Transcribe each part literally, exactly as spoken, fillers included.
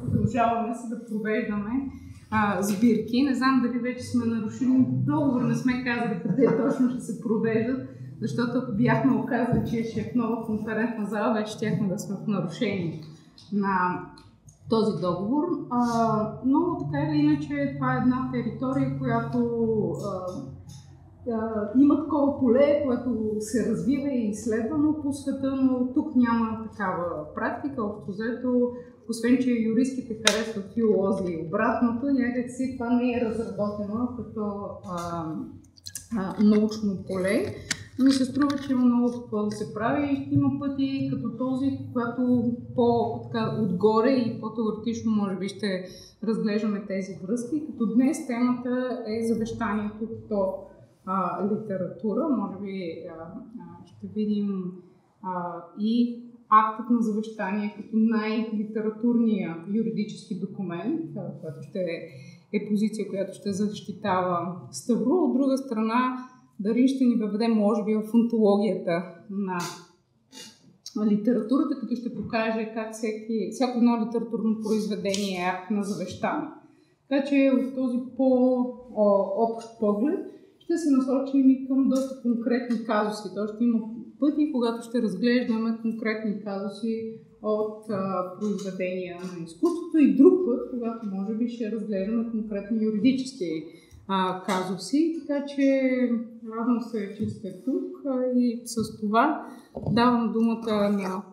продължаваме се да провеждаме а, сбирки. Не знам дали вече сме нарушили договор, не сме казали къде точно ще се провеждат, защото ако бяхме оказали, че ще е в нова конферентна зала, вече щяхме да сме в нарушение на този договор. А, но така или иначе това е една територия, която а, а, има такова поле, което се развива и изследвано по света, но тук няма такава практика. Общо взето, освен че юристите харесват филолози и обратното, някакси това не е разработено като а, а, научно поле. Ми се струва, че има много какво да се прави и ще има пъти като този, когато по-отгоре и по-теоретично може би ще разглеждаме тези връзки. Като днес темата е завещанието като а, литература. Може би а, а, ще видим а, и актът на завещание като най-литературния юридически документ, който ще е позиция, която ще защитава Ставро. От друга страна, Дарин ще ни въведе, може би, в онтологията на литературата, като ще покаже как всеки, всяко едно литературно произведение е акт на завещание. Така че от този по-общ поглед ще се насочим и към доста конкретни казуси. То ще има пъти, когато ще разглеждаме конкретни казуси от а, произведения на изкуството и друг път, когато може би ще разглеждаме конкретни юридически а, казуси. Така че радвам се, че сте тук а, и с това давам думата на...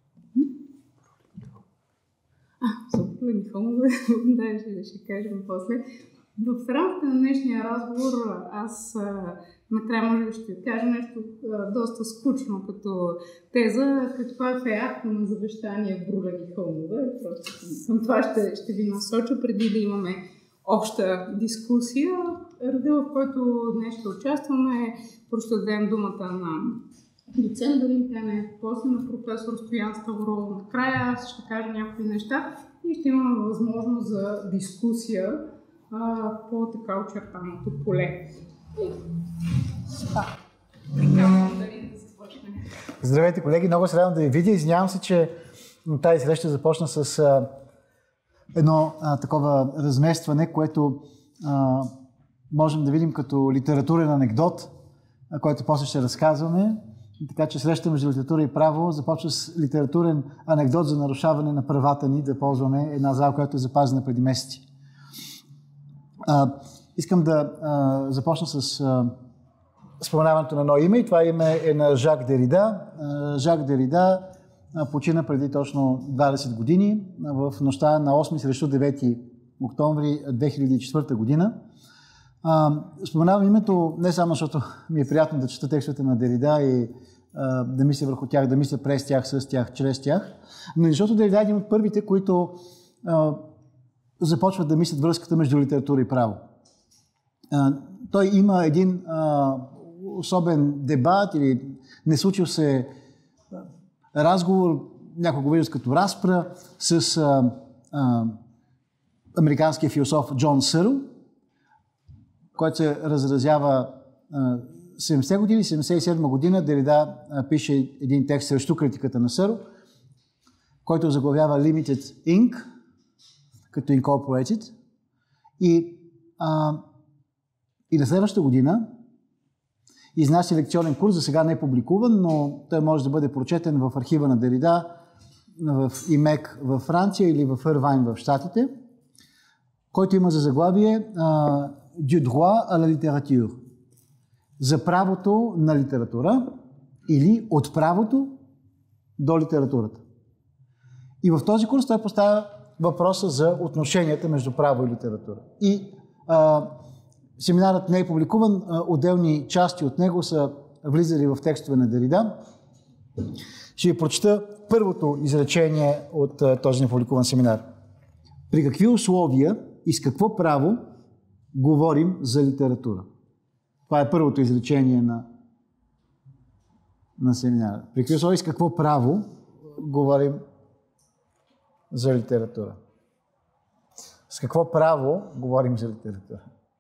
А, за Брулени холмове, да, ще, ще кажем после. В рамките на днешния разговор аз а, накрая може би ще кажа нещо а, доста скучно като теза, каква е акта на завещание в Брулени холмове. Просто към, към това ще, ще ви насоча, преди да имаме обща дискусия. Реда, в който днес ще участваме, просто дадем думата на доцент Дарин Тенев, после на професор Стоян Ставров. Накрая аз ще кажа някои неща и ще имаме възможност за дискусия а, по така очертаното поле. Здравейте, колеги! Много се радвам да ви видя. Извинявам се, че тази среща започна с а, едно а, такова разместване, което а, можем да видим като литературен анекдот, а, който после ще разказваме. И така че среща между литература и право започва с литературен анекдот за нарушаване на правата ни да ползваме една зала, която е запазена преди месеци. А, искам да а, започна с а, споменаването на едно име и това име е на Жак Дерида. А, Жак Дерида а, почина преди точно двадесет години в нощта на осми срещу девети октомври две хиляди и четвърта година. А, споменавам името не само защото ми е приятно да чета текстовете на Дерида и а, да мисля върху тях, да мисля през тях, с тях, чрез тях, но защото Дерида е един от първите, които а, започват да мислят връзката между литература и право. А, той има един а, особен дебат или не случил се разговор, някой го виждат като разпра, с а, а, американския философ Джон Сърл, който се разразява а, седемдесетте години, седемдесет и седма година Дерида а, пише един текст срещу критиката на Сърл, който заглавява Limited Incorporated, като Incorporated. И, а, и на следващата година изнася лекционен курс, за сега не е публикуван, но той може да бъде прочетен в архива на Дерида в ИМЕК във Франция или в Ирвайн в Щатите, който има за заглавие Du droit à la littérature. За правото на литература или от правото до литературата. И в този курс той поставя въпроса за отношенията между право и литература. И а, семинарът не е публикуван, а, отделни части от него са влизали в текстове на Дерида. Ще ви прочета първото изречение от а, този непубликуван семинар. При какви условия и с какво право говорим за литература? Това е първото изречение на, на семинара. При какви условия и с какво право говорим за литература? С какво право говорим за литература?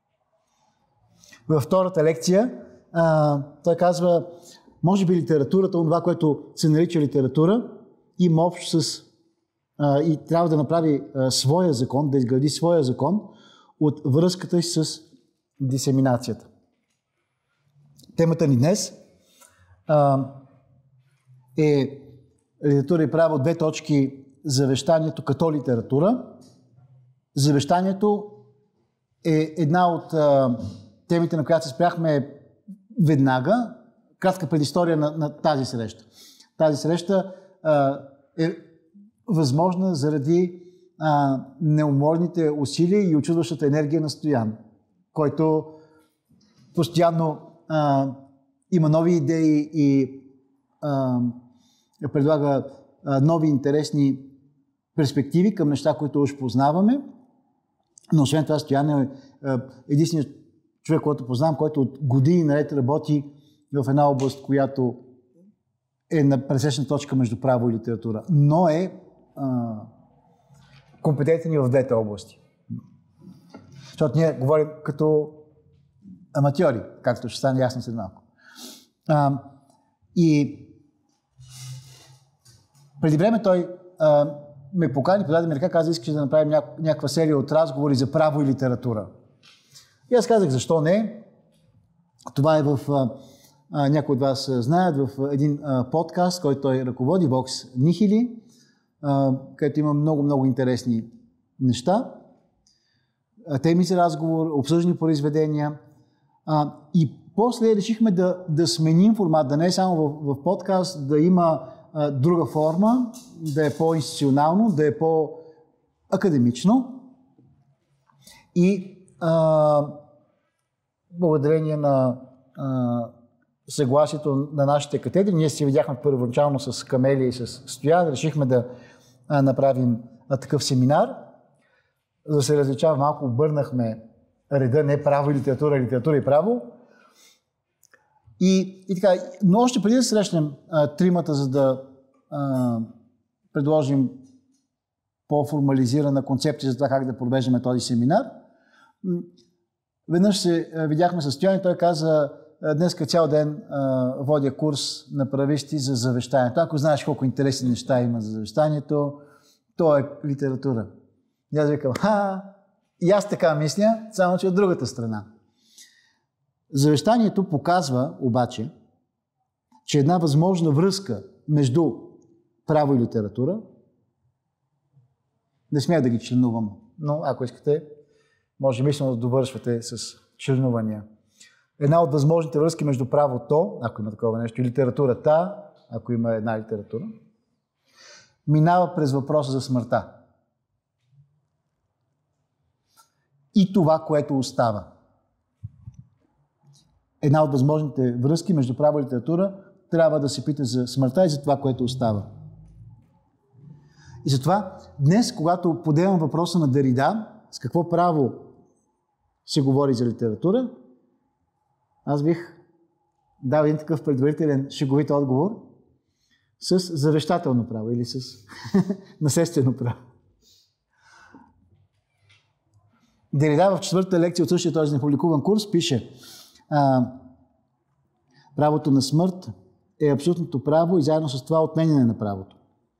Във втората лекция а, той казва, може би литературата, това, което се нарича литература, има общо с а, и трябва да направи а, своя закон, да изгради своя закон от връзката си с дисеминацията. Темата ни днес а, е литература и право, две точки, завещанието като литература. Завещанието е една от а, темите, на която се спряхме веднага. Кратка предистория на, на тази среща. Тази среща а, е възможна заради а, неуморните усилия и очудващата енергия на Стоян, който постоянно а, има нови идеи и а, предлага а, нови интересни перспективи към неща, които уж познаваме. Но освен това Стоян е единственият човек, който познавам, който от години наред работи в една област, която е на пресечна точка между право и литература, но е а, компетентен и в двете области. Защото ние говорим като аматьори, както ще стане ясно след малко. А, и преди време той а, ме покани, подаде ми ръка, каза, искаше да направим ня... някаква серия от разговори за право и литература. И аз казах, защо не? Това е в... А, някои от вас знаят, в един а, подкаст, който той ръководи, Vox Nihili, а, където има много-много интересни неща. А, теми за разговор, обсъждани произведения. А, и после решихме да, да сменим формат, да не е само в, в подкаст, да има а, друга форма, да е по-институционално, да е по-академично. И а, благодарение на а, съгласието на нашите катедри, ние се видяхме първоначално с Камелия и с Стоян, решихме да а, направим а, такъв семинар. За да се различава малко, обърнахме реда не право и литература, литература и право. И, и така, но още преди да срещнем а, тримата, за да а, предложим по-формализирана концепция за това как да провеждаме този семинар, веднъж се а, видяхме с Стоян и той каза, днеска цял ден а, водя курс на прависти за завещанието. Ако знаеш колко интересни неща има за завещанието, то е литература. И аз викам, ха, и аз така мисля, само че от другата страна. Завещанието показва обаче, че една възможна връзка между право и литература, не смея да ги членувам, но ако искате, може мислено да довършвате с членувания. Една от възможните връзки между правото, ако има такова нещо, и литературата, ако има една литература, минава през въпроса за смъртта. И това, което остава. Една от възможните връзки между право и литература трябва да се пита за смъртта и за това, което остава. И затова днес, когато подемам въпроса на Дерида, с какво право се говори за литература, аз бих дал един такъв предварителен шеговит отговор с завещателно право или с наследствено право. Дерида в четвъртата лекция от същия този непубликуван курс пише: а, правото на смърт е абсолютното право и заедно с това отменяне на правото.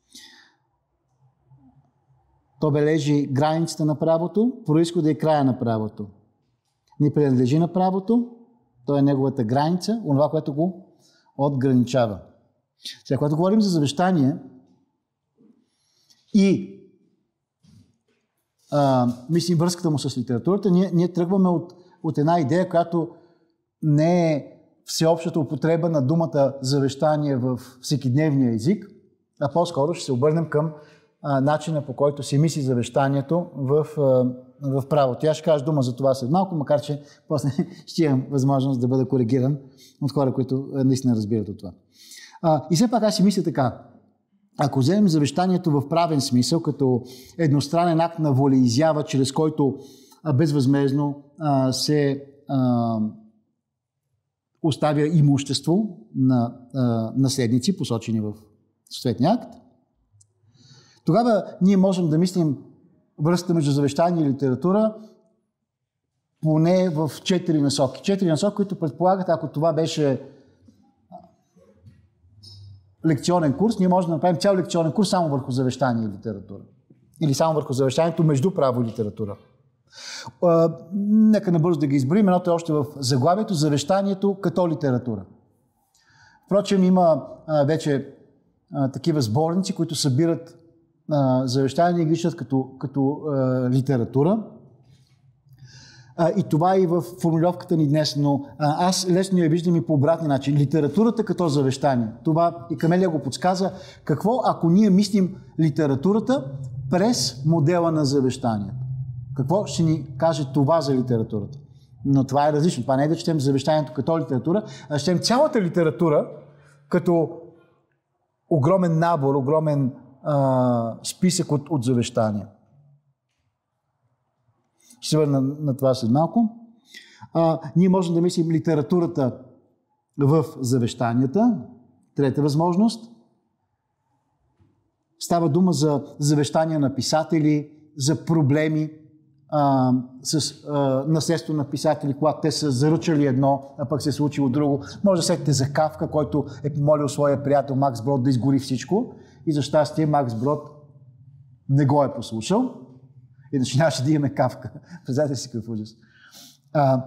То бележи границата на правото, произхода и края на правото. Не принадлежи на правото, то е неговата граница, онова, което го отграничава. Сега, когато говорим за завещание и а, мислим връзката му с литературата, ние, ние тръгваме от, от една идея, която не е всеобщата употреба на думата завещание в всекидневния език, а по-скоро ще се обърнем към а, начина, по който се мисли завещанието в, а, в правото. Аз ще кажа дума за това след малко, макар че после ще имам възможност да бъда коригиран от хора, които наистина разбират от това. А, и все пак аз си мисля така. Ако вземем завещанието в правен смисъл, като едностранен акт на волеизява, чрез който а, безвъзмездно а, се а, оставя имущество на а, наследници, посочени в съответния акт, тогава ние можем да мислим връзката между завещание и литература поне в четири насоки. Четири насоки, които предполагат, ако това беше лекционен курс, ние можем да направим цял лекционен курс само върху завещание и литература. Или само върху завещанието между право и литература. А, нека набързо да ги изборим. Едното е още в заглавието, завещанието като литература. Впрочем, има а, вече а, такива сборници, които събират а, завещания и ги виждат като, като а, литература. А, и това е и в формулировката ни днес, но а, аз лесно я виждам и по обратния начин. Литературата като завещание. Това и Камелия го подсказа. Какво, ако ние мислим литературата през модела на завещанието? Какво ще ни каже това за литературата? Но това е различно. Това не е да четем завещанието като литература, а четем цялата литература като огромен набор, огромен а, списък от, от завещания. Ще се върна на това след малко. А, ние можем да мислим литературата в завещанията. Трета възможност. Става дума за завещания на писатели, за проблеми а, с а, наследство на писатели, когато те са заръчали едно, а пък се е случило друго. Може да сетите за Кафка, който е помолил своя приятел Макс Брод да изгори всичко. И за щастие Макс Брод не го е послушал. Иначе нямаше да имаме Кафка. Представете си какъв ужас. А,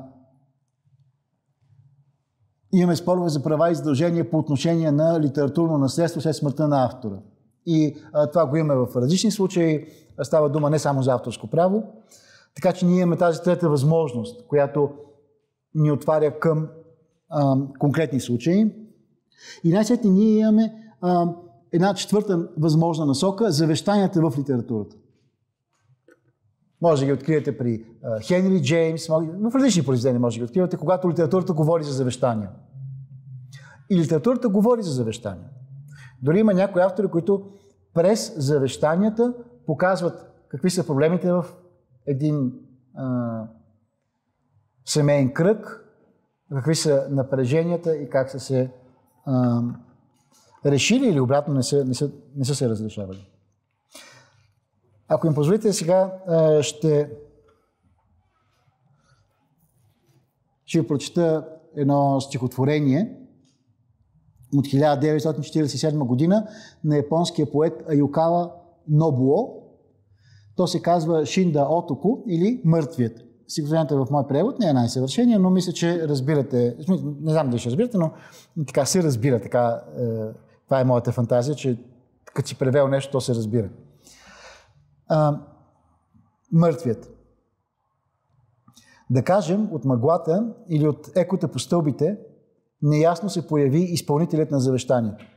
имаме спорове за права и задължения по отношение на литературно наследство след смъртта на автора. И а, това го имаме в различни случаи. Става дума не само за авторско право. Така че ние имаме тази трета възможност, която ни отваря към а, конкретни случаи. И най-сетне ние имаме а, една четвърта възможна насока – завещанията в литературата. Може да ги откриете при а, Хенри Джеймс, в различни произведения може да ги откривате, когато литературата говори за завещания. И литературата говори за завещания. Дори има някои автори, които през завещанията показват какви са проблемите в един а, семейен кръг, какви са напреженията и как са се а, решили или обратно не са, не са, не са се разрешавали. Ако им позволите, сега а, ще, ще ви прочета едно стихотворение от хиляда деветстотин четиридесет и седма година на японския поет Аюкава Нобуо. То се казва Шинда Отоку или Мъртвият. Стихотворението в мой превод не е най-съвършение, но мисля, че разбирате, не знам дали ще разбирате, но така се разбира. Така, е, това е моята фантазия, че като си превел нещо, то се разбира. А, мъртвият. Да кажем, от мъглата или от екота по стълбите неясно се появи изпълнителят на завещанието.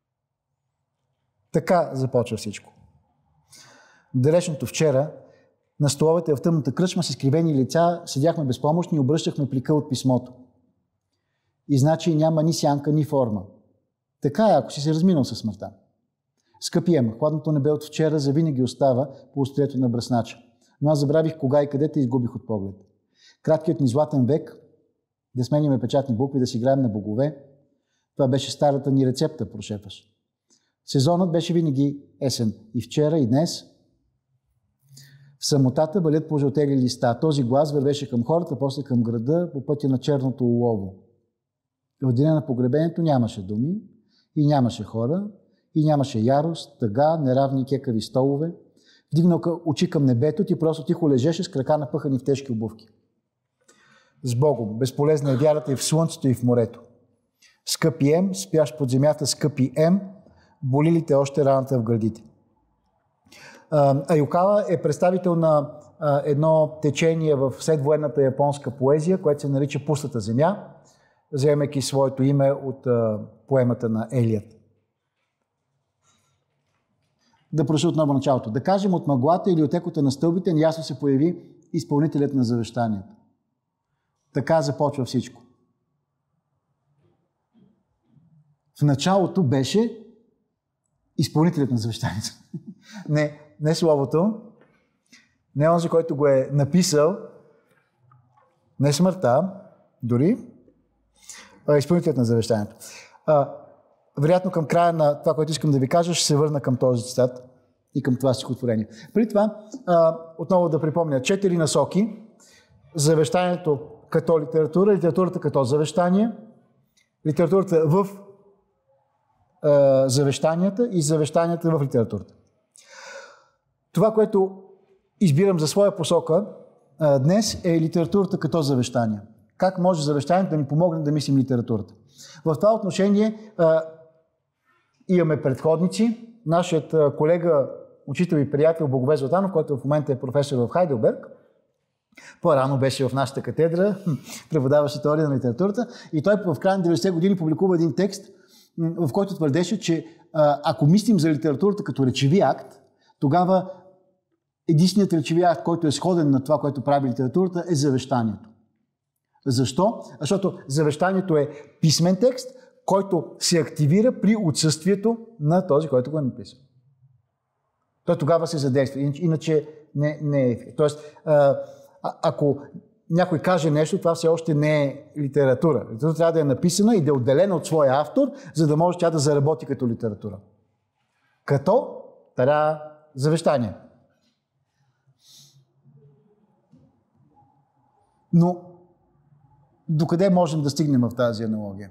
Така започва всичко. Далечното вчера на столовете в тъмната кръчма с изкривени лица седяхме безпомощни и обръщахме плика от писмото. И значи няма ни сянка, ни форма. Така е, ако си се разминал със смъртта. Скъпи Ема, хладното небе от вчера завинаги остава по острието на бръснача. Но аз забравих кога и къде те изгубих от поглед. Краткият ни златен век, да сменяме печатни букви, да си играем на богове, това беше старата ни рецепта, прошепваш. Сезонът беше винаги есен. И вчера, и днес. В самотата валят пожълтели листа. Този глас вървеше към хората, после към града, по пътя на черното улово. В деня на погребението нямаше думи, и нямаше хора, и нямаше ярост, тъга, неравни кекави столове. Вдигнал очи към небето, ти просто тихо лежеше с крака напъхани в тежки обувки. С Богом, безполезна е вярата и в слънцето, и в морето. Скъпи Ем, спяш под земята, скъпи Ем, боли ли те още раната в гърдите? Аюкава е представител на едно течение в следвоенната японска поезия, което се нарича Пустата земя, вземайки своето име от поемата на Елият. Да проша отново началото. Да кажем, от мъглата или от екота на стълбите неясно се появи изпълнителят на завещанието. Така започва всичко. В началото беше изпълнителят на завещанието. Не, не словото, не онзи, който го е написал, не смъртта, дори, а изпълнителят на завещанието. А, вероятно към края на това, което искам да ви кажа, ще се върна към този цитат и към това стихотворение. Преди това, а, отново да припомня, четири насоки. Завещанието като литература, литературата като завещание, литературата в а, завещанията и завещанията в литературата. Това, което избирам за своя посока а, днес е литературата като завещание. Как може завещанието да ни помогне да мислим литературата? В това отношение а, имаме предходници. Нашият а, колега, учител и приятел Благовест Златанов, който в момента е професор в Хайделберг, по-рано беше в нашата катедра, преподаваше теория на литературата, и той в края на деветдесетте години публикува един текст, в който твърдеше, че а, ако мислим за литературата като речеви акт, тогава единственият речеви акт, който е сходен на това, което прави литературата, е завещанието. Защо? Защото завещанието е писмен текст, който се активира при отсъствието на този, който го е написал. Той тогава се задейства, иначе не, не е. Тоест, а, ако някой каже нещо, това все още не е литература. Литература трябва да е написана и да е отделена от своя автор, за да може тя да заработи като литература. Като тара завещание. Но докъде можем да стигнем в тази аналогия?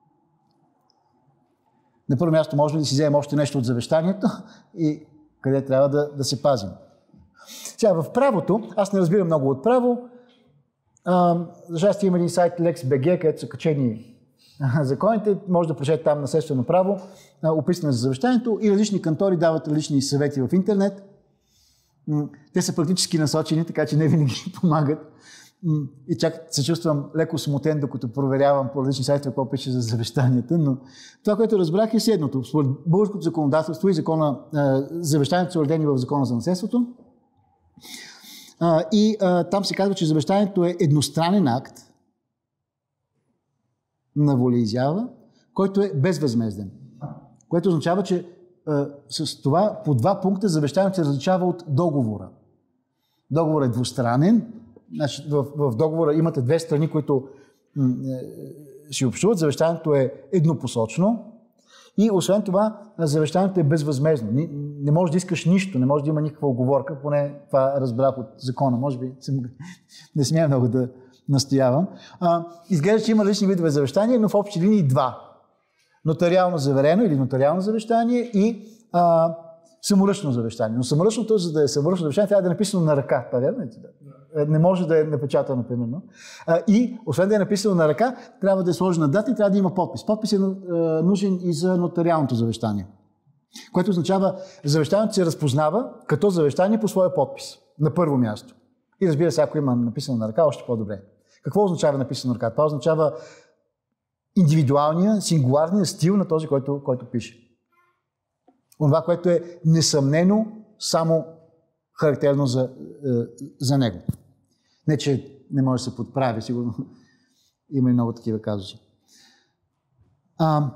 На първо място можем да си вземем още нещо от завещанието и къде трябва да, да се пазим. Сега в правото, аз не разбирам много от право. За щастие има един сайт LexBG, където са качени законите. Може да прочете там наследствено право, описане за завещанието, и различни кантори дават различни съвети в интернет. Те са практически насочени, така че не винаги помагат. И чак се чувствам леко смутен, докато проверявам по различни сайтове какво пише за завещанията, но това, което разбрах, е следното. Според българското законодателство и закона, завещанията са уредени в закона за наследството. И там се казва, че завещанието е едностранен акт на волеизява, който е безвъзмезден. Което означава, че с това по два пункта завещанието се различава от договора. Договорът е двустранен. Значи, в, в договора имате две страни, които м, е, си общуват. Завещанието е еднопосочно и освен това завещанието е безвъзмездно. Не, не можеш да искаш нищо, не може да има никаква оговорка, поне това разбрах от закона. Може би съм, не смея много да настоявам. А, изглежда, че има различни видове завещания, но в общи линии два. Нотариално заверено или нотариално завещание и а, саморъчно завещание. Но саморъчното, за да е саморъчно завещание, трябва да е написано на ръка. Това верно ли? Не може да е напечатано, примерно. И, освен да е написано на ръка, трябва да е сложена дата и трябва да има подпис. Подпис е нужен и за нотариалното завещание. Което означава, завещанието се разпознава като завещание по своя подпис. На първо място. И разбира се, ако има написано на ръка, още по-добре. Какво означава написано на ръка? Това означава индивидуалния, сингуларния стил на този, който, който пише. Това, което е несъмнено само характерно за, за него. Не, че не може да се подправи, сигурно има и много такива казуси. А,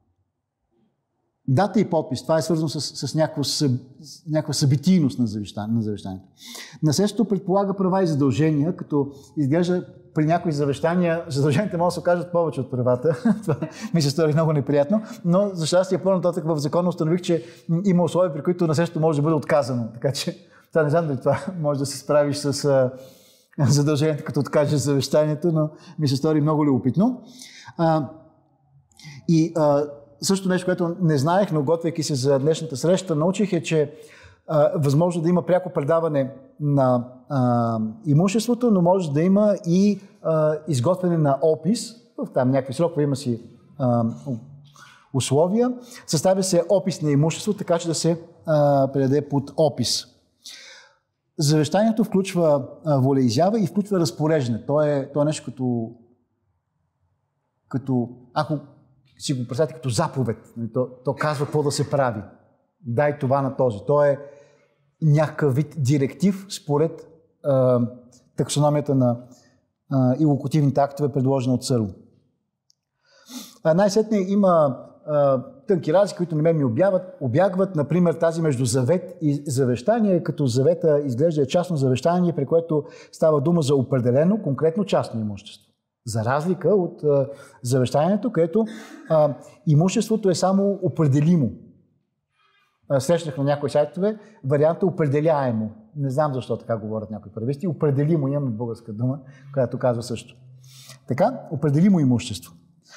дата и подпис, това е свързано с, с някаква, съб, някаква събитийност на завещанието. На завещанието. Наследството предполага права и задължения, като изглежда при някои завещания задълженията могат да се окажат повече от правата. Това ми се стори много неприятно, но за щастие по-нататък в закона установих, че има условия, при които наследството може да бъде отказано. Така че това не знам дали това може да се справиш с а, задължението, като откажеш завещанието, но ми се стори много любопитно. А, и а, също нещо, което не знаех, но готвейки се за днешната среща, научих е, че а, възможно да има пряко предаване на а, имуществото, но може да има и а, изготвяне на опис. В там някакви срокове има си а, условия. Съставя се опис на имущество, така че да се а, предаде под опис. Завещанието включва а, волеизява и включва разпореждане. То е, то е нещо като, като ако си го представите като заповед, то, то казва какво да се прави. Дай това на този. То е някакъв вид директив според а, таксономията на а, илокутивните актове, предложена от Сърл. Най-сетне има а, тънки разлики, които не ме ми обягват, обягват, например тази между завет и завещание, като завета изглежда е частно завещание, при което става дума за определено, конкретно частно имущество. За разлика от а, завещанието, където а, имуществото е само определимо. А, срещнах на някои сайтове варианта определяемо. Не знам защо така говорят някои превести. Определимо имаме българска дума, която казва също. Така, определимо имущество.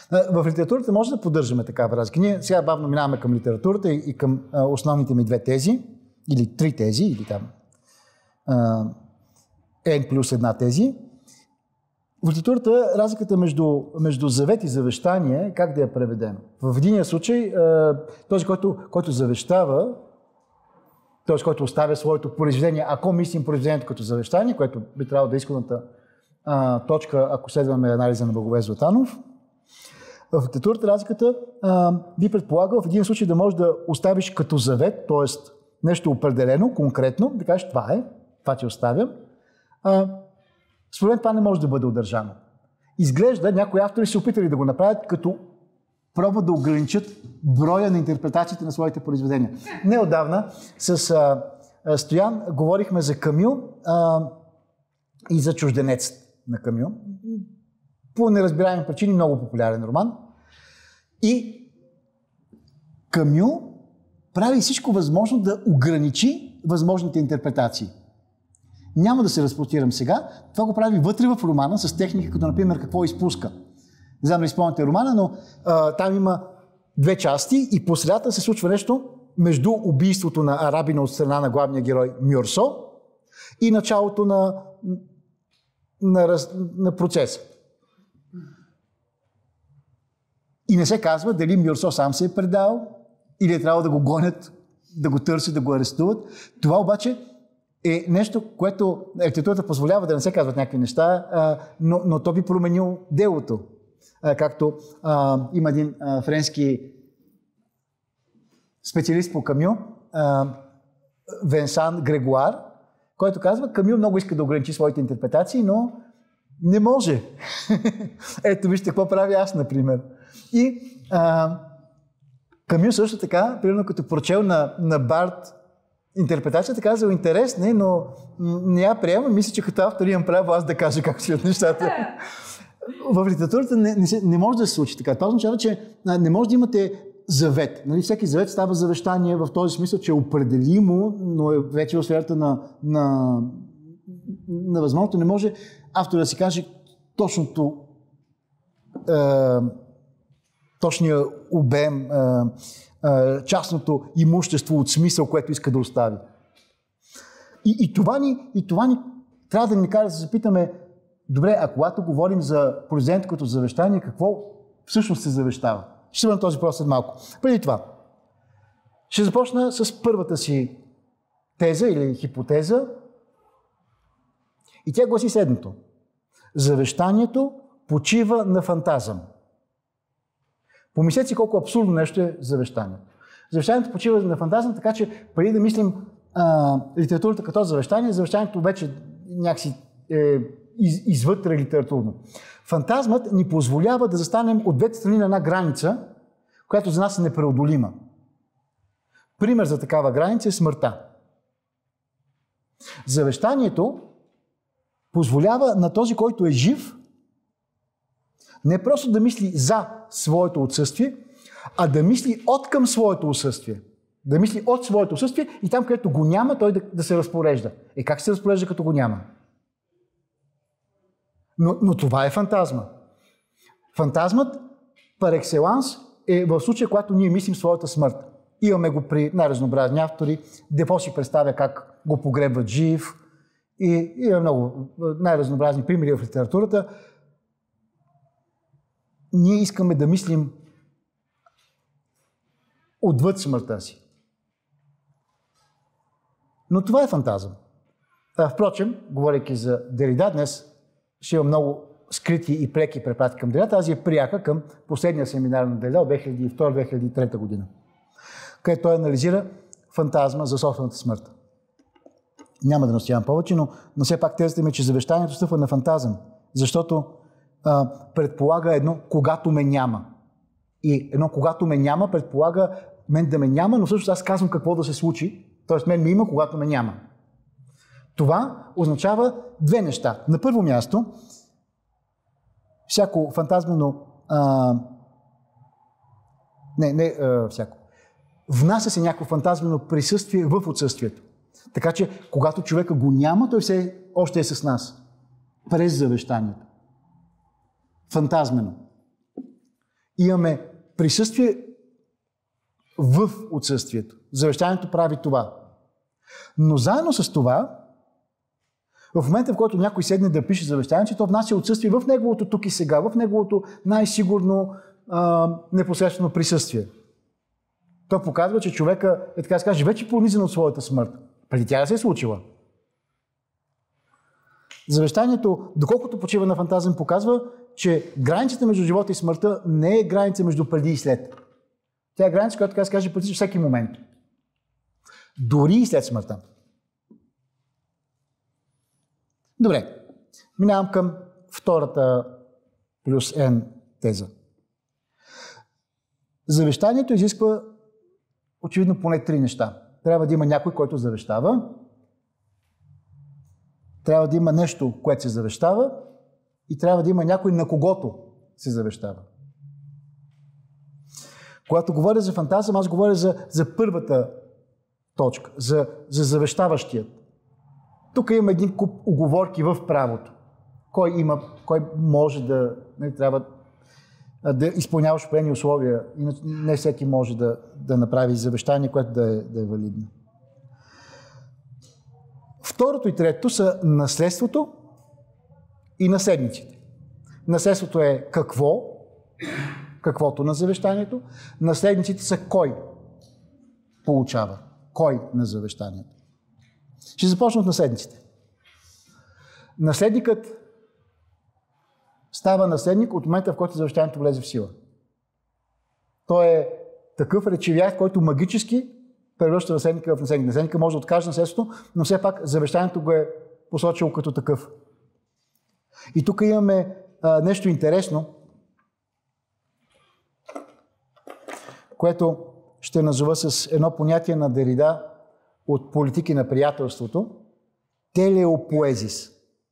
В литературата може да поддържаме такава разлика. Ние сега бавно минаваме към литературата и, и към а, основните ми две тези, или три тези, или там а, N плюс една тези. В литературата разликата между, между завет и завещание, как да я преведем? В единия случай, този, който, който завещава, т.е. който оставя своето произведение, ако мислим произведението като завещание, което би трябвало да е изходната а, точка, ако следваме анализа на Благовест Златанов, в литературата разликата а, би предполагал в един случай да можеш да оставиш като завет, т.е. нещо определено, конкретно, да кажеш това е, това ти оставям. А, Според мен това не може да бъде удържано. Изглежда, някои автори се опитали да го направят, като пробват да ограничат броя на интерпретациите на своите произведения. Неотдавна с а, а, Стоян говорихме за Камю а, и за Чужденец на Камю. По неразбираеми причини много популярен роман. И Камю прави всичко възможно да ограничи възможните интерпретации. Няма да се разпростирам сега. Това го прави вътре в романа с техника, като например какво изпуска. Не знам ли спомняте романа, но а, там има две части и по средата се случва нещо между убийството на арабина от страна на главния герой Мюрсо и началото на, на, на, на процеса. И не се казва дали Мюрсо сам се е предал или е трябвало да го гонят, да го търсят, да го арестуват. Това обаче е нещо, което литературата позволява да не се казват някакви неща, а, но, но то би променило делото. А, както а, има един а, френски специалист по Камю, а, Венсан Грегуар, който казва, Камю много иска да ограничи своите интерпретации, но не може. Ето вижте какво прави аз, например. И а, Камю също така, примерно като прочел на, на Барт интерпретацията, казва интересна, но не я приема. Мисля, че като автор имам право аз да кажа как стоят нещата. В литературата не, не, не може да се случи така. Това означава, че не може да имате завет. Нали? Всеки завет става завещание в този смисъл, че е определимо, но е вече в сферата на, на, на възможното. Не може автор да си каже точното е, точния обем, е, частното имущество от смисъл, което иска да остави. И, и, това, ни, и това ни трябва да ни кара да се запитаме, добре, а когато говорим за произведението като завещание, какво всъщност се завещава? Ще бъдем този въпрос след малко. Преди това, ще започна с първата си теза или хипотеза и тя гласи следното. Завещанието почива на фантазъм. Помислете си колко абсурдно нещо е завещанието. Завещанието почива на фантазъм, така че преди да мислим а, литературата като завещание, завещанието вече някакси е из, извътре литературно. Фантазмът ни позволява да застанем от двете страни на една граница, която за нас е непреодолима. Пример за такава граница е смъртта. Завещанието позволява на този, който е жив, не просто да мисли за своето отсъствие, а да мисли от към своето отсъствие. Да мисли от своето отсъствие и там, където го няма, той да, да се разпорежда. Е, как се разпорежда, като го няма? Но, но това е фантазма. Фантазмът, пар екселанс, е в случая, когато ние мислим своята смърт. Имаме го при най-разнообразни автори. Дефо си представя как го погребват жив. И има много най-разнообразни примери в литературата. Ние искаме да мислим отвъд смъртта си. Но това е фантазъм. А, впрочем, говорейки за Дерида, днес ще има много скрити и преки препратки към Дерида. Тази е пряка към последния семинар на Дерида от две хиляди и втора - две хиляди и трета година, където той анализира фантазма за собствената смърт. Няма да настоявам повече, но, но все пак тезата ми е, че завещанието стъпва на фантазъм, защото а, предполага едно когато ме няма. И едно когато ме няма предполага мен да ме няма, но всъщност аз казвам какво да се случи, т.е. мен ме има, когато ме няма. Това означава две неща. На първо място, всяко фантазмено а, не, не а, всяко. Внася се някакво фантазмено присъствие в отсъствието. Така че, когато човека го няма, той все още е с нас. През завещанието. Фантазмено. Имаме присъствие в отсъствието. Завещанието прави това. Но заедно с това, в момента, в който някой седне да пише завещанието, то внася отсъствие в неговото тук и сега, в неговото най-сигурно а, непосредствено присъствие. То показва, че човека е така да се каже, вече пронизан от своята смърт. Преди тя да се е случила. Завещанието, доколкото почива на фантазъм, показва, че границата между живота и смъртта не е граница между преди и след. Тя е граница, която така да се каже, протича всеки момент. Дори и след смъртта. Добре, минавам към втората плюс N теза. Завещанието изисква очевидно поне три неща. Трябва да има някой, който завещава, трябва да има нещо, което се завещава и трябва да има някой, на когото се завещава. Когато говоря за фантазъм, аз говоря за, за първата точка, за, за завещаващият. Тук има един куп уговорки в правото. Кой има, кой може да, не трябва да изпълнява определени условия, иначе не всеки може да, да направи завещание, което да е, да е валидно. Второто и третото са наследството и наследниците. Наследството е какво, каквото на завещанието. Наследниците са кой получава, кой на завещанието. Ще започна от наследниците. Наследникът става наследник от момента, в който завещанието влезе в сила. Той е такъв речевяк, който магически превръща наследника в наследник. Наследника може да откаже наследството, но все пак завещанието го е посочило като такъв. И тук имаме а, нещо интересно, което ще назова с едно понятие на Дерида от политики на приятелството. Телеопоезис.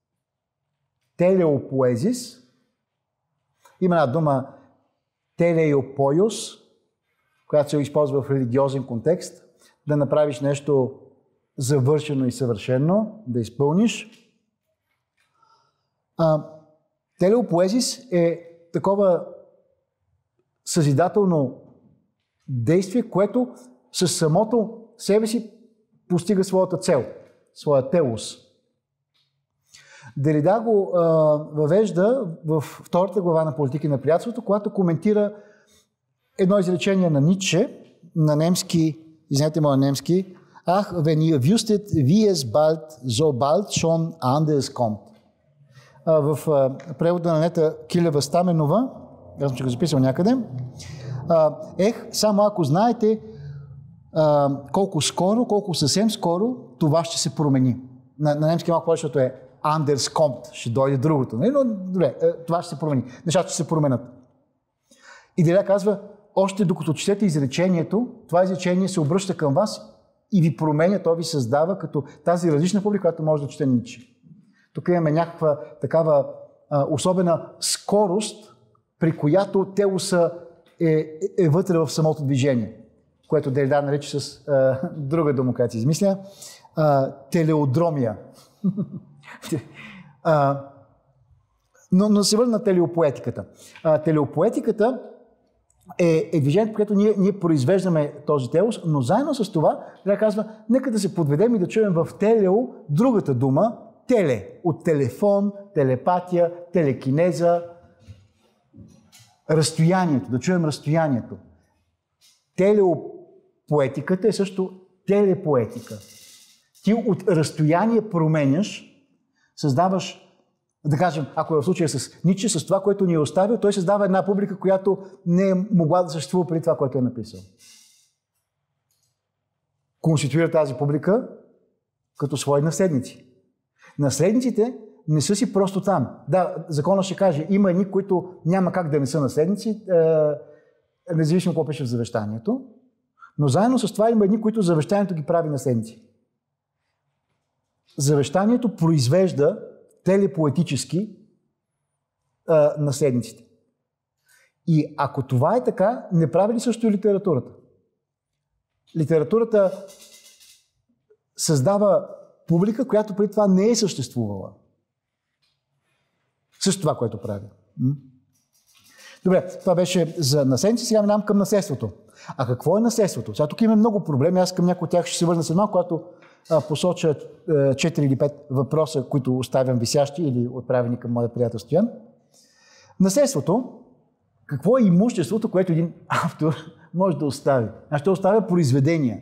Телеопоезис. Има една дума телеопоиос, която се използва в религиозен контекст. Да направиш нещо завършено и съвършено, да изпълниш. А, телеопоезис е такова съзидателно действие, което със самото себе си постига своята цел, своя телос. Дерида го а, въвежда в втората глава на политики на приятелството, когато коментира едно изречение на Ницше, на немски, извинете му на немски, Ах, wenn ihr wüsstet, wie es bald, so bald schon anders kommt. А, в а, превода на Нета Килева Стаменова, аз съм че го записал някъде, а, ех, само ако знаете а, колко скоро, колко съвсем скоро това ще се промени. На, на немски малко повече, защото е anders kommt, ще дойде другото. Не? Но добре, това ще се промени. Нещата ще се променят. И Дерида казва, още докато четете изречението, това изречение се обръща към вас и ви променя, то ви създава като тази различна публика, която може да чете Ницше. Тук имаме някаква такава а, особена скорост, при която телоса е, е, е вътре в самото движение, което Дерида нарича с а, друга дума, която се измисля, а, телеодромия. а, но, но се върна на телеопоетиката. А, телеопоетиката е, е движението, в което ние, ние произвеждаме този телос, но заедно с това, трябва да казва, нека да се подведем и да чуем в телео другата дума, теле, от телефон, телепатия, телекинеза, разстоянието, да чуем разстоянието. Телеопоетиката е също телепоетика. Ти от разстояние променяш, създаваш, да кажем, ако е в случая с Ницше, с това, което ни е оставил, той създава една публика, която не е могла да съществува преди това, което е написал. Конституира тази публика като свои наследници. Наследниците не са си просто там. Да, законът ще каже, има едни, които няма как да не са наследници, е, независимо какво пише в завещанието, но заедно с това има едни, които завещанието ги прави наследници. Завещанието произвежда телепоетически а, наследниците. И ако това е така, не прави ли също и литературата? Литературата създава публика, която преди това не е съществувала. Също това, което прави. Добре, това беше за наследници, сега минавам към наследството. А какво е наследството? Сега тук има много проблеми, аз към някои от тях ще се върна след малко, когато а, посоча четири или пет въпроса, които оставям висящи или отправени към моя приятел Стоян. Наследството, какво е имуществото, което един автор може да остави? А ще оставя произведения.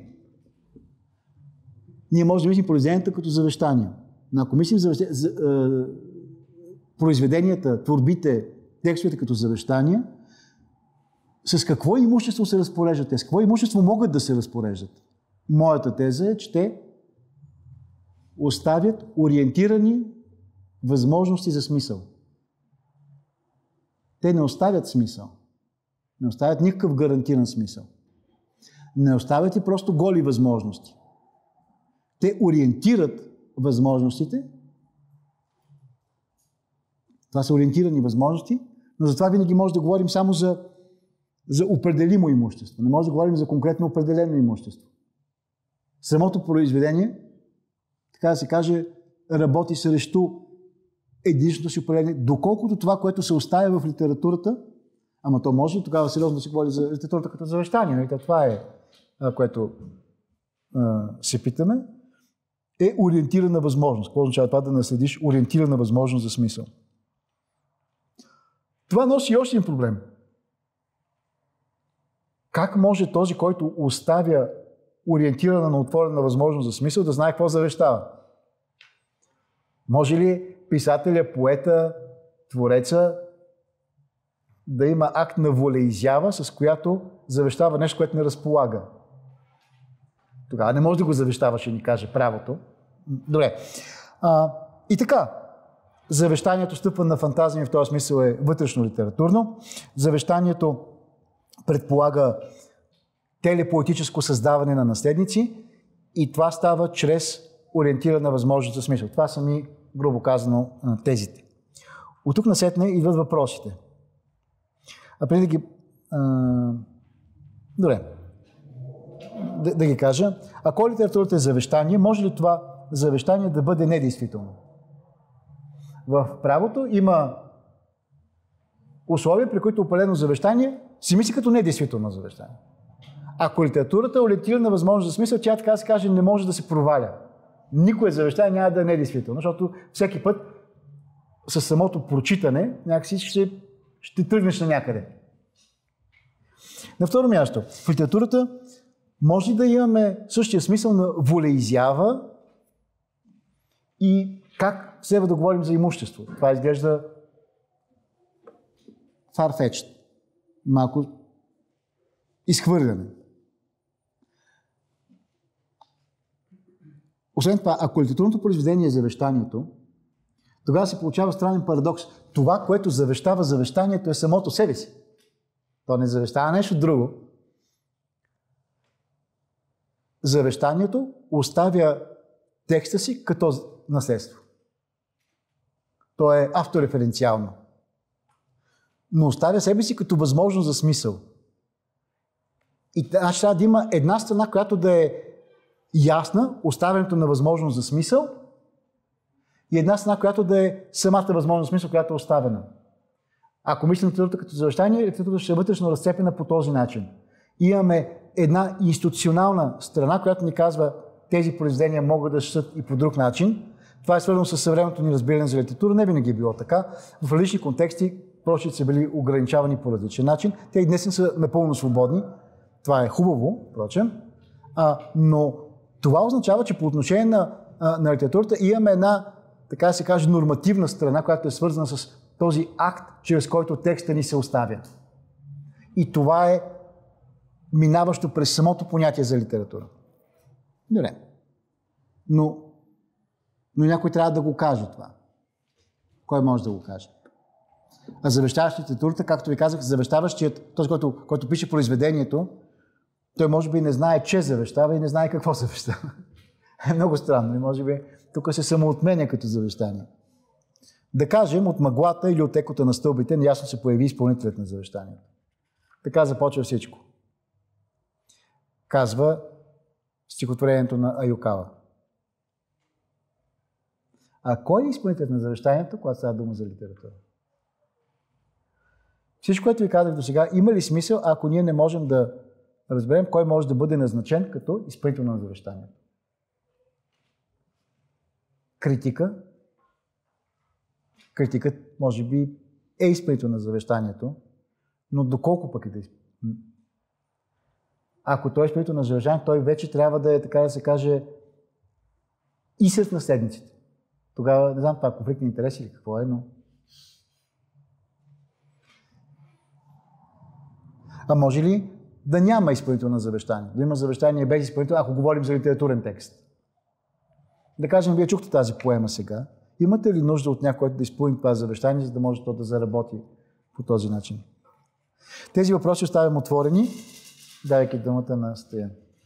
Ние можем да мислим произведенията като завещания. Но ако мислим за, за, е, произведенията, творбите, текстовете като завещания, с какво имущество се разпореждат те? С какво имущество могат да се разпореждат? Моята теза е, че те оставят ориентирани възможности за смисъл. Те не оставят смисъл. Не оставят никакъв гарантиран смисъл. Не оставят и просто голи възможности. Те ориентират възможностите. Това са ориентирани възможности, но затова винаги може да говорим само за, за определимо имущество. Не може да говорим за конкретно определено имущество. Самото произведение, така да се каже, работи срещу единството си определение, доколкото това, което се оставя в литературата, ама то може тогава сериозно да се говори за литературата като завещание. Нали? Това е, което а, се питаме. Е ориентирана възможност. Какво означава това да наследиш ориентирана възможност за смисъл? Това носи още един проблем. Как може този, който оставя ориентирана на отворена възможност за смисъл, да знае какво завещава? Може ли писателя, поета, твореца да има акт на волеизява, с която завещава нещо, което не разполага? Тогава не може да го завещава, ще ни каже правото. Добре. А, и така, завещанието стъпва на фантазия, в този смисъл е вътрешно литературно. Завещанието предполага телепоетическо създаване на наследници и това става чрез ориентирана възможност за смисъл. Това са ми, грубо казано, тезите. От тук насетне идват въпросите. А преди да ги... А... Добре. Да, да ги кажа. Ако литературата е завещание, може ли това завещание да бъде недействително? В правото има условия, при които определено завещание си мисли като недействително завещание. Ако литературата е ориентирана възможност за смисъл, тя така да се каже не може да се проваля. Никое завещание няма да е недействително, защото всеки път със самото прочитане някакси ще, ще тръгнеш на някъде. На второ място, в литературата може да имаме същия смисъл на волеизява и как следва да говорим за имущество. Това изглежда far-fetched. Малко изхвърляне. Освен това, ако литературното произведение е завещанието, тогава се получава странен парадокс. Това, което завещава завещанието, е самото себе си. То не завещава нещо друго. Завещанието оставя текста си като наследство. То е автореференциално. Но оставя себе си като възможност за смисъл. И значи трябва да има една страна, която да е ясна, оставянето на възможност за смисъл, и една страна, която да е самата възможност за смисъл, която е оставена. Ако мислим литературата като завещание, литературата ще е вътрешно разцепена по този начин. И имаме една институционална страна, която ни казва, тези произведения могат да щат и по друг начин. Това е свързано с съвременното ни разбиране за литература. Не винаги е било така. В различни контексти прочитите са били ограничавани по различен начин. Те и днес не са напълно свободни. Това е хубаво, впрочем. А, но това означава, че по отношение на, а, на литературата имаме една, така да се каже, нормативна страна, която е свързана с този акт, чрез който текста ни се оставя. И това е минаващо през самото понятие за литература. Добре. Но, но някой трябва да го каже това. Кой може да го каже? А завещаващ литературата, както ви казах, завещаващият, този, който, който пише произведението, той може би не знае, че завещава и не знае какво завещава. Е много странно. Може би тук се самоотменя като завещание. Да кажем, от мъглата или от екота на стълбите неясно се появи изпълнителят на завещанието. Така започва всичко. Казва стихотворението на Айокава. А кой е изпълнителят на завещанието, когато става дума за литература? Всичко, което ви казах до сега, има ли смисъл, ако ние не можем да разберем кой може да бъде назначен като изпълнител на завещанието? Критика. Критикът може би е изпълнител на завещанието, но доколко пък е да изпълнител? Ако той е изпълнител на завещанието, той вече трябва да е, така да се каже, и с наследниците. Тогава, не знам, това е конфликт на интереси или какво е, но... А може ли да няма изпълнител на завещание? Да има завещание без изпълнител, ако говорим за литературен текст? Да кажем, вие чухте тази поема сега. Имате ли нужда от някой, който да изпълни това завещание, за да може то да заработи по този начин? Тези въпроси оставям отворени, давайки думата на Стоян.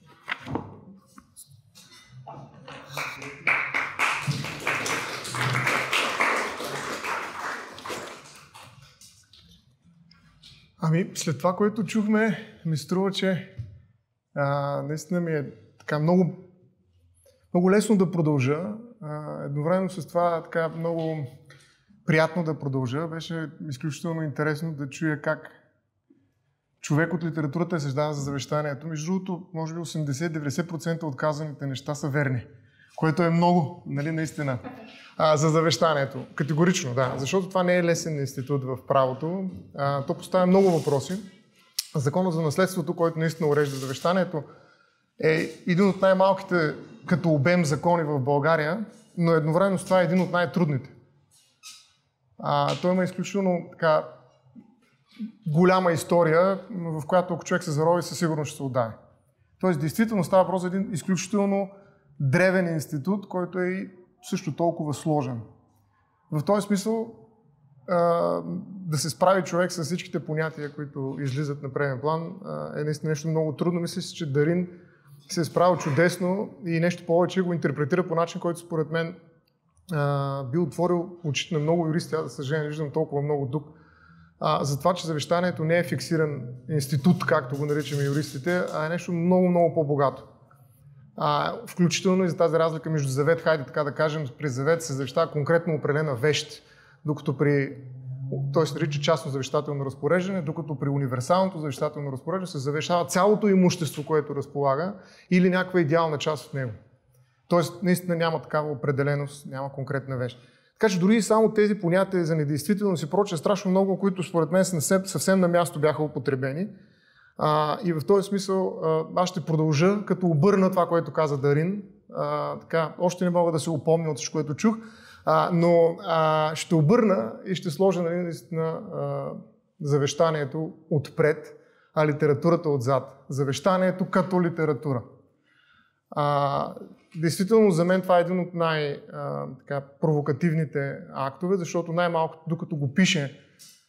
Ами, след това, което чухме, ми струва, че а, наистина ми е така много, много лесно да продължа. А, едновременно с това така много приятно да продължа. Беше изключително интересно да чуя как човек от литературата е съждава за завещанието. Между другото, може би осемдесет до деветдесет процента от казаните неща са верни, което е много, нали, наистина, а, за завещанието. Категорично, да, защото това не е лесен институт в правото. А, то поставя много въпроси. Законът за наследството, който наистина урежда завещанието, е един от най-малките като обем закони в България, но едновременно с това е един от най-трудните. А, той има изключително така голяма история, в която ако човек се зарови, със сигурност ще се отдаде. Тоест, действително става въпрос за един изключително древен институт, който е и също толкова сложен. В този смисъл да се справи човек с всичките понятия, които излизат на преден план, е наистина нещо много трудно. Мисля си, че Дарин се е справил чудесно и нещо повече го интерпретира по начин, който според мен би отворил очите на много юристи. Аз, за съжаление, виждам толкова много тук. За това, че завещанието не е фиксиран институт, както го наричаме юристите, а е нещо много, много по-богато. А, включително и за тази разлика между завет, хайде така да кажем, при завет се завещава конкретно определена вещ, докато при, той се нарича частно завещателно разпореждане, докато при универсалното завещателно разпореждане се завещава цялото имущество, което разполага, или някаква идеална част от него. Тоест, наистина няма такава определеност, няма конкретна вещ. Така че дори само тези понятия за недействителност и прочее, страшно много, които според мен съвсем на място бяха употребени. А, и в този смисъл а, аз ще продължа, като обърна това, което каза Дарин. А, така, още не мога да се упомня от всичко, което чух, а, но а, ще обърна и ще сложа, нали, наистина, а, завещанието отпред, а литературата отзад. Завещанието като литература. А, действително за мен това е един от най-провокативните актове, защото най-малко, докато го пише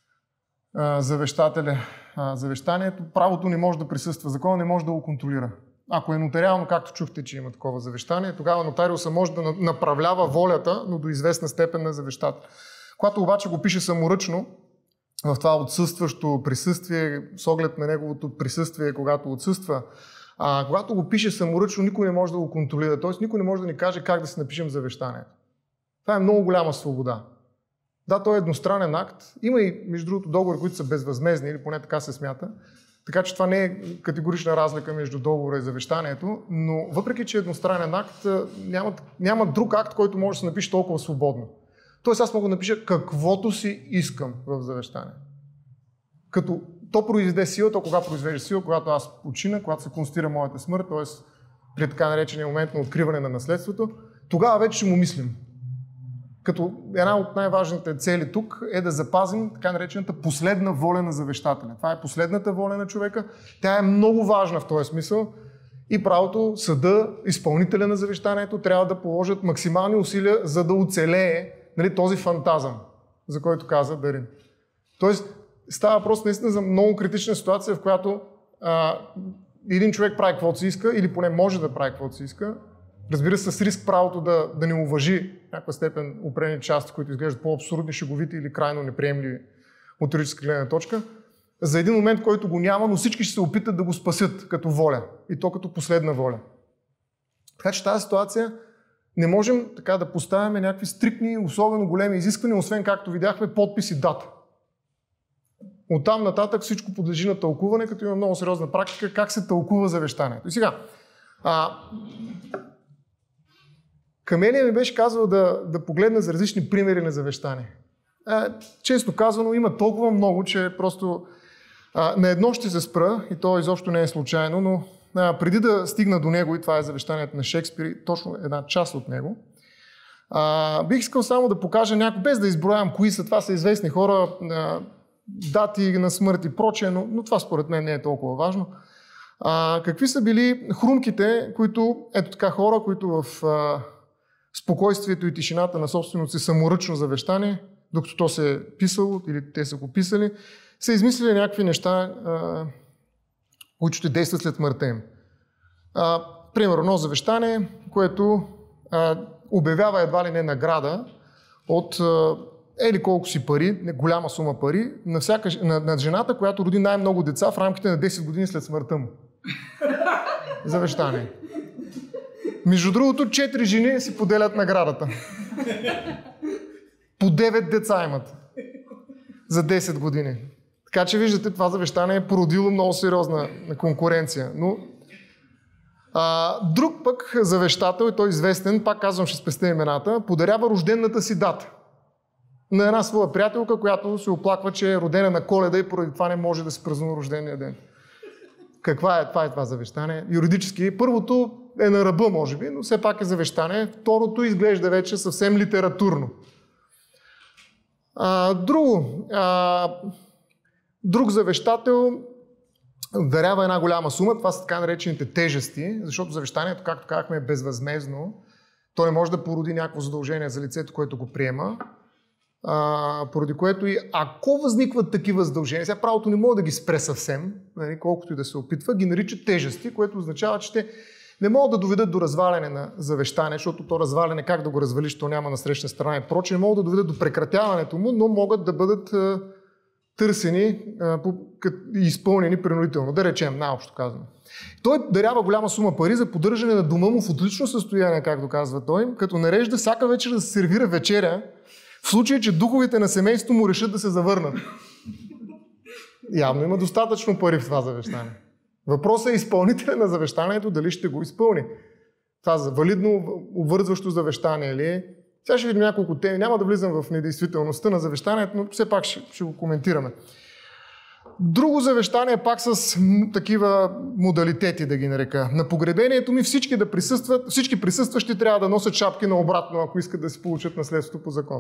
а, завещателя а, завещанието, правото не може да присъства, закона не може да го контролира. Ако е нотариално, както чухте, че има такова завещание, тогава нотариуса може да направлява волята, но до известна степен на завещател. Когато обаче го пише саморъчно, в това отсъстващо присъствие, с оглед на неговото присъствие, когато отсъства, а, когато го пише саморъчно, никой не може да го контролира. Т.е. никой не може да ни каже как да си напишем завещанието. Това е много голяма свобода. Да, той е едностранен акт. Има и, между другото, договори, които са безвъзмездни, или поне така се смята. Така че това не е категорична разлика между договора и завещанието, но въпреки, че е едностранен акт, няма, няма друг акт, който може да се напише толкова свободно. Тоест аз мога да напиша каквото си искам в завещание. Като то произведе сила, то кога произвежда сила, когато аз почина, когато се констатира моята смърт, т.е. при така наречения момент на откриване на наследството, тогава вече ще му мислим. Като една от най-важните цели тук е да запазим така наречената последна воля на завещателя. Това е последната воля на човека. Тя е много важна в този смисъл и правото, съда, изпълнителя на завещанието трябва да положат максимални усилия, за да оцелее, нали, този фантазъм, за който каза Дарин. Тоест, става въпрос наистина за много критична ситуация, в която а, един човек прави каквото си иска, или поне може да прави каквото си иска. Разбира се, с риск правото да, да не уважи в някаква степен определени части, които изглеждат по-абсурдни, шеговити или крайно неприемливи от юридическа гледна точка. За един момент, който го няма, но всички ще се опитат да го спасят като воля. И то като последна воля. Така че тази ситуация не можем така да поставяме някакви стриктни, особено големи изисквания, освен както видяхме подпис и дата. Оттам нататък всичко подлежи на тълкуване, като има много сериозна практика как се тълкува завещанието. И сега, а, Камелия ми беше казал да, да погледна за различни примери на завещание. А, честно казано, има толкова много, че просто а, на едно ще се спра, и то изобщо не е случайно, но а, преди да стигна до него, и това е завещанието на Шекспир, точно една част от него, а, бих искал само да покажа някой, без да изброявам кои са, това са известни хора, а, дати на смърт и прочее, но, но това според мен не е толкова важно. А, какви са били хрумките, които, ето така, хора, които в а, спокойствието и тишината на собственото си саморъчно завещание, докато то се е писало или те са го писали, са измислили някакви неща, а, които ще действат след смъртта им. А, примерно, едно завещание, което а, обявява едва ли не награда от а, ели колко си пари, не голяма сума пари, на, всяка, на, на жената, която роди най-много деца в рамките на десет години след смъртта му. Завещание. Между другото, четири жени си поделят наградата. По девет деца имат. За десет години. Така че виждате, това завещание е породило много сериозна конкуренция. Но а, друг пък завещател, и той известен, пак казвам, ще спестя имената, подарява рождената си дата на една своя приятелка, която се оплаква, че е родена на Коледа и поради това не може да се празнува рождения ден. Каква е това, е това завещание? Юридически, първото е на ръба, може би, но все пак е завещание. Второто изглежда вече съвсем литературно. А, друго, а, друг завещател дарява една голяма сума. Това са така наречените тежести, защото завещанието, както казахме, е безвъзмездно. То не може да породи някакво задължение за лицето, което го приема. Uh, поради което и ако възникват такива задължения, сега правото не може да ги спре съвсем, нали, колкото и да се опитва, ги наричат тежести, което означава, че те не могат да доведат до разваляне на завещание, защото то разваляне, как да го развалиш, то няма насрещна страна и прочее, не могат да доведат до прекратяването му, но могат да бъдат uh, търсени uh, и изпълнени принудително, да речем, наобщо казано. Той дарява голяма сума пари за поддържане на дома му в отлично състояние, както казва той, като нарежда всяка вечер да се сервира вечеря, в случай, че духовете на семейството му решат да се завърнат. Явно има достатъчно пари в това завещание. Въпросът е изпълнителя на завещанието дали ще го изпълни. Това за валидно обвързващо завещание ли е. Сега ще видим няколко теми. Няма да влизам в недействителността на завещанието, но все пак ще, ще го коментираме. Друго завещание пак с такива модалитети, да ги нарека. На погребението ми всички да присъстват, всички присъстващи трябва да носят шапки наобратно, ако искат да си получат наследството по закон.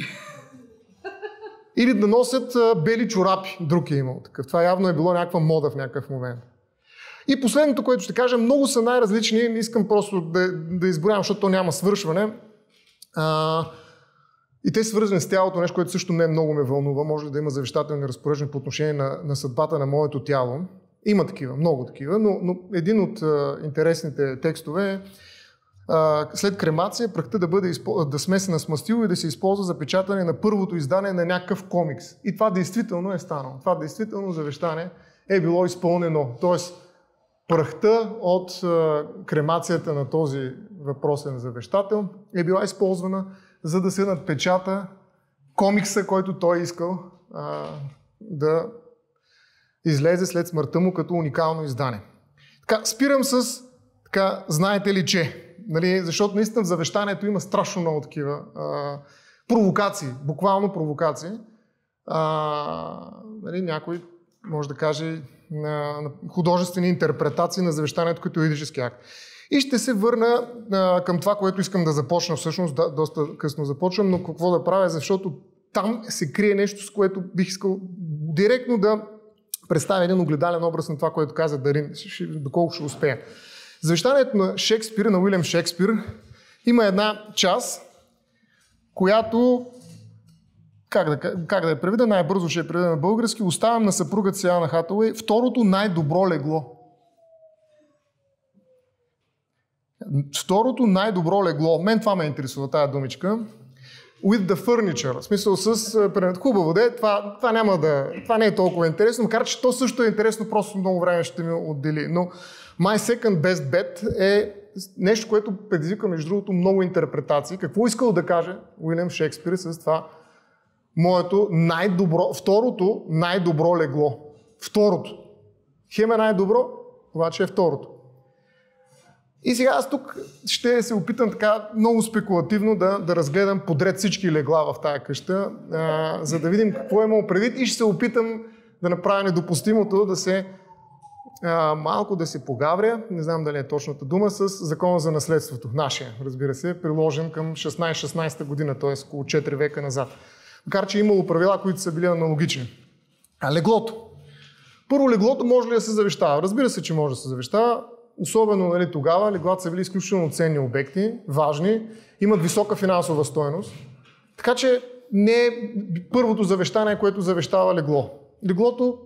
Или да носят а, бели чорапи. Друг е имал такъв. Това явно е било някаква мода в някакъв момент. И последното, което ще кажа, много са най-различни. Не искам просто да, да изброявам, защото то няма свършване. А, И те са свързани с тялото, нещо, което също не много ме вълнува. Може да има завещателни разпореждания по отношение на, на съдбата на моето тяло. Има такива, много такива, но, но един от а, интересните текстове е а, след кремация прахта да бъде изпо... да смесена с мастило и да се използва за печатане на първото издание на някакъв комикс. И това действително е станало. Това действително завещание е било изпълнено. Тоест, прахта от а, кремацията на този въпросен завещател е била използвана, за да се надпечата комикса, който той е искал а, да излезе след смъртта му като уникално издание. Така, спирам с, така, знаете ли че, нали, защото наистина в завещанието има страшно много такива а, провокации, буквално провокации. А, нали, някой може да каже на, на художествени интерпретации на завещанието като юридически акт. И ще се върна а, към това, което искам да започна. Всъщност, да, доста късно започвам, но какво да правя, защото там се крие нещо, с което бих искал директно да представя един огледален образ на това, което каза Дарин, доколко ще успея. Завещанието на Шекспир, на Уилям Шекспир, има една част, която, как да, как да я преведа, най-бързо ще я преведа на български, оставям на съпругата си Ана Хатауей второто най-добро легло. Второто най-добро легло. Мен това ме интересува, тая думичка. With the furniture. В смисъл с хубаво де. Това, това, няма да, това не е толкова интересно, макар че то също е интересно, просто много време ще ми отдели. Но My Second Best Bet е нещо, което предизвика между другото много интерпретации. Какво искал да каже Уилям Шекспир с това моето най-добро, второто най-добро легло. Второто. Хем е най-добро, обаче е второто. И сега аз тук ще се опитам така много спекулативно да, да разгледам подред всички легла в тая къща, а, за да видим какво е имал предвид и ще се опитам да направя недопустимото да се а, малко да се погавря, не знам дали е точната дума, с закона за наследството. Нашия, разбира се, приложен към шестнайсет-шестнайсета година, т.е. около четири века назад. Макар че е имало правила, които са били аналогични. А леглото. Първо, леглото може ли да се завещава? Разбира се, че може да се завещава. Особено, нали, тогава леглата са били изключително ценни обекти, важни, имат висока финансова стойност. Така че не е първото завещание, което завещава легло. Леглото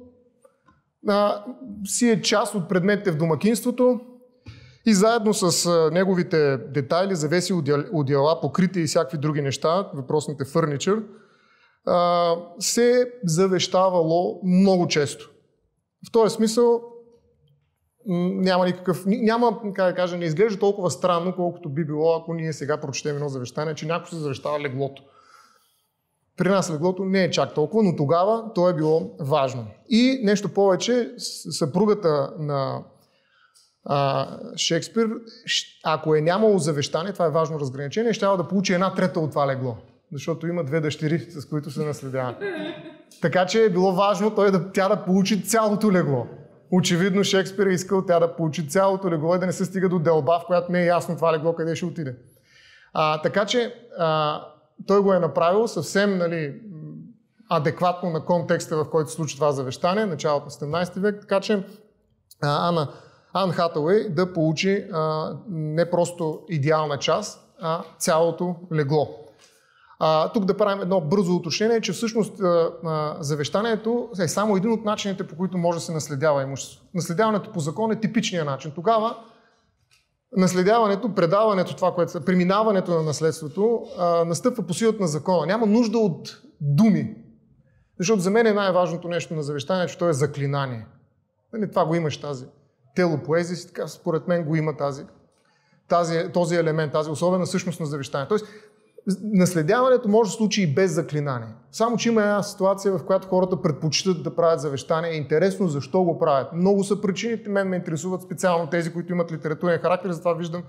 а, си е част от предметите в домакинството и заедно с а, неговите детайли, завеси, одеяла, покрити и всякакви други неща, въпросните фърничър, а, се е завещавало много често. В този смисъл няма никакъв, няма, как да кажа, не изглежда толкова странно, колкото би било, ако ние сега прочетем едно завещание, че някой се завещава леглото. При нас леглото не е чак толкова, но тогава то е било важно. И нещо повече, съпругата на а, Шекспир, ако е нямало завещание, това е важно разграничение, ще трябва да получи една трета от това легло. Защото има две дъщери, с които се наследява. Така че е било важно той да, тя да получи цялото легло. Очевидно Шекспир е искал тя да получи цялото легло и да не се стига до делба, в която не е ясно това легло къде ще отиде. А, така че а, той го е направил съвсем, нали, адекватно на контекста, в който се случи това завещание, началото на седемнайсети век, така че а, Ана, Ан Хатауей да получи а, не просто идеална част, а цялото легло. А, тук да правим едно бързо уточнение, че всъщност а, а, завещанието е само един от начините, по които може да се наследява имущество. Наследяването по закон е типичният начин. Тогава наследяването, предаването, това, което, преминаването на наследството а, настъпва по силата на закона. Няма нужда от думи. Защото за мен е най-важното нещо на завещанието, че то е заклинание. Нали, това го имаш, тази телопоезия, така според мен го има тази, тази, този елемент, тази особена същност на завещанието. Тоест, наследяването може да се случи и без заклинание. Само че има една ситуация, в която хората предпочитат да правят завещание. Е интересно защо го правят. Много са причините, мен ме интересуват специално тези, които имат литературен характер, затова виждам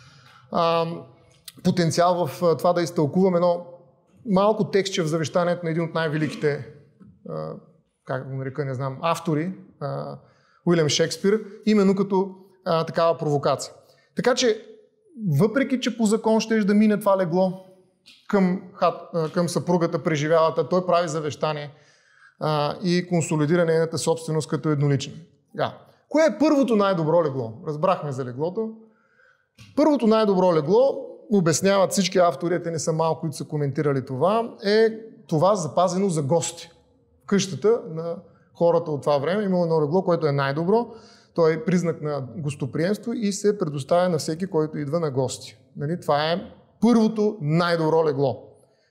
а, потенциал в това да изтълкувам едно малко текстче в завещанието на един от най-великите, а, как го нарека, не знам, автори, а, Уилям Шекспир, именно като а, такава провокация. Така че, въпреки че по закон щеш да мине това легло към, към съпругата, преживялата, той прави завещание а, и консолидира нейната собственост като еднолична. Да. Кое е първото най-добро легло? Разбрахме за леглото. Първото най-добро легло, обясняват всички автори, те не са малко, които са коментирали това, е това запазено за гости. В къщата на хората от това време имало едно легло, което е най-добро. Той е признак на гостоприемство и се предоставя на всеки, който идва на гости. Нали? Това е първото най-добро легло.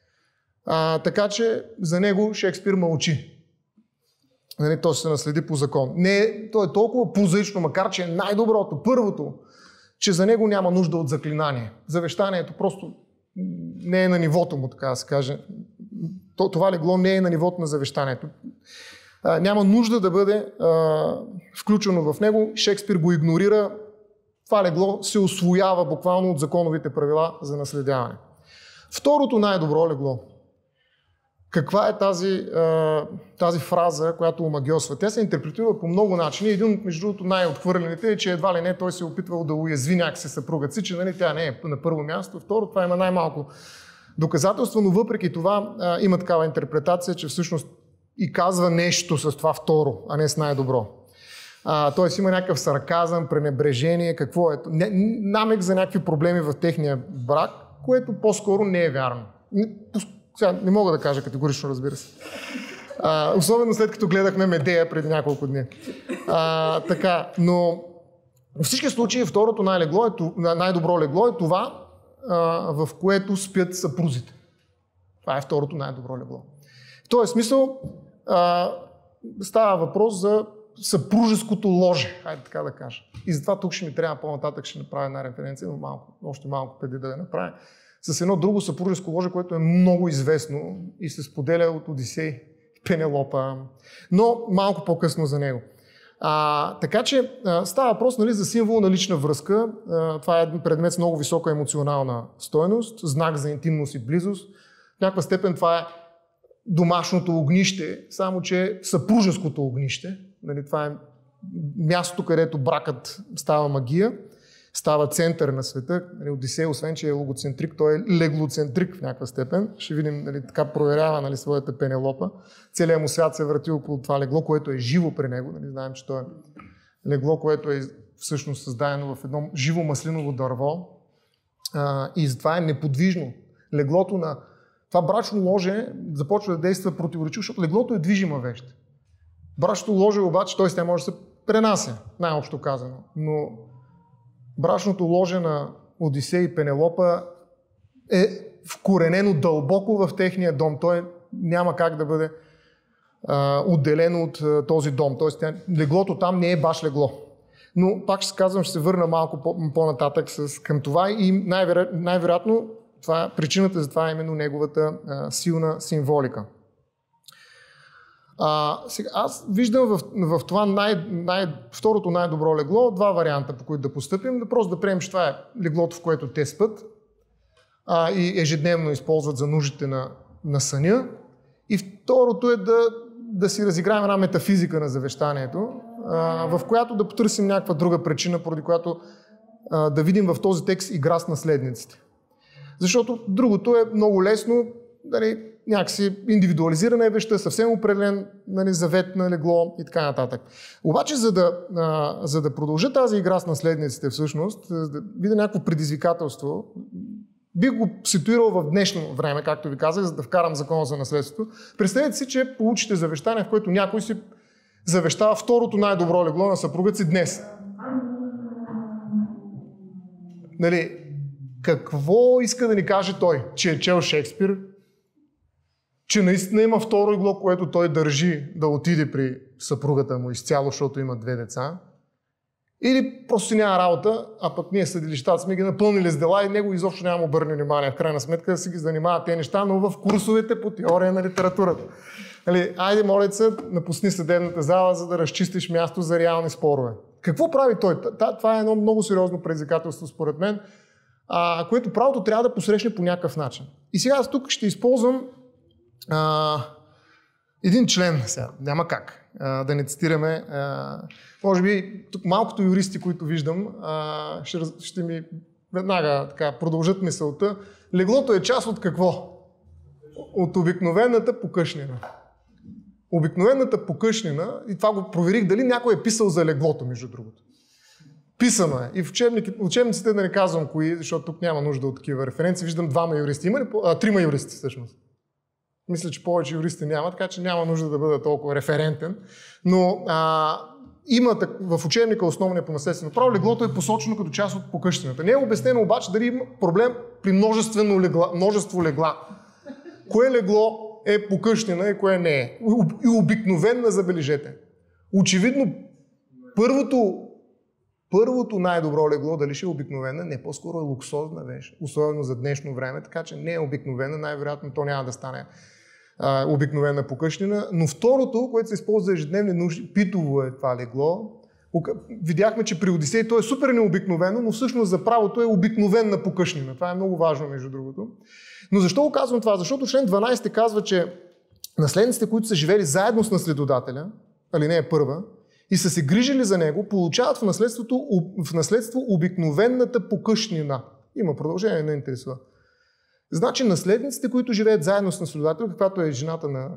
А, така че за него Шекспир мълчи. Нали? То се наследи по закон. Не, то е толкова позаично, макар че е най-доброто, първото, че за него няма нужда от заклинание. Завещанието просто не е на нивото му, така да се каже. Това легло не е на нивото на завещанието. А, няма нужда да бъде а, включено в него. Шекспир го игнорира. Това легло се усвоява буквално от законовите правила за наследяване. Второто най-добро легло. Каква е тази, а, тази фраза, която омагьосва? Тя се интерпретира по много начини. Един от, между другото, най-отхвърлените е, че едва ли не той се е опитвал да уязви някакси съпругът си, че нали, тя не е на първо място. Второ, това има най-малко доказателство, но въпреки това а, има такава интерпретация, че всъщност и казва нещо с това второ, а не с най-добро. А, тоест има някакъв сарказъм, пренебрежение, какво е. Не, намек за някакви проблеми в техния брак, което по-скоро не е вярно. Не, сега не мога да кажа категорично, разбира се. А, особено след като гледахме Медея преди няколко дни. А, така, но в всички случаи второто най-легло е, най-добро легло е това, а, в което спят съпрузите. Това е второто най-добро легло. В този смисъл а, става въпрос за съпружеското ложе, хайде така да кажа. И затова тук ще ми трябва по-нататък, ще направя една референция, но малко, още малко преди да я направя. с едно друго съпружеско ложе, което е много известно и се споделя от Одисей и Пенелопа, но малко по-късно за него. А, така че а, става въпрос, нали, за символ на лична връзка. А, това е един предмет с много висока емоционална стойност, знак за интимност и близост. В някаква степен това е домашното огнище, само че съпружеското огнище. Нали, това е мястото, където бракът става магия, става център на света. Нали, Одисей, освен че е логоцентрик, той е леглоцентрик в някаква степен. Ще видим, нали, така проверява, нали, своята Пенелопа. Целият му свят се върти около това легло, което е живо при него. Нали, знаем, че то е легло, което е всъщност създадено в едно живо маслиново дърво а, и затова е неподвижно. Леглото на това брачно ложе започва да действа противоречиво, защото леглото е движима вещ. Брачното ложе обаче, т.е. тя може да се пренася, най-общо казано. Но брачното ложе на Одисей и Пенелопа е вкоренено дълбоко в техния дом. Той няма как да бъде а, отделено от а, този дом. Тоест, тя, леглото там не е баш легло. Но пак ще се казвам, ще се върна малко по- по-нататък с, към това и най-веро- най-вероятно това, причината за това е именно неговата а, силна символика. А, сега, аз виждам в, в това най, най, второто най-добро легло два варианта, по които да постъпим. Да просто да приемем, че това е леглото, в което те спят а, и ежедневно използват за нуждите на, на съня. И второто е да, да си разиграем една метафизика на завещанието, а, в която да потърсим някаква друга причина, поради която а, да видим в този текст игра с наследниците. Защото другото е много лесно, дали, някакси индивидуализирана е вещта, съвсем определен, нали, завет на легло и така нататък. Обаче, за да, а, за да продължа тази игра с наследниците всъщност, за да видя някакво предизвикателство, бих го ситуирал в днешно време, както ви казах, за да вкарам закона за наследството. Представете си, че получите завещание, в което някой си завещава второто най-добро легло на съпругът си днес. Нали, какво иска да ни каже той? Че е чел Шекспир? Че наистина има второ легло, което той държи да отиде при съпругата му изцяло, защото има две деца? Или просто си няма работа, а пък ние съдилищата сме ги напълнили с дела и него изобщо няма обърне внимание. В крайна сметка да си ги занимават тези неща, но в курсовете по теория на литературата. Нали, айде, моля се, напусни съдебната зала, за да разчистиш място за реални спорове. Какво прави той? Това е едно много сериозно предизвикателство, според мен, а, което правото трябва да посрещне по някакъв начин. И сега аз тук ще използвам а, един член, сега, няма как а, да не цитираме. А, може би тук малкото юристи, които виждам, а, ще, ще ми веднага така продължат мисълта. Леглото е част от какво? От обикновената покъшнина. Обикновената покъшнина, и това го проверих дали някой е писал за леглото, между другото. Писано е. И в учебниците да не казвам кои, защото тук няма нужда от такива референции. Виждам двама юристи. Има ли? А, трима юристи всъщност. Мисля, че повече юристи няма, така че няма нужда да бъда толкова референтен. Но а, има в учебника Основния по наследствено право, леглото е посочено като част от покъщината. Не е обяснено обаче дали има проблем при множествено легла, множество легла. Кое легло е покъщнина и кое не е. И обикновена, забележете. Очевидно, първото Първото най-добро легло, дали ще е обикновена, не по-скоро е луксозна вещ, особено за днешно време, така че не е обикновена, най-вероятно то няма да стане а, обикновена покъщнина. Но второто, което се използва за ежедневни нужди, питово е това легло. Видяхме, че при Одисей то е супер необикновено, но всъщност за правото е обикновена покъщнина. Това е много важно, между другото. Но защо го казвам това? Защото член дванайсети казва, че наследниците, които са живели заедно с наследодателя, алинея първа, и са се грижили за него, получават в наследството, в наследство обикновената покъщнина. Има продължение, не интересува. Значи наследниците, които живеят заедно с наследодател, каквато е жената на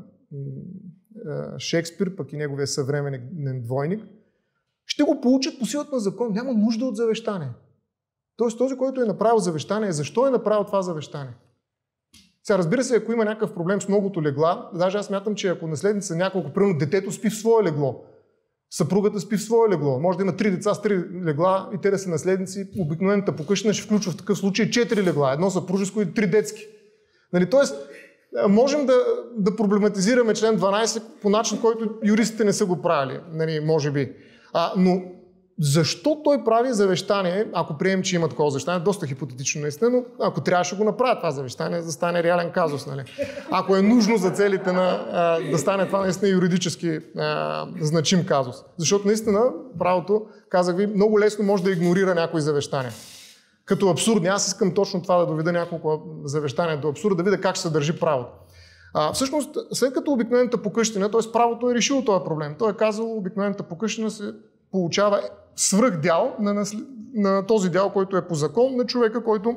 Шекспир, пък и неговия съвременен двойник, ще го получат по силата на закон. Няма нужда от завещание. Тоест този, който е направил завещание, защо е направил това завещание? Сега, разбира се, ако има някакъв проблем с многото легла, даже аз смятам, че ако наследници са няколко, примерно детето спи в свое легло, съпругата спи в свое легло. Може да има три деца с три легла и те да са наследници. Обикновената покъщнина ще включва в такъв случай четири легла. Едно съпружеско и три детски. Нали, тоест, можем да, да проблематизираме член дванайсети по начин, който юристите не са го правили. Нали, може би. А, но защо той прави завещание, ако приемем, че има такова завещание, доста хипотетично наистина, но ако трябваше го направи това завещание, за да стане реален казус, нали? Ако е нужно за целите на а, да стане това наистина юридически а, значим казус. Защото наистина правото, казах ви, много лесно може да игнорира някои завещания. Като абсурдни. Аз искам точно това да доведа няколко завещания до абсурда, да видя как ще се държи правото. А, всъщност, след като обикновената покъщнина, т.е. правото е решило този проблем. Той е казал, обикновената покъщнина се получава свръхдял на, наслед... на този дял, който е по закон, на човека, който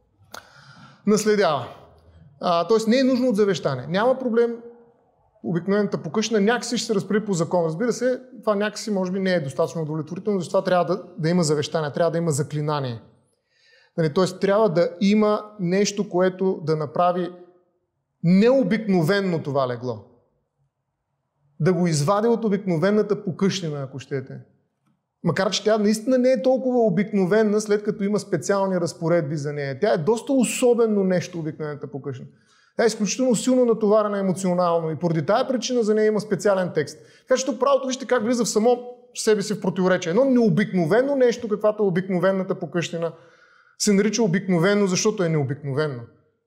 наследява. А, тоест не е нужно от завещание. Няма проблем, обикновената покъщнина някакси ще се разпредели по закон. Разбира се, това някакси може би не е достатъчно удовлетворително, защото трябва да, да има завещание, трябва да има заклинание. Нали, тоест трябва да има нещо, което да направи необикновенно това легло. Да го извади от обикновената покъщнина, ако щете. Макар че тя наистина не е толкова обикновена, след като има специални разпоредби за нея. Тя е доста особено нещо, обикновената покъщнина. Тя е изключително силно натоварена емоционално и поради тая причина за нея има специален текст. Така че правото, вижте как влиза в само себе си в противоречие. Едно необикновено нещо, каквато е обикновената покъщнина, се нарича обикновено, защото е необикновено.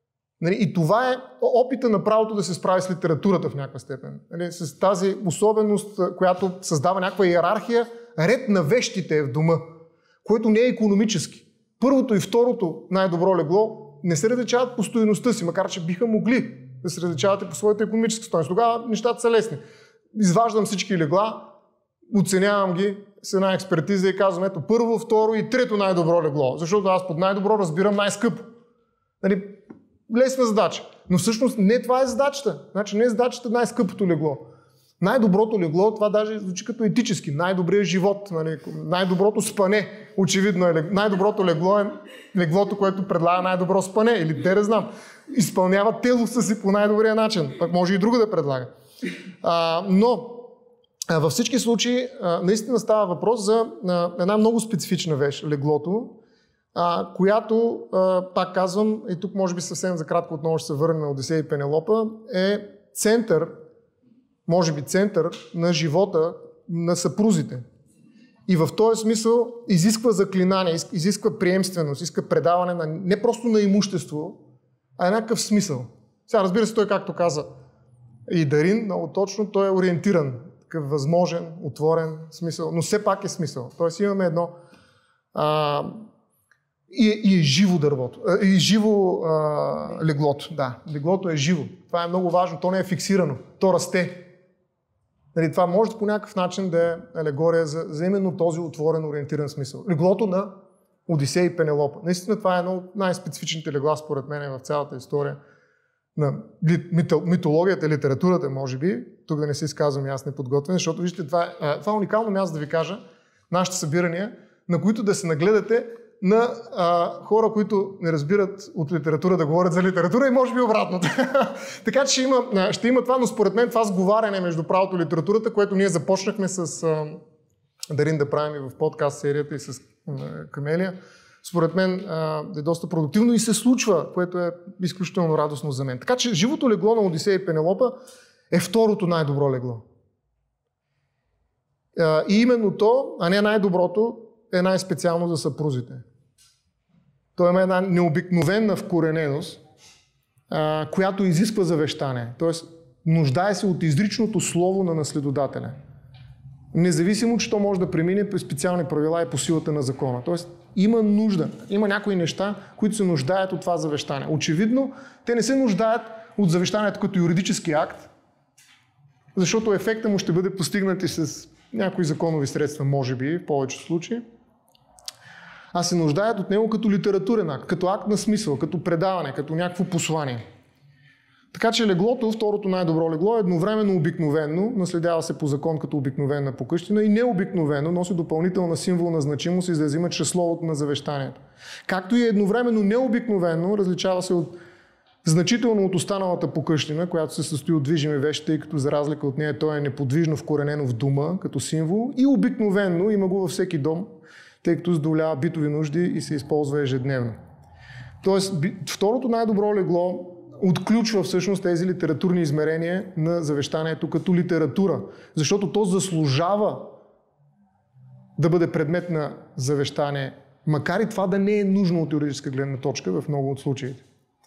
И това е опита на правото да се справи с литературата в някаква степен. С тази особеност, която създава някаква иерархия, ред на вещите в дома, което не е икономически. Първото и второто най-добро легло не се различават по стойността си, макар че биха могли да се различават и по своята икономическа стойност. Тогава нещата са лесни. Изваждам всички легла, оценявам ги с една експертиза и казвам, ето първо, второ и трето най-добро легло, защото аз под най-добро разбирам най-скъпо. Нали, лесна задача. Но всъщност не това е задачата. Значи не е задачата най-скъпото легло. Най-доброто легло, това даже звучи като етически. Най-добрият живот, нали, най-доброто спане, очевидно е. Най-доброто легло е леглото, което предлага най-добро спане. Или те, не знам, изпълнява телоса си по най-добрия начин. Пък може и друго да предлага. А, но а, във всички случаи а, наистина става въпрос за а, една много специфична вещ, леглото, а, която, а, пак казвам, и тук може би съвсем за кратко отново ще се върне на Одисей и Пенелопа, е център, може би център на живота на съпрузите. И в този смисъл изисква заклинание, изисква приемственост, иска предаване на, не просто на имущество, а някакъв смисъл. Сега разбира се, той както каза и Дарин, много точно, той е ориентиран, такъв възможен, отворен смисъл, но все пак е смисъл. Тоест имаме едно а, и, и е живо дървото, а, и живо а, леглото. Да, леглото е живо. Това е много важно, то не е фиксирано, то расте. Нали, това може по някакъв начин да е алегория за, за именно този отворен, ориентиран смисъл. Леглото на Одисей и Пенелопа. Наистина това е едно от най-специфичните легла, според мен, в цялата история на митологията, литературата, може би. Тук да не се изказвам и аз неподготвен, защото вижте, това е, това е уникално място да ви кажа, нашите събирания, на които да се нагледате на а, хора, които не разбират от литература да говорят за литература и може би обратното. Така че ще има, ще има това, но според мен това сговаряне между правото и литературата, което ние започнахме с а, Дарин да правим и в подкаст серията и с а, Камелия, според мен а, е доста продуктивно и се случва, което е изключително радостно за мен. Така че живото легло на Одисей и Пенелопа е второто най-добро легло. А, и именно то, а не най-доброто, е най-специално за съпрузите. Той има една необикновена вкорененост, а, която изисква завещание. Тоест, нуждае се от изричното слово на наследодателя. Независимо, че то може да премине по специални правила и по силата на закона. Тоест, има нужда. Има някои неща, които се нуждаят от това завещание. Очевидно, те не се нуждаят от завещанието като юридически акт, защото ефекта му ще бъде постигнат и с някои законови средства, може би, в повечето случаи, а се нуждаят от него като литературен акт, като акт на смисъл, като предаване, като някакво послание. Така че леглото, второто най-добро легло, е едновременно обикновено, наследява се по закон като обикновена покъщина и необикновено носи допълнителна символна значимост, изразима чрез словото на завещанието. Както и едновременно необикновено, различава се от значително от останалата покъщина, която се състои от движими вещи, тъй като за разлика от нея той е неподвижно вкоренено в дома като символ и обикновено има го във всеки дом, тъй като задоволява битови нужди и се използва ежедневно. Тоест, второто най-добро легло отключва всъщност тези литературни измерения на завещанието като литература, защото то заслужава да бъде предмет на завещание, макар и това да не е нужно от юридическа гледна точка в много от случаите.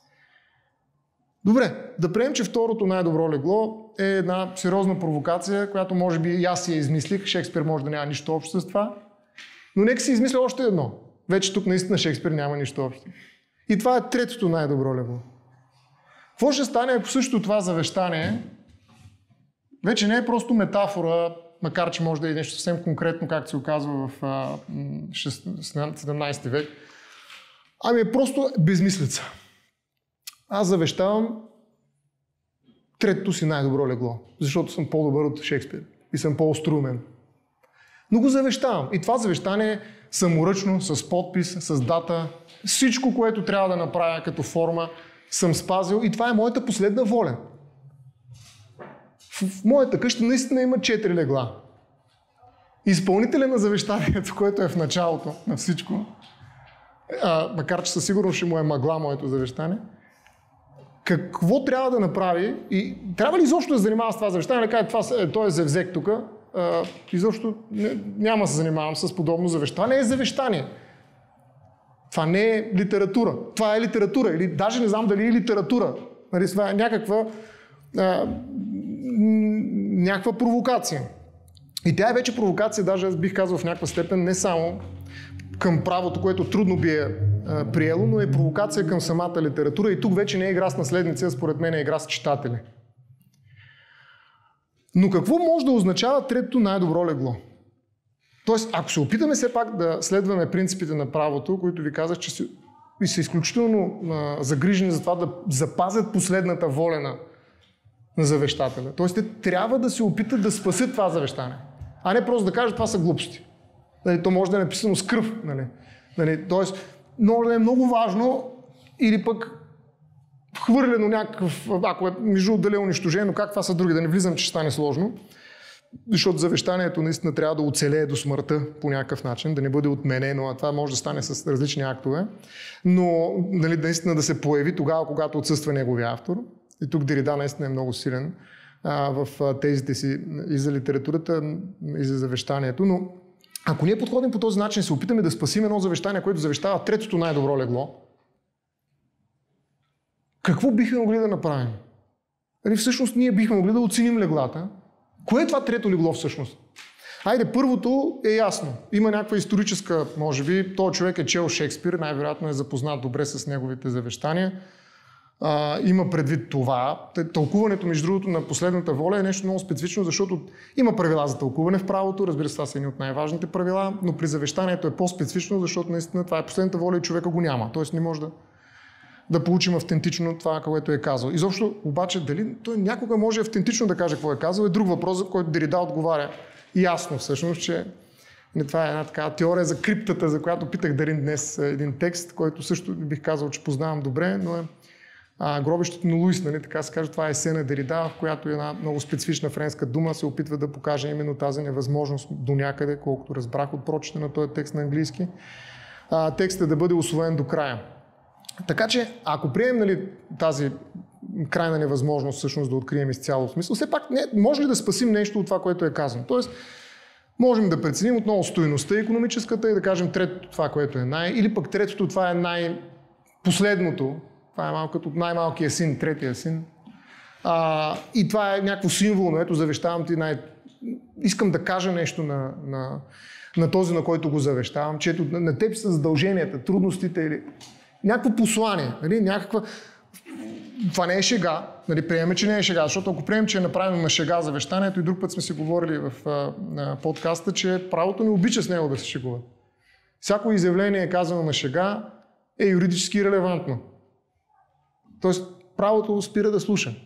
Добре, да приемем, че второто най-добро легло е една сериозна провокация, която може би и аз си я измислих. Шекспир може да няма нищо общо с това. Но нека си измисля още едно. Вече тук наистина Шекспир няма нищо общо. И това е третото най-добро легло. Какво ще стане, ако също това завещание вече не е просто метафора, макар че може да е нещо съвсем конкретно, както се оказва в а, седемнадесети век, ами е просто безмислица. Аз завещавам третото си най-добро легло, защото съм по-добър от Шекспир и съм по-острумен. Но го завещавам. И това завещание е саморъчно, с подпис, с дата. Всичко, което трябва да направя като форма, съм спазил и това е моята последна воля. В моята къща наистина има четири легла. Изпълнителят на завещанието, което е в началото на всичко, а, макар че със сигурност ще му е мъгла моето завещание, какво трябва да направи и трябва ли изобщо да занимава с това завещание, да кажа, това е, той е зевзек тук, изобщо не, няма да се занимавам с подобно завещание, е завещание. Това не е литература. Това е литература. Или даже не знам дали е литература. Нали, това е някаква, а, някаква провокация. И тя е вече провокация, даже аз бих казал в някаква степен, не само към правото, което трудно би е а, приело, но е провокация към самата литература. И тук вече не е игра с наследници, а според мен е игра с читатели. Но какво може да означава третото най-добро легло? Тоест, ако се опитаме все пак да следваме принципите на правото, които ви казах, че са, са изключително а, загрижени за това да запазят последната воля на, на завещателя. Тоест, те трябва да се опитат да спасят това завещание, а не просто да кажат, това са глупости. Нали, то може да е написано с кръв. Нали. Нали, тоест, може да е много важно или пък хвърлено някакъв, ако е между отделено унищожено, как това са други, да не влизам, че ще стане сложно. Защото завещанието наистина трябва да оцелее до смъртта по някакъв начин, да не бъде отменено, а това може да стане с различни актове, но нали, наистина да се появи тогава, когато отсъства неговия автор. И тук Дерида наистина е много силен а, в тезите си и за литературата, и за завещанието, но ако ние подходим по този начин, се опитаме да спасим едно завещание, което завещава третото най-добро легло, какво бихме могли да направим? Нали, всъщност ние бихме могли да оценим леглата. Кое е това трето легло всъщност? Айде, първото е ясно. Има някаква историческа, може би, този човек е чел Шекспир, най-вероятно е запознат добре с неговите завещания. А, има предвид това. Тълкуването, между другото, на последната воля е нещо много специфично, защото има правила за тълкуване в правото, разбира се, това са едни от най-важните правила, но при завещанието е по-специфично, защото наистина това е последната воля и човека го няма. Тоест не може да да получим автентично това, което е казал. Изобщо, обаче, дали той някога може автентично да каже какво е казал, е друг въпрос, за който Дерида отговаря ясно всъщност, че не, това е една такава теория за криптата, за която питах Дарин днес един текст, който също бих казал, че познавам добре, но е а, Гробището на Луис, нали, така се каже, това е есен на Дерида, в която една много специфична френска дума се опитва да покаже именно тази невъзможност до някъде, колкото разбрах от прочета на този текст на английски, а, текстът да бъде усвоен до края. Така че, ако приемем нали, тази крайна невъзможност всъщност да открием изцяло смисъл, все пак не, може ли да спасим нещо от това, което е казано? Тоест, можем да преценим отново стойността икономическата и да кажем третото това, което е най... Или пък третото това е най-последното. Това е малко като най-малкият син, третия син. А, и това е някакво символно. Ето, завещавам ти най... Искам да кажа нещо на, на, на този, на който го завещавам, че ето, на теб са задълженията, трудностите или... Някакво послание, нали? Някаква... Това не е шега, нали? Приемем, че не е шега, защото ако приемем, че е направено на шега завещанието и друг път сме си говорили в а, а, подкаста, че правото не обича с него да се шегува. Всяко изявление е казано на шега е юридически релевантно. Тоест правото спира да слуша.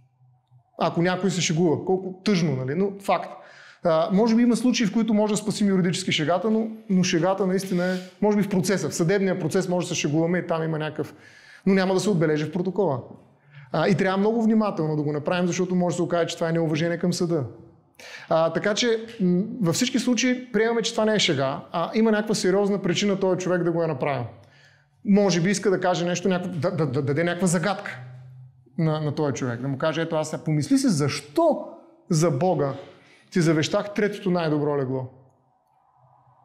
Ако някой се шегува, колко тъжно, нали? Но факт. А, може би има случаи, в които може да спасим юридически шегата, но, но шегата наистина е, може би в процеса, в съдебния процес може да се шегуваме и там има някакъв, но няма да се отбележи в протокола. А, и трябва много внимателно да го направим, защото може да се окаже, че това е неуважение към съда. А, така че м- във всички случаи приемаме, че това не е шега, а има някаква сериозна причина този човек да го е направил. Може би иска да каже нещо, някакво, да, да, да даде някаква загадка на, на този човек, да му каже, ето аз сега помисли се, защо за Бога ти завещах третото най-добро легло.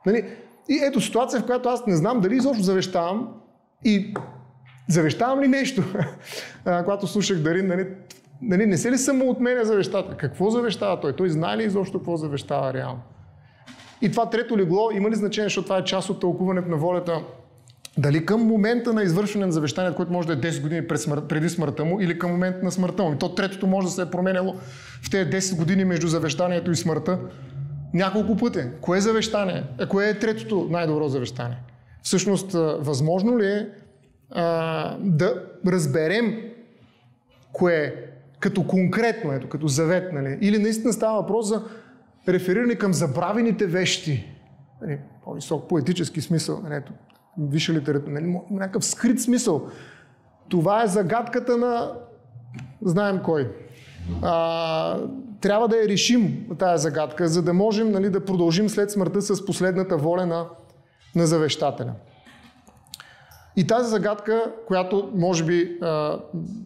Нали? И ето ситуация, в която аз не знам дали изобщо завещавам и завещавам ли нещо. Когато слушах Дарин, нали, нали, не се ли самоотменя завещата? Какво завещава той? Той знае ли изобщо какво завещава реално? И това трето легло има ли значение, защото това е част от тълкуването на волята? Дали към момента на извършване на завещанието, което може да е десет години преди смъртта му, или към момента на смъртта му. И то третото може да се е променяло в тези десет години между завещанието и смъртта няколко пъти. Кое е завещание? А кое е третото най-добро завещание? Всъщност, възможно ли е а, да разберем кое е като конкретно, ето, като завет, нали? Или наистина става въпрос за рефериране към забравените вещи. Нали, по-висок поетически смисъл. Нали, ето, висша литература. Нали, някакъв скрит смисъл. Това е загадката на знаем кой. А, трябва да я решим тая загадка, за да можем, нали, да продължим след смъртта с последната воля на, на завещателя. И тази загадка, която може би а,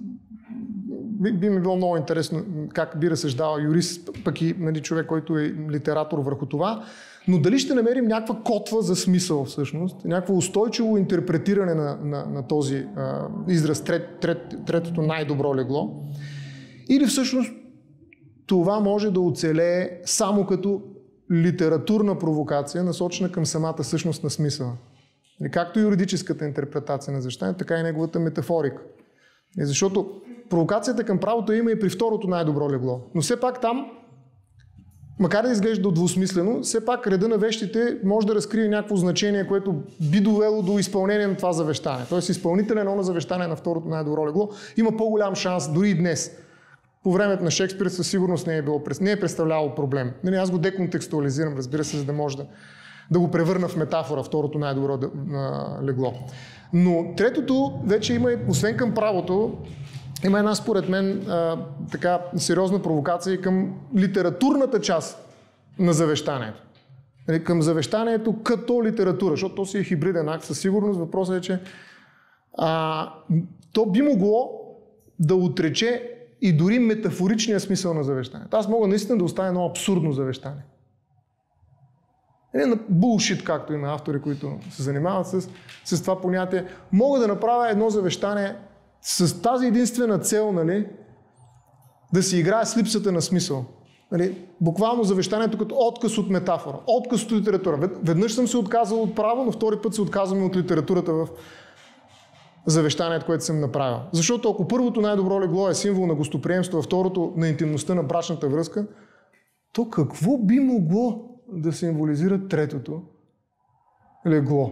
би, би ми било много интересно как би разсъждавал юрист, пък и, нали, човек, който е литератор върху това, но дали ще намерим някаква котва за смисъл всъщност, някакво устойчиво интерпретиране на, на, на този а, израз, трет, трет, третото най-добро легло, или всъщност това може да оцелее само като литературна провокация, насочена към самата същност на смисъла. Както юридическата интерпретация на завещанието, така и неговата метафорика. Защото провокацията към правото има и при второто най-добро легло. Но все пак там, макар да изглежда двусмислено, все пак реда на вещите може да разкрие някакво значение, което би довело до изпълнение на това завещание. Тоест изпълнителен на завещание на второто най-добро легло има по-голям шанс дори и днес. По времето на Шекспир със сигурност не е, било, не е представлявало проблем. Нали, аз го деконтекстуализирам, разбира се, за да може да, да го превърна в метафора, второто най-добро а, легло. Но третото вече има, освен към правото, има една, според мен, а, така сериозна провокация и към литературната част на завещанието. Нали, към завещанието като литература, защото то си е хибриден акт, със сигурност. Въпросът е, че а, то би могло да отрече и дори метафоричния смисъл на завещанието. Аз мога наистина да оставя едно абсурдно завещание. Не на булшит, както има автори, които се занимават с, с това понятие. Мога да направя едно завещание с тази единствена цел, нали, да си играе с липсата на смисъл. Нали, буквално завещанието като отказ от метафора, отказ от литература. Веднъж съм се отказал от право, но втори път се отказвам от литературата в завещанието, което съм направил. Защото ако първото най-добро легло е символ на гостоприемство, а второто на интимността на брачната връзка, то какво би могло да символизира третото легло?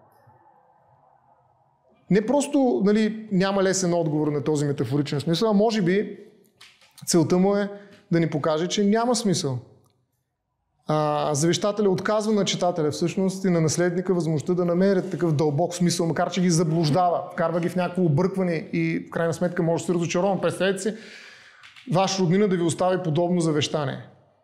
Не просто, нали, няма лесен отговор на този метафоричен смисъл, а може би целта му е да ни покаже, че няма смисъл. А, завещателя отказва на читателя всъщност и на наследника възможността да намерят такъв дълбок смисъл, макар че ги заблуждава, вкарва ги в някакво объркване и в крайна сметка може да се разочаровам. Представете си, ваш роднина да ви остави подобно завещание.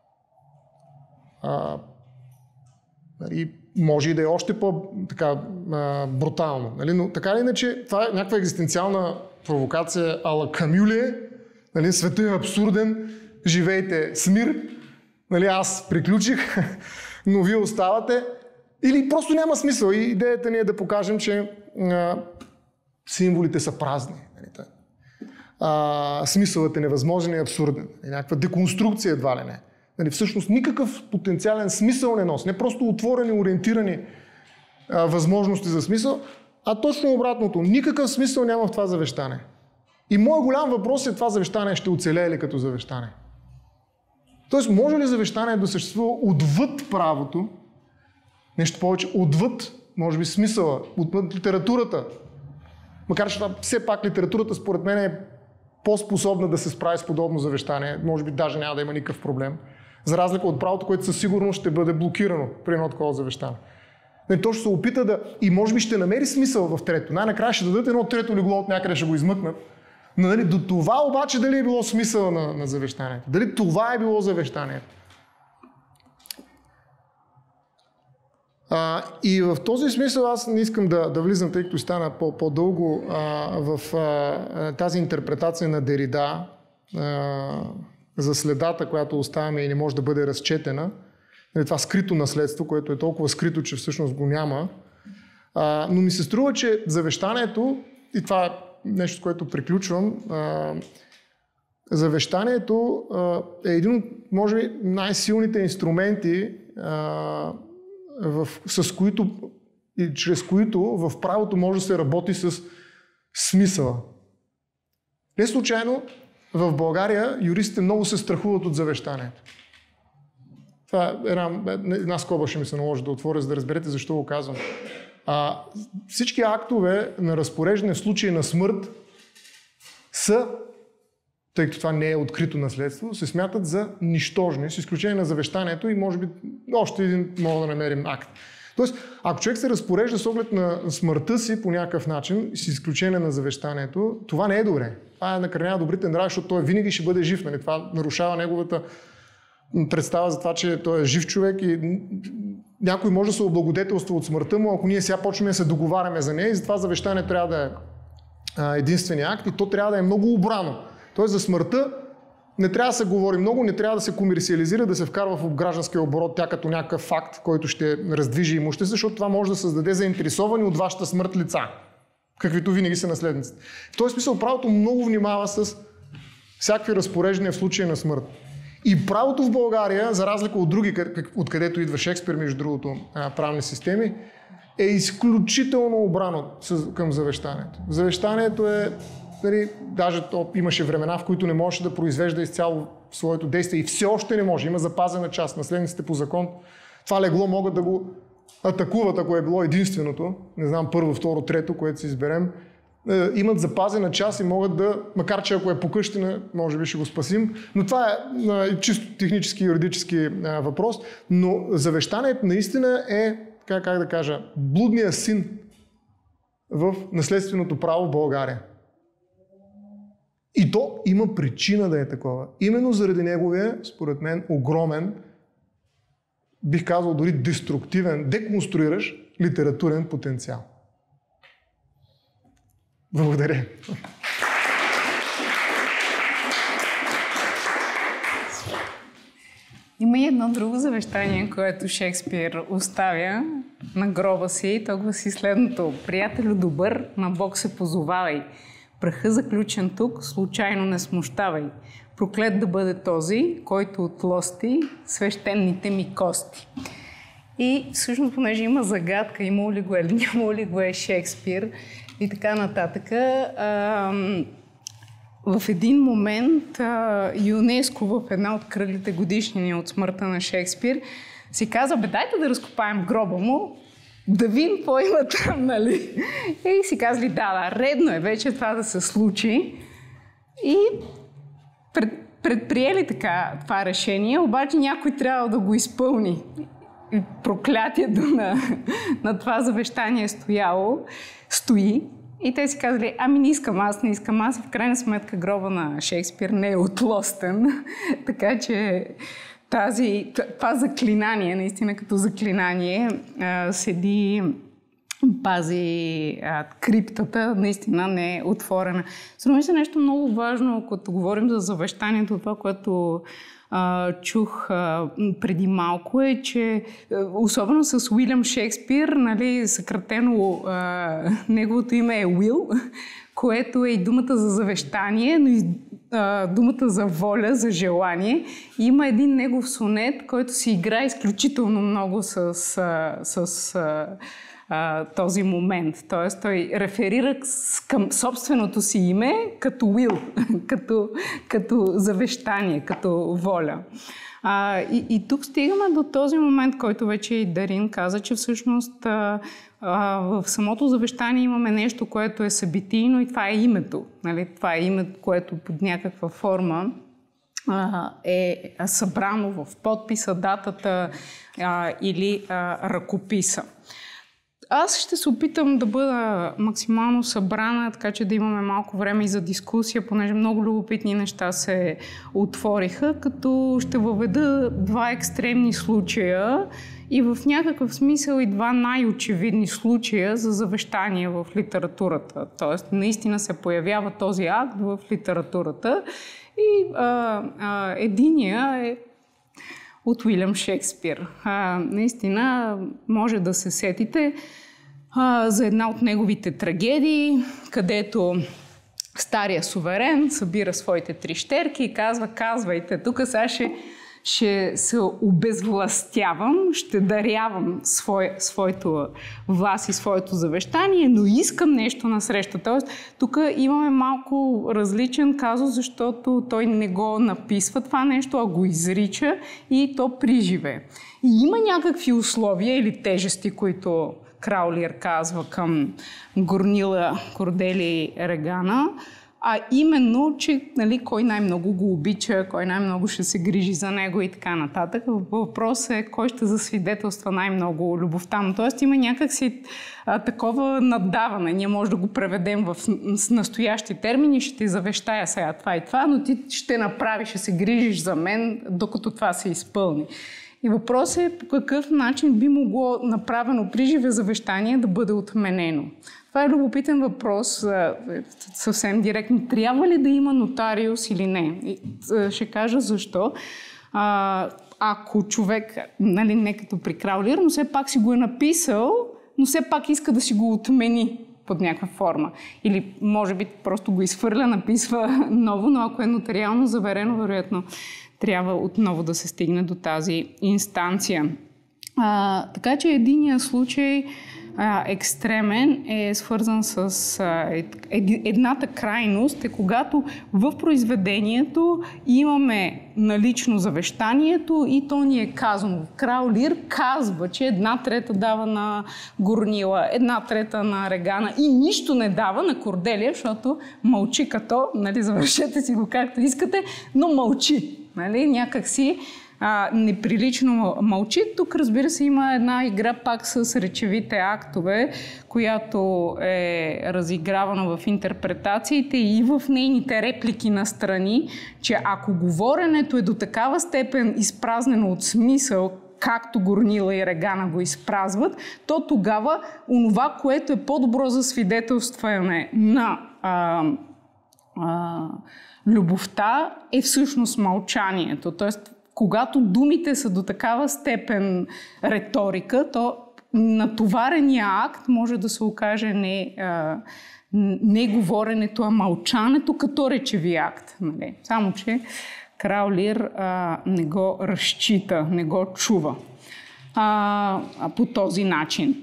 А, и може и да е още по-брутално. Нали? Но така или иначе, това е някаква екзистенциална провокация ала Камюле. Нали? Светът е абсурден, живейте с мир. Нали, аз приключих, но вие оставате. Или просто няма смисъл. И идеята ни е да покажем, че а, символите са празни. Нали, а, смисълът е невъзможен и абсурден. Нали, някаква деконструкция едва ли не. Нали, всъщност никакъв потенциален смисъл не носи. Не просто отворени, ориентирани а, възможности за смисъл, а точно обратното. Никакъв смисъл няма в това завещание. И моят голям въпрос е това завещание ще оцелее ли като завещание. Тоест, може ли завещание да съществува отвъд правото, нещо повече, отвъд, може би, смисъла, отвъд литературата? Макар че все пак литературата, според мен, е по-способна да се справи с подобно завещание. Може би даже няма да има никакъв проблем. За разлика от правото, което със сигурност ще бъде блокирано при едно такова завещание. То ще се опита да... И може би ще намери смисъл в трето. Най-накрая ще дадат едно трето легло от някъде, ще го измъкнат. Но нали, до това обаче дали е било смисъл на, на завещанието? Дали това е било завещанието? А, и в този смисъл аз не искам да, да влизам, тъй като стана по, по-дълго а, в а, тази интерпретация на Дерида а, за следата, която оставяме и не може да бъде разчетена. това скрито наследство, което е толкова скрито, че всъщност го няма. А, но ми се струва, че завещанието, и това е нещо, с което приключвам, а, завещанието а, е един от, може би, най-силните инструменти, а, в, с които и чрез които в правото може да се работи с смисъла. Не случайно в България юристите много се страхуват от завещанието. Това е една, една скоба ще ми се наложи да отворя, за да разберете защо го казвам. А, всички актове на разпореждане в случай на смърт са, тъй като това не е открито наследство, се смятат за нищожни, с изключение на завещанието и може би още един мога да намерим акт. Тоест, ако човек се разпорежда с оглед на смъртта си по някакъв начин, с изключение на завещанието, това не е добре. Това е накърнява добрите нрави, защото той винаги ще бъде жив. Нали? Това нарушава неговата представа за това, че той е жив човек и някой може да се облагодетелства от смъртта му, ако ние сега почнем да се договаряме за нея и затова завещание трябва да е единствения акт и то трябва да е много обрано. Тоест за смъртта не трябва да се говори много, не трябва да се комерциализира, да се вкарва в гражданския оборот тя като някакъв факт, който ще раздвижи имущество, защото това може да създаде заинтересовани от вашата смърт лица, каквито винаги са наследниците. В този смисъл правото много внимава с всякакви разпореждания в случай на смърт. И правото в България, за разлика от други, откъдето идва Шекспир, между другото, правни системи, е изключително обрано към завещанието. Завещанието е, нали, даже то имаше времена, в които не можеше да произвежда изцяло своето действие и все още не може. Има запазена част. Наследниците по закон това легло могат да го атакуват, ако е било единственото, не знам, първо, второ, трето, което си изберем, имат запазена част и могат да, макар че ако е покъщина, може би ще го спасим, но това е чисто технически и юридически въпрос, но завещанието наистина е, как, как да кажа, блудния син в наследственото право в България. И то има причина да е такова. Именно заради неговия, според мен, огромен, бих казал дори деструктивен, деконструиращ литературен потенциал. Благодаря. Има и едно друго завещание, което Шекспир оставя на гроба си. То гласи следното: приятелю добър, на Бог се позовавай. Праха заключен тук, случайно не смущавай. Проклет да бъде този, който отлости свещените ми кости. И всъщност, понеже има загадка, имало ли го или нямало ли го е Шекспир и така нататък, а, в един момент а, ЮНЕСКО в една от кръглите годишнини от смъртта на Шекспир си каза: бе, дайте да разкопаем гроба му, да видим какво има там, нали? И си казали: да, да, редно е вече това да се случи. И пред, предприели така това решение, обаче някой трябва да го изпълни. И проклятието на, на това завещание стояло, стои. И те си казали: ами не искам аз, не искам аз. И в крайна сметка гроба на Шекспир не е отлостен. Така че тази, това заклинание, наистина като заклинание, седи, пази а, криптата, наистина не е отворена. Струва ми се нещо много важно, като говорим за завещанието, това, което а, чух а, преди малко, е, че а, особено с Уилям Шекспир, нали, съкратено а, неговото име е Уил, което е и думата за завещание, но и а, думата за воля, за желание. И има един негов сонет, който си играе изключително много с, а, с а, а, този момент. Тоест той реферира към собственото си име като Уил, като, като завещание, като воля. А, и, и тук стигаме до този момент, който вече и Дарин каза, че всъщност а, а, в самото завещание имаме нещо, което е събитийно, и това е името. Нали? Това е името, което под някаква форма а, е събрано в подписа, датата а, или а, ръкописа. Аз ще се опитам да бъда максимално събрана, така че да имаме малко време и за дискусия, понеже много любопитни неща се отвориха, като ще въведа два екстремни случая и в някакъв смисъл и два най-очевидни случая за завещание в литературата. Тоест, наистина се появява този акт в литературата и а, а, единия е от Уилям Шекспир. А, наистина може да се сетите а, за една от неговите трагедии, където стария суверен събира своите три щерки и казва: казвайте, тук сега ще, ще се обезвластявам, ще дарявам свой, своето власт и своето завещание, но искам нещо насреща. Тоест, тук имаме малко различен казус, защото той не го написва това нещо, а го изрича и то приживе. И има някакви условия или тежести, които крал Лир казва към Горнила, Корделия и Регана, а именно, че нали, кой най-много го обича, кой най-много ще се грижи за него и така нататък. Въпросът е кой ще засвидетелства най-много любовта му. Тоест има някакси а, такова наддаване. Ние може да го преведем в настоящи термини, ще ти завещая сега това и това, но ти ще направиш, ще се грижиш за мен, докато това се изпълни. И въпросът е по какъв начин би могло направено приживе завещание да бъде отменено. Това е любопитен въпрос, съвсем директно. Трябва ли да има нотариус или не? Ще кажа защо. А, ако човек, нали, не като при крал Лир, но все пак си го е написал, но все пак иска да си го отмени под някаква форма. Или може би просто го изхвърля, написва ново, но ако е нотариално заверено, вероятно трябва отново да се стигне до тази инстанция. А, така че единият случай а, екстремен е свързан с а, ед, едната крайност, е когато в произведението имаме налично завещанието и то ни е казано. Крал Лир казва, че една трета дава на Горнила, една трета на Регана и нищо не дава на Корделия, защото мълчи като, нали, завършете си го както искате, но мълчи. Нали, някак си а, неприлично мълчи. Тук, разбира се, има една игра пак с речевите актове, която е разигравана в интерпретациите и в нейните реплики на страни, че ако говоренето е до такава степен изпразнено от смисъл, както Горнила и Регана го изпразват, то тогава онова, което е по-добро за свидетелстване на а, а, любовта, е всъщност мълчанието. Тоест, когато думите са до такава степен риторика, то натоварения акт може да се окаже не, а, не говоренето, а мълчането като речеви акт. Нали? Само, че крал Лир а, не го разчита, не го чува а, а по този начин.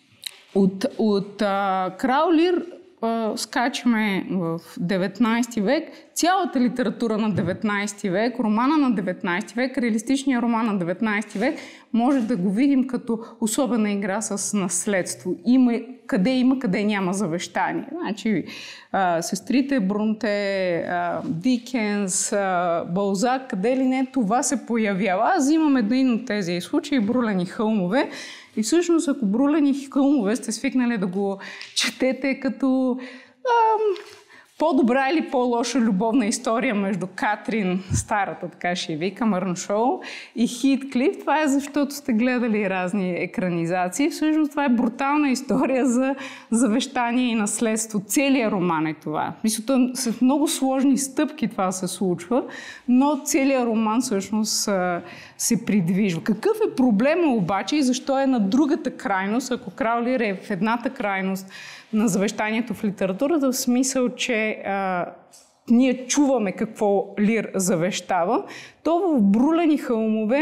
От, от а, крал Лир а, скачаме в деветнайсети век. Цялата литература на деветнайсети век, романа на деветнайсети век, реалистичният роман на деветнайсети век, може да го видим като особена игра с наследство. Има, къде има, къде няма завещание. Значи, а, сестрите Брунте, а, Дикенс, а, Балзак, къде ли не, това се появява. Аз взимам един от тези случаи, Брулени хълмове. И всъщност, ако Брулени хълмове сте свикнали да го четете като ам, по-добра или по-лоша любовна история между Катрин, старата, така ще викам, Мърншоу, и Хитклиф, това е защото сте гледали разни екранизации. Всъщност това е брутална история за завещание и наследство. Целият роман е това. Мисля, с много сложни стъпки това се случва, но целият роман всъщност се придвижва. Какъв е проблема обаче и защо е на другата крайност, ако крал Лир е в едната крайност на завещанието в литературата, в смисъл, че а, ние чуваме какво Лир завещава, то в Брулени хълмове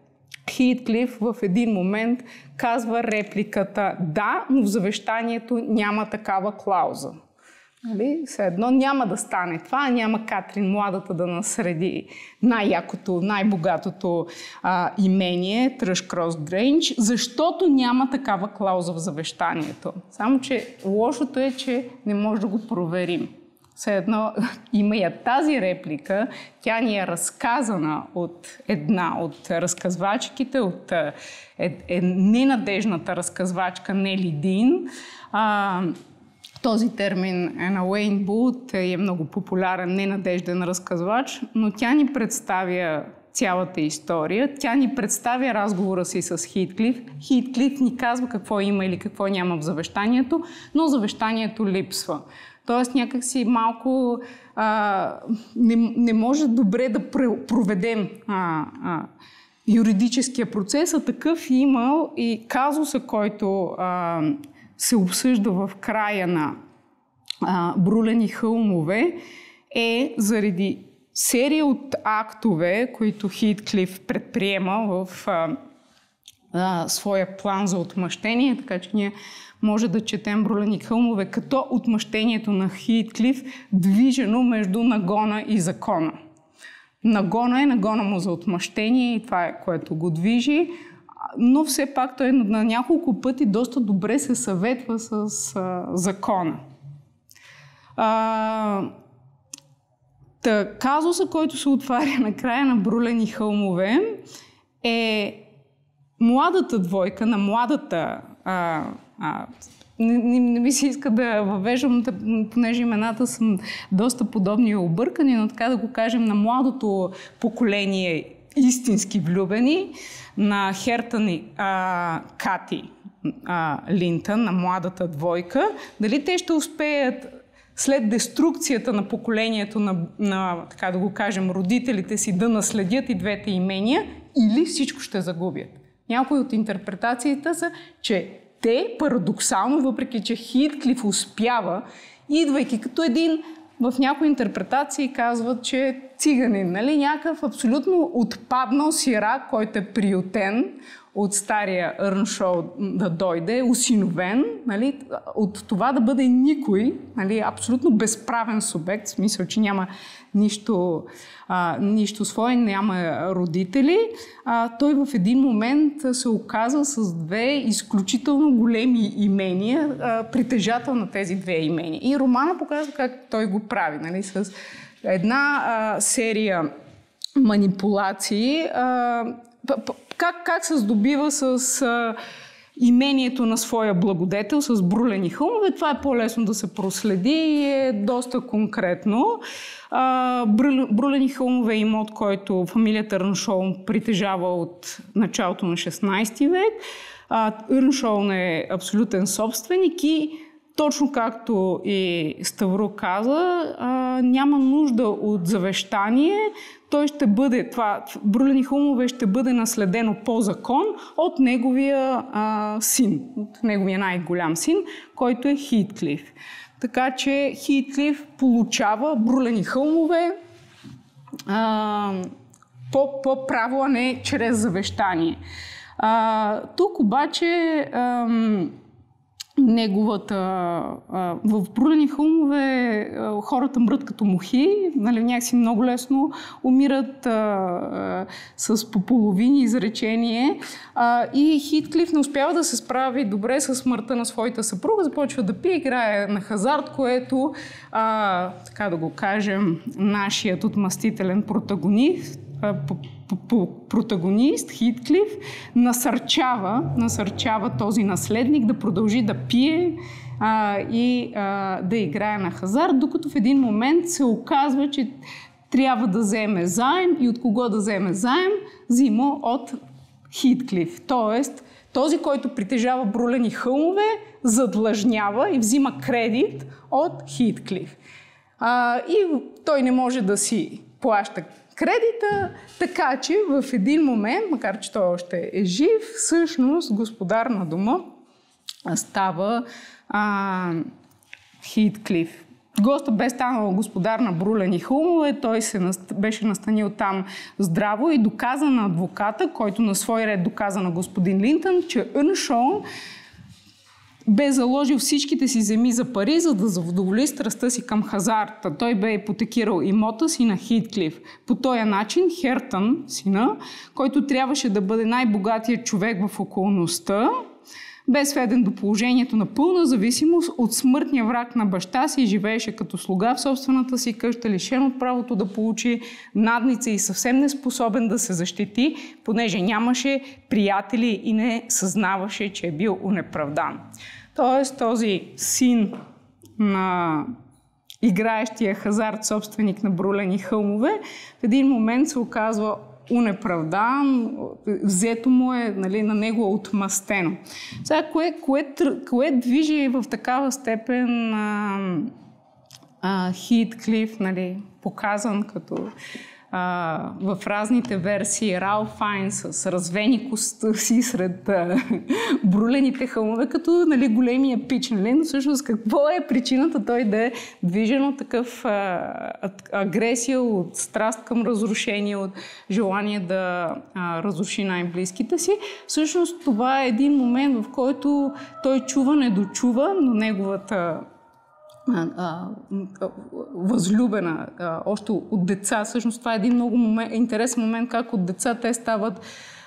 Хитклиф в един момент казва репликата да, но в завещанието няма такава клауза. Нали? Все едно няма да стане това, няма Катрин младата да наследи най-якото, най-богатото а, имение, Тръшкрос Грейндж, защото няма такава клауза в завещанието. Само, че лошото е, че не може да го проверим. Все едно има и тази реплика, тя ни е разказана от една от разказвачките, от е, е, ненадежната разказвачка Нели Дин. А, Този термин е на Уейн Булт и е много популярен, ненадежден разказвач, но тя ни представя цялата история. Тя ни представя разговора си с Хитклиф. Хитклиф ни казва какво има или какво няма в завещанието, но завещанието липсва. Тоест някакси малко а, не, не може добре да проведем а, а, юридическия процес, а такъв имал и казуса, който а, се обсъжда в края на а, Брулени хълмове, е заради серия от актове, които Хитклиф предприема в а, а, своя план за отмъщение, така че ние може да четем Брулени хълмове като отмъщението на Хитклиф, движено между нагона и закона. Нагона е нагона му за отмъщение и това е, което го движи, но все пак той на няколко пъти доста добре се съветва с а, закона. А, та, казуса, който се отваря на края на Брулени хълмове, е младата двойка на младата а, а, не, не, не ми се иска да въвеждам, понеже имената са доста подобни и объркани, но така да го кажем, на младото поколение истински влюбени, на Хертън и а, Кати а, Линтън, на младата двойка. Дали те ще успеят след деструкцията на поколението на, на, така да го кажем, родителите си да наследят и двете имения, или всичко ще загубят. Някои от интерпретациите са, че те парадоксално, въпреки че Хитклиф успява, идвайки като един, в някои интерпретации казват, че е циганин, нали? Някакъв абсолютно отпаднал сирак, който е приютен от стария Ерншоу да дойде, усиновен, нали? От това да бъде никой, нали? Абсолютно безправен субект, в смисъл, че няма нищо, а, нищо свое, няма родители. А, той в един момент се оказа с две изключително големи имения, а, притежател на тези две имения. И романа показва как той го прави, нали? С една а, серия манипулации, а, Как, как се здобива с а, имението на своя благодетел, с Брулени хълмове. Това е по-лесно да се проследи и е доста конкретно. А, Брулени хълмове е имот, който фамилията Ерншоу притежава от началото на шестнайсети век. Ерншоу е абсолютен собственик и точно както и Ставро каза, а, няма нужда от завещание. Той ще бъде, това, Брулени хълмове ще бъде наследено по закон от неговия а, син, от неговия най-голям син, който е Хитклиф. Така че Хитклиф получава Брулени хълмове а, по, по право, а не чрез завещание. А, тук обаче а, неговата... А, в Брулени хълмове а, хората мрат като мухи, нали, някакси много лесно умират а, а, с по половини изречение а, и Хитклиф не успява да се справи добре с смъртта на своята съпруга, започва да пие, играе на хазарт, което, а, така да го кажем, нашият отмъстителен протагонист, протагонист Хитклиф насърчава, насърчава този наследник да продължи да пие а, и а, да играе на хазарт, докато в един момент се оказва, че трябва да вземе заем и от кого да вземе заем? Взима от Хитклиф. Тоест, този, който притежава Брулени хълмове, задлъжнява и взима кредит от Хитклиф. А, и той не може да си плаща кредита, така че в един момент, макар че той още е жив, всъщност господар на дома става а, Хитклиф. Гостът бе станал господар на Брулени хълмове, той се беше настанил там здраво и доказа на адвоката, който на свой ред доказа на господин Линтън, че Ерншоу бе заложил всичките си земи за пари, за да задоволи страстта си към хазарта. Той бе ипотекирал имота си на Хитклиф. По този начин Хертън, сина, който трябваше да бъде най-богатият човек в околността, бе сведен до положението на пълна зависимост от смъртния враг на баща си и живееше като слуга в собствената си къща, лишен от правото да получи надница и съвсем неспособен да се защити, понеже нямаше приятели и не съзнаваше, че е бил унеправдан. Тоест този син на играещия хазарт, собственик на Брулени хълмове, в един момент се оказва унеправдан, взето му е, нали, на него е отмъстено. Сега, кое, кое, кое движи в такава степен а, а, Хитклиф, нали, показан като а, в разните версии Ралф Файн с развени коста си сред а, брулените хълмове, като нали, големия пич. Нали? Но всъщност какво е причината той да е движен от такъв а, агресия, от страст към разрушение, от желание да а, разруши най-близките си. Всъщност това е един момент, в който той чува, не дочува, но неговата А, а, възлюбена, а, още от деца. Всъщност това е един много момент, интересен момент, как от деца те стават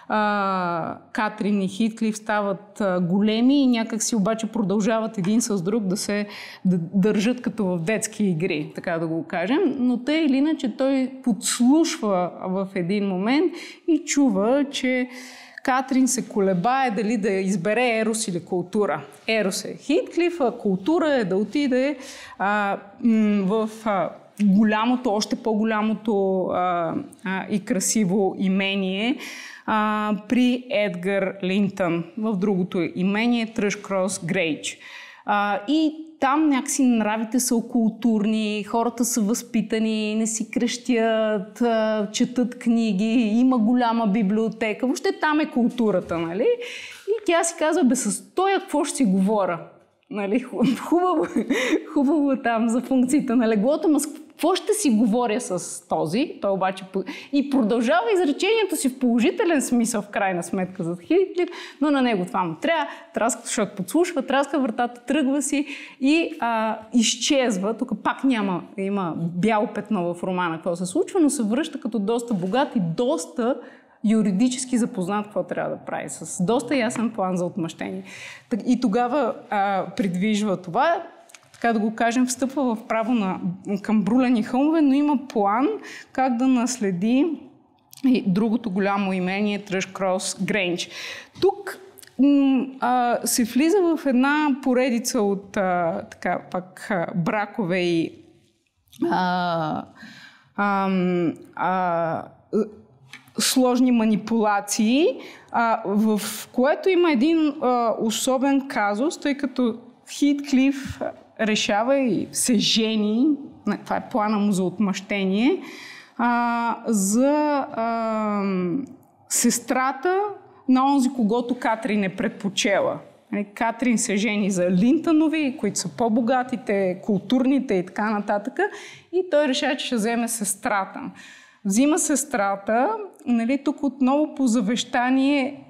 а, Катрин и Хитклиф стават а, големи и някак си обаче продължават един с друг да се да държат като в детски игри, така да го кажем. Но те или иначе той подслушва в един момент и чува, че Катрин се колебае дали да избере Ерос или култура. Ерос е Хитклиф, а култура е да отиде а, м- в а, голямото, още по-голямото а, а, и красиво имение а, при Едгар Линтън, в другото имение Тръшкрос Грейдж. А, и там някакси нравите са окултурни, хората са възпитани, не си крещят, четат книги, има голяма библиотека. Въобще там е културата, нали? И тя си казва, бе, с тоя какво ще си говоря? Нали? Хубаво, хубаво там за функцията на леглото, но какво ще си говоря с този? Той обаче и продължава изречението си в положителен смисъл, в крайна сметка за Хитклиф, но на него това му трябва, траска, защото подслушва, траска вратата, тръгва си и а, изчезва. Тук пак няма, има бяло петно в романа, какво се случва, но се връща като доста богат и доста юридически запознат какво трябва да прави, с доста ясен план за отмъщение. И тогава а, придвижва това, така да го кажем, встъпва в право на, към брулени хълмове, но има план как да наследи и другото голямо имение Тръшкрос Грейдж. Тук м- а, се влиза в една поредица от а, така, пак, а, бракове и а, а, а, сложни манипулации, а, в което има един а, особен казус, тъй като Хитклиф решава и се жени, това е плана му за отмъщение, а, за а, сестрата на онзи, когото Катрин е предпочела. Катрин се жени за Линтънови, които са по-богатите, културните и така нататък, и той решава, че ще вземе сестрата. Взима сестрата, нали, тук отново по завещание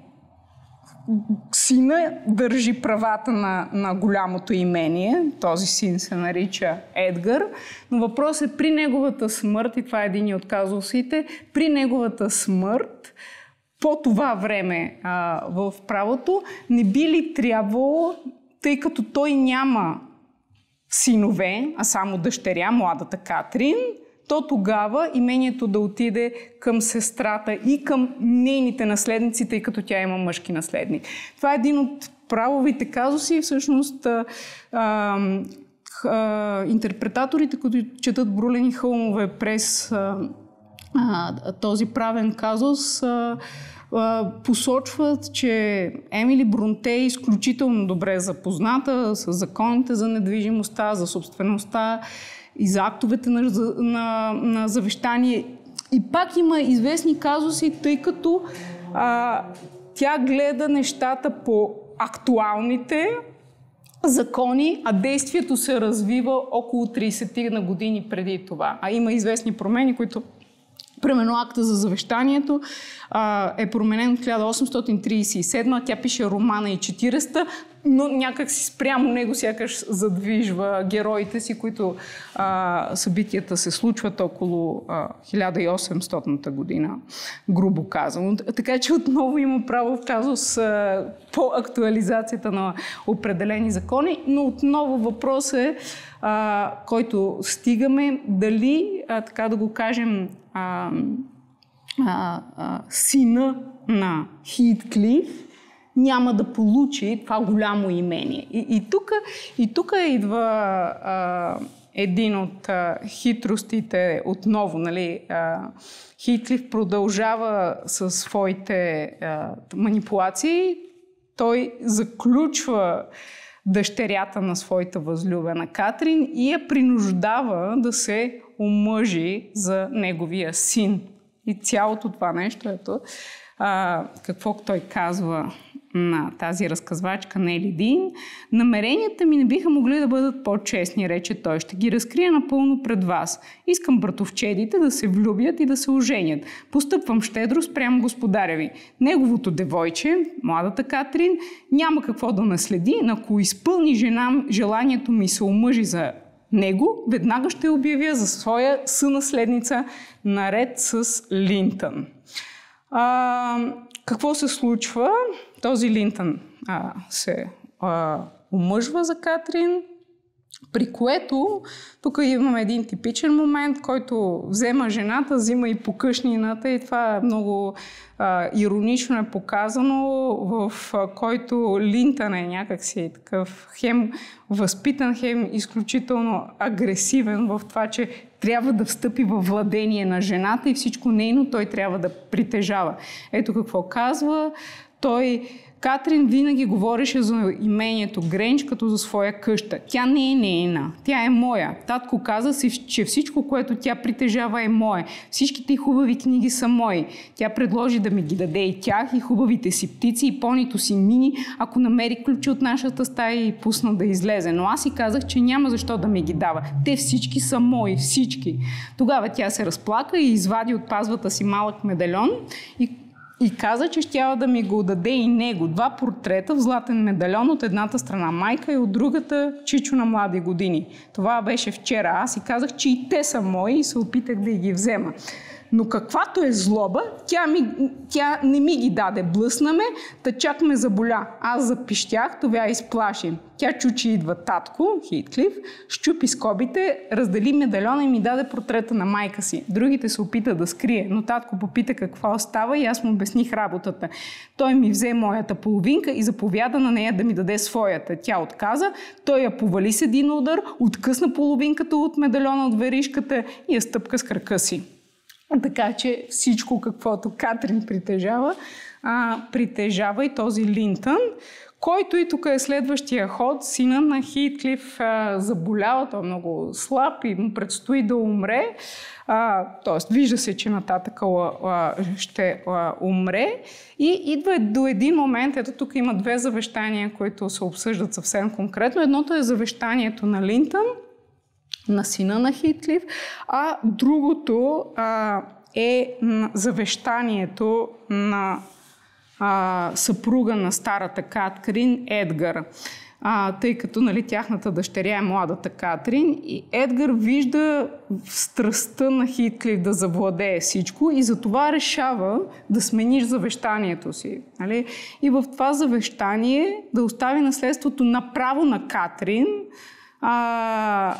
сина държи правата на, на голямото имение. Този син се нарича Едгар. Но въпросът е при неговата смърт, и това е един от казусите, при неговата смърт, по това време а, в правото, не би ли трябвало, тъй като той няма синове, а само дъщеря, младата Катрин, то тогава имението да отиде към сестрата и към нейните наследници, тъй като тя има мъжки наследник. Това е един от правовите казуси и всъщност а, а, а, интерпретаторите, които четат брулени хълмове през а, а, този правен казус, а, а, посочват, че Емили Бронте е изключително добре запозната с законите за недвижимостта, за собствеността и за актовете на, на, на завещание. И пак има известни казуси, тъй като а, тя гледа нещата по актуалните закони, а действието се развива около трийсет на години преди това. А има известни промени, които, примерно акта за завещанието а, е променен в хиляда осемстотин трийсет и седма, тя пише романа и четиридесета, но някак си спрямо него сякаш задвижва героите си, които а, събитията се случват около а, хиляда и осемстотната година, грубо казано. Така че отново има право в казус а, по актуализацията на определени закони, но отново въпрос е, а, който стигаме, дали, а, така да го кажем, а, а, а, сина на Хитклиф няма да получи това голямо имение. И, и тук и тук идва а, един от а, хитростите отново. Нали, а, Хитклиф продължава със своите а, манипулации. Той заключва дъщерята на своята възлюбена Катрин и я принуждава да се омъжи за неговия син. И цялото това нещо, ето, а, какво той казва на тази разказвачка Нели Дин. Намеренията ми не биха могли да бъдат по-честни, рече той. Ще ги разкрия напълно пред вас. Искам братовчедите да се влюбят и да се оженят. Постъпвам щедро спрямо господаря ви. Неговото девойче, младата Катрин, няма какво да наследи, но ако изпълни жена желанието ми се омъжи за него, веднага ще обявя за своя сънаследница наред с Линтън. А, какво се случва? Този Линтън а, се а, омъжва за Катрин, при което тук имаме един типичен момент, който взема жената, взима и покъшнината, и това е много а, иронично е показано, в а, който Линтън е някакси такъв хем възпитан, хем изключително агресивен в това, че трябва да встъпи във владение на жената и всичко нейно той трябва да притежава. Ето какво казва. Той, Катрин винаги говореше за имението Грейндж като за своя къща. Тя не е нейна, тя е моя. Татко каза си, че всичко, което тя притежава е мое. Всичките хубави книги са мои. Тя предложи да ми ги даде и тях, и хубавите си птици, и понито си Мини, ако намери ключи от нашата стая и пусна да излезе. Но аз си казах, че няма защо да ми ги дава. Те всички са мои, всички. Тогава тя се разплака и извади от пазвата си малък медальон и И каза, че щяла да ми го даде и него. Два портрета в златен медальон, от едната страна майка и от другата Чичо на млади години. Това беше вчера. Аз си казах, че и те са мои и се опитах да ги взема. Но каквато е злоба, тя, ми, тя не ми ги даде. Блъсна ме, та чак ме заболя. Аз запищях, това изплаши. Тя чу, че идва татко, Хитклиф, щупи скобите, раздели медальона и ми даде портрета на майка си. Другите се опита да скрие, но татко попита какво става и аз му обясних работата. Той ми взе моята половинка и заповяда на нея да ми даде своята. Тя отказа, той я повали с един удар, откъсна половинката от медальона от веришката и я стъпка с крака си. Така че всичко, каквото Катрин притежава, а, притежава и този Линтън, който и тук е следващия ход. Сина на Хитклиф а, заболял, той е много слаб и му предстои да умре. А, тоест, вижда се, че нататък а, ще а, умре. И идва до един момент, ето тук има две завещания, които се обсъждат съвсем конкретно. Едното е завещанието на Линтън, на сина на Хитклиф, а другото а, е завещанието на а, съпруга на старата Катрин, Едгар. А, тъй като нали, тяхната дъщеря е младата Катрин и Едгар вижда страстта на Хитклиф да завладее всичко и затова решава да смениш завещанието си. Нали? И в това завещание да остави наследството направо на Катрин, а,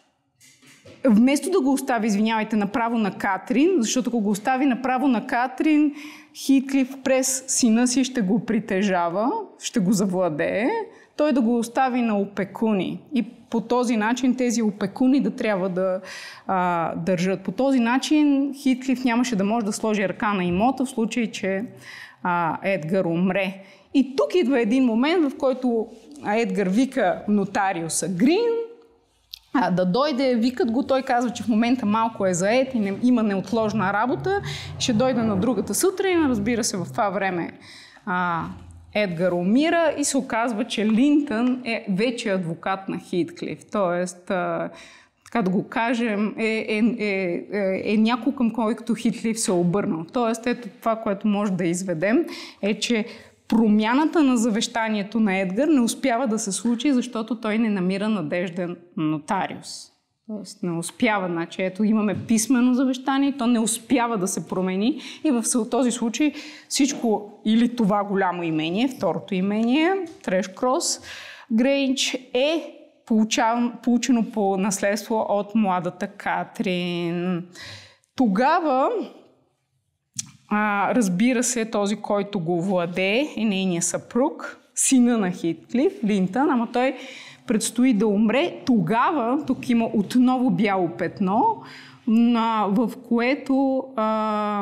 вместо да го остави, извинявайте, направо на Катрин, защото ако го остави направо на Катрин, Хитклиф през сина си ще го притежава, ще го завладее, той да го остави на опекуни. И по този начин тези опекуни да трябва да а, държат. По този начин Хитклиф нямаше да може да сложи ръка на имота в случай, че а, Едгар умре. И тук идва един момент, в който Едгар вика нотариуса Грин, А, да дойде, викат го, той казва, че в момента малко е заед и не, има неотложна работа, ще дойде на другата сутрин, разбира се, в това време а, Едгар умира и се оказва, че Линтън е вече адвокат на Хитклиф, т.е. така да го кажем, е, е, е, е, е някой към който Хитклиф се е обърнал. Т.е. ето това, което може да изведем, е, че промяната на завещанието на Едгар не успява да се случи, защото той не намира надежден нотариус. Тоест не успява. Значи, ето имаме писмено завещание, то не успява да се промени и в този случай всичко или това голямо имение, второто имение, Трешкрос Грейндж, е получено по наследство от младата Катрин. Тогава А, разбира се, този, който го владее, е нейният съпруг, сина на Хитклиф, Линтън, ама той предстои да умре. Тогава, тук има отново бяло петно, на, в което а,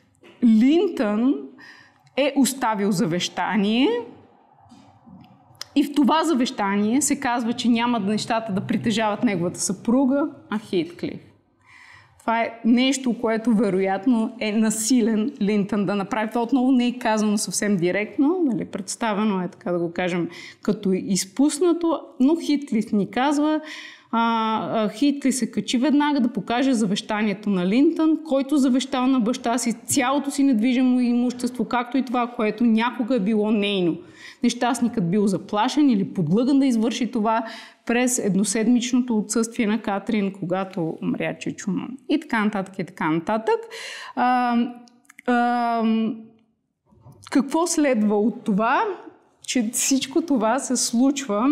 Линтън е оставил завещание И в това завещание се казва, че няма нещата да притежават неговата съпруга, а Хитклиф. Това е нещо, което вероятно е насилен Линтън да направи. Това отново не е казано съвсем директно, нали, представено е, така да го кажем, като изпуснато, но Хитклиф ни казва, а, Хитклиф се качи веднага да покаже завещанието на Линтън, който завещал на баща си цялото си недвижимо имущество, както и това, което някога е било нейно. Нещастникът бил заплашен или подлъган да извърши това през едноседмичното отсъствие на Катрин, когато умря чечума. И така нататък, и така нататък. А, а, какво следва от това? Че всичко това се случва,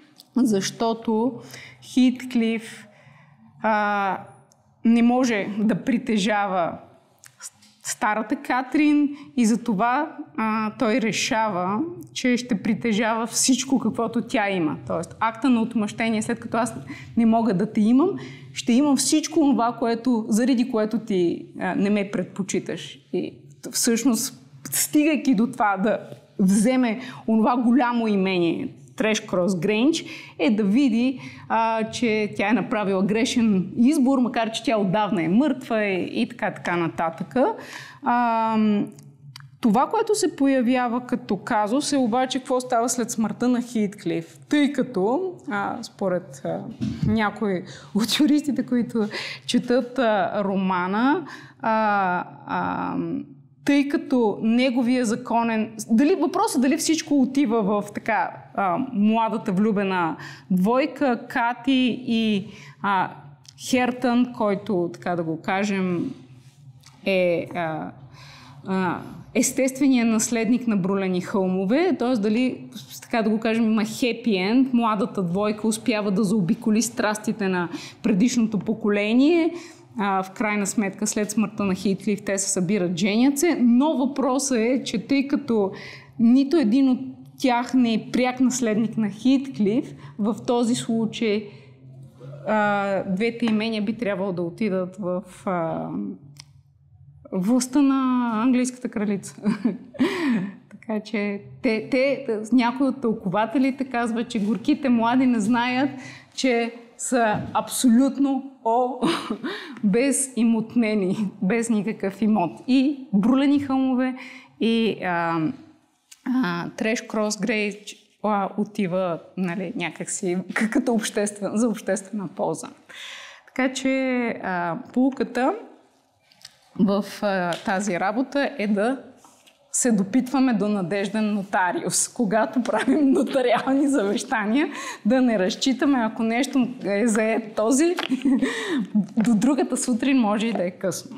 защото Хитклиф а, не може да притежава старата Катрин и затова а, той решава, че ще притежава всичко, каквото тя има. Тоест, акта на отмъщение, след като аз не мога да те имам, ще имам всичко това, което, заради което ти а, не ме предпочиташ. И всъщност, стигайки до това да вземе онова голямо имение, Треш Крос Грейндж, е да види, а, че тя е направила грешен избор, макар че тя отдавна е мъртва и, и така, така нататък. А, това, което се появява като казус, е обаче какво става след смъртта на Хитклиф. Тъй като, а, според а, някои от юристите, които четат а, романа, а, а, тъй като неговия законен... Дали, въпросът дали всичко отива в така а, младата влюбена двойка, Кати и а, Хертън, който, така да го кажем, е а, а, естественият наследник на Брулени хълмове, т.е. дали, така да го кажем, има хепи енд, младата двойка успява да заобиколи страстите на предишното поколение. А, в крайна сметка, след смъртта на Хитклиф, те се събират, женят се, но въпросът е, че тъй като нито един от тях не е пряк наследник на Хитклиф, в този случай а, двете имения би трябвало да отидат в а, властта на английската кралица. Така че те, те, някои от тълкователите казват, че горките млади не знаят, че са абсолютно о, без имотнени, без никакъв имот. И Брулени хълмове, и а, а, Треш Крос Грейндж отива, нали, някакси като обществен, за обществена полза. Така че а, поуката в а, тази работа е да се допитваме до надежден нотариус. Когато правим нотариални завещания, да не разчитаме, ако нещо е зает този, до другата сутрин може и да е късно.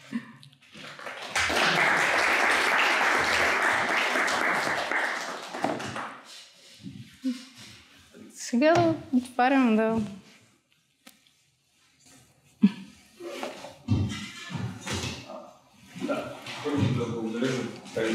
Сега да отварям да... Да, първо да благодаря за тази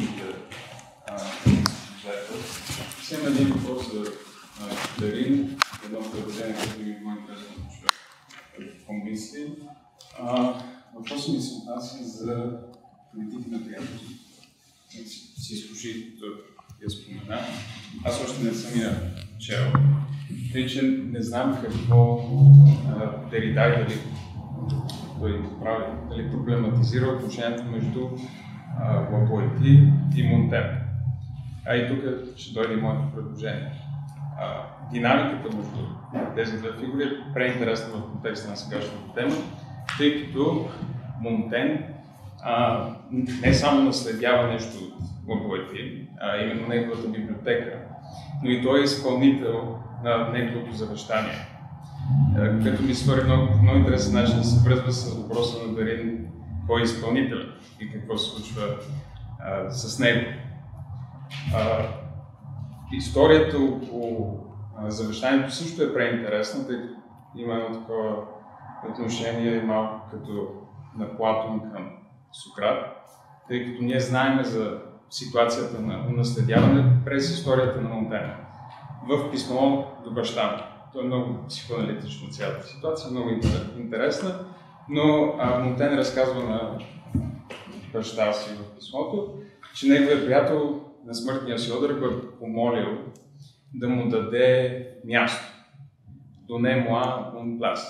Ще има един въпрос за Дарин, едно предложение, което ми е интересно да чуя какво мисли. Въпросът ми се отнася за политики на приятелство. Си изкуши да я спомена. Аз още не съм я чел, тъй че не знам какво Дерида и дали той прави, дали проблематизира отношението между Лапоети и Монтен. А и тук ще дойде моето предложение. А, динамиката между тези две фигури е преинтересна в контекста на сегашната тема, тъй като Монтен а, не само наследява нещо от Лапоети, а именно неговата библиотека, но и той е изпълнител на неговото завещание. А, като ми свърши много, много интересен начин да се връзва с въпроса на Дарин, кой е изпълнител и какво се случва а, с него. А, историята около завещанието също е преинтересна, тъй като има едно такова отношение малко като на Платон към Сократ, тъй като ние знаем за ситуацията на унаследяване през историята на Монтен. В писмо до баща му. Това е много психоаналитично цялата ситуация, много интересна, но а, Монтен разказва на баща си в писмото, че неговият приятел на смъртния си одър го е помолил да му даде място. Donner moi une place.